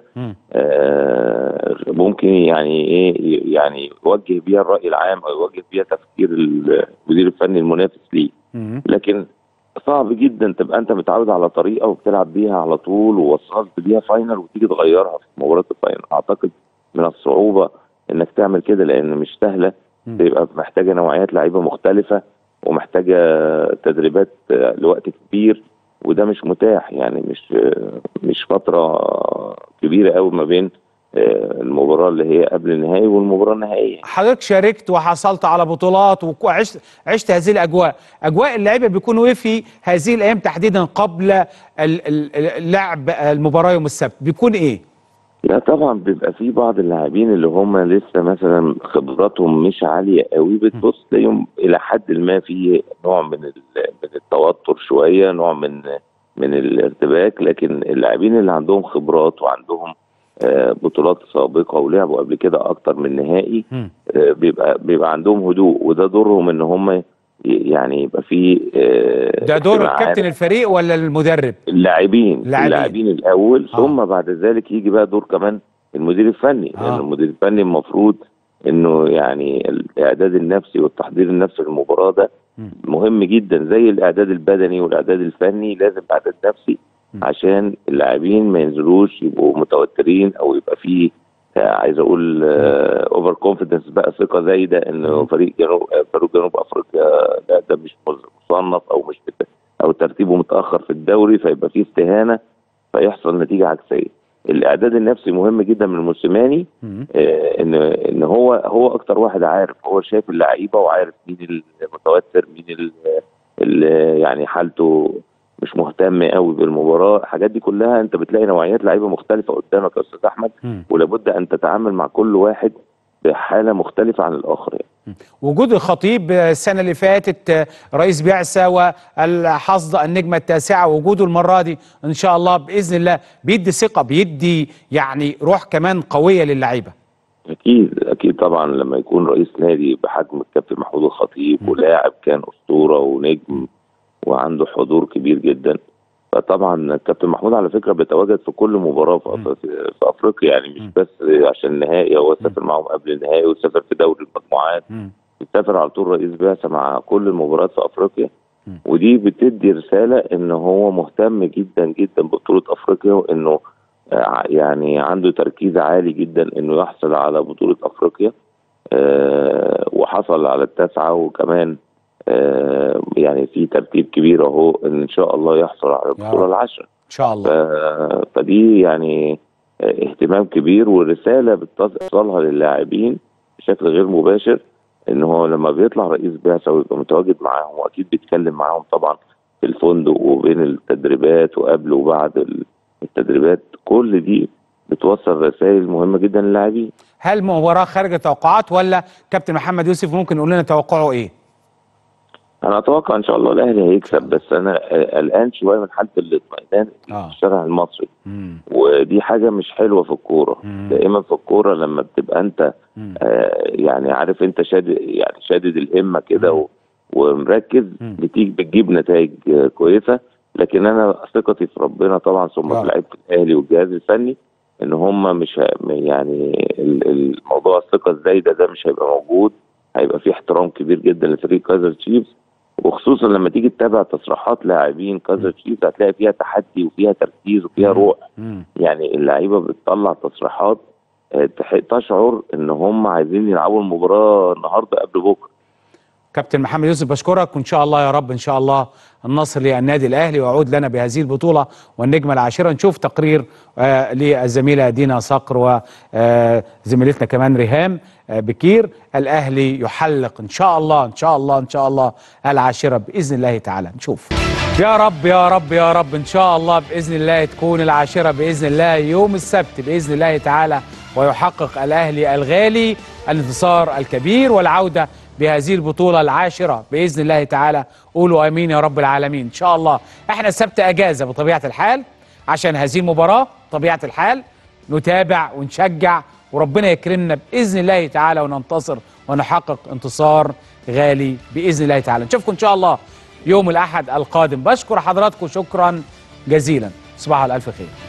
آه ممكن يعني ايه يعني يوجه بيها الراي العام او يوجه بيها تفكير المدير الفني المنافس ليه. لكن صعب جدا تبقى انت متعود على طريقه وبتلعب بيها على طول ووصلت بيها فاينل وتيجي تغيرها في مباراه الفاينل. اعتقد من الصعوبه انك تعمل كده لان مش سهله، تبقى محتاجه نوعيات لعيبه مختلفه ومحتاجه تدريبات لوقت كبير، وده مش متاح يعني مش مش فتره كبيره قوي ما بين المباراه اللي هي قبل النهائي والمباراه النهائيه. حضرتك شاركت وحصلت على بطولات وعشت عشت هذه الاجواء، اجواء اللعيبه بيكونوا ايه في هذه الايام تحديدا قبل اللعب المباراه يوم السبت بيكون ايه؟ لا طبعا بيبقى في بعض اللاعبين اللي هم لسه مثلا خبراتهم مش عاليه قوي، بتبص تلاقيهم الى حد ما في نوع من من التوتر شويه، نوع من من الارتباك، لكن اللاعبين اللي عندهم خبرات وعندهم بطولات سابقه ولعبوا قبل كده اكتر من نهائي بيبقى بيبقى عندهم هدوء، وده دورهم ان هم يعني يبقى في ده دور كابتن الفريق ولا المدرب؟ اللاعبين اللاعبين الاول آه. ثم بعد ذلك يجي بقى دور كمان المدير الفني، لان آه. المدير الفني المفروض انه يعني الاعداد النفسي والتحضير النفسي للمباراه ده مهم جدا زي الاعداد البدني والاعداد الفني، لازم اعداد نفسي عشان اللاعبين ما ينزلوش يبقوا متوترين او يبقى فيه عايز اقول اوفر كونفيدنس بقى، ثقه زايده انه فريق جنوب فريق جنوب افريقيا لا ده مش مصنف او مش بت... او ترتيبه متاخر في الدوري، فيبقى فيه استهانه فيحصل نتيجه عكسيه. الاعداد النفسي مهم جدا من موسيماني، آه ان ان هو هو اكتر واحد عارف، هو شايف اللعيبه وعارف مين المتوتر مين اللي يعني حالته مش مهتم قوي بالمباراه. الحاجات دي كلها انت بتلاقي نوعيات لعيبه مختلفه قدامك يا استاذ احمد، ولابد ان تتعامل مع كل واحد بحاله مختلفه عن الاخر يعني. وجود الخطيب السنه اللي فاتت رئيس بعثه والحصد النجمه التاسعه، وجوده المره دي ان شاء الله باذن الله بيدي ثقه، بيدي يعني روح كمان قويه للعيبه. اكيد اكيد طبعا لما يكون رئيس نادي بحجم الكابتن محمود الخطيب ولاعب كان اسطوره ونجم وعنده حضور كبير جدا، فطبعا الكابتن محمود على فكره بيتواجد في كل مباراه في, في افريقيا، يعني مش بس عشان النهائي، هو سافر معاهم قبل النهائي وسافر في دوري المجموعات، بيسافر على طول رئيس بعثه مع كل المباريات في افريقيا، ودي بتدي رساله ان هو مهتم جدا جدا ببطوله افريقيا، وانه يعني عنده تركيز عالي جدا انه يحصل على بطوله افريقيا، أه وحصل على التاسعه، وكمان آه يعني في ترتيب كبير اهو ان شاء الله يحصل على البطوله العشره ان شاء الله. فدي يعني اهتمام كبير ورساله بتوصلها للاعبين بشكل غير مباشر، ان هو لما بيطلع رئيس بعثه ويبقى متواجد معاهم واكيد بيتكلم معاهم طبعا في الفندق وبين التدريبات وقبل وبعد التدريبات، كل دي بتوصل رسائل مهمه جدا للاعبين. هل مباراه خارج توقعات ولا كابتن محمد يوسف ممكن يقول لنا توقعه ايه؟ انا اتوقع ان شاء الله الاهلي هيكسب، بس انا قلقان شويه من حاله الاطمئنان في آه. الشارع المصري، مم. ودي حاجه مش حلوه في الكوره. دائما في الكوره لما بتبقى انت آه يعني عارف انت شادد يعني شادد الهمه كده ومركز، بتيجي بتجيب نتائج آه كويسه، لكن انا ثقتي في ربنا طبعا ثم في لعيبه الاهلي والجهاز الفني ان هم مش يعني الموضوع الثقه الزايده ده مش هيبقى موجود، هيبقى في احترام كبير جدا لفريق كايزر تشيفز، وخصوصا لما تيجي تتابع تصريحات لاعبين كايزر تشيفز هتلاقي فيها تحدي وفيها تركيز وفيها روح. يعني اللعيبه بتطلع تصريحات تشعر ان هم عايزين يلعبوا المباراه النهارده قبل بكره. كابتن محمد يوسف بشكرك، وان شاء الله يا رب ان شاء الله النصر للنادي الاهلي ويعود لنا بهذه البطوله والنجمه العاشره. نشوف تقرير آه للزميله دينا صقر وزميلتنا كمان ريهام آه بكير. الاهلي يحلق ان شاء الله ان شاء الله ان شاء الله العاشره باذن الله تعالى. نشوف يا رب يا رب يا رب ان شاء الله باذن الله تكون العاشره باذن الله يوم السبت باذن الله تعالى، ويحقق الاهلي الغالي الانتصار الكبير والعوده بهذه البطولة العاشرة بإذن الله تعالى. قولوا آمين يا رب العالمين إن شاء الله. احنا السبت أجازة بطبيعة الحال عشان هذه المباراة، طبيعة الحال نتابع ونشجع وربنا يكرمنا بإذن الله تعالى وننتصر ونحقق انتصار غالي بإذن الله تعالى. نشوفكم إن شاء الله يوم الأحد القادم. بشكر حضراتكم شكرا جزيلا، صباح الألف خير.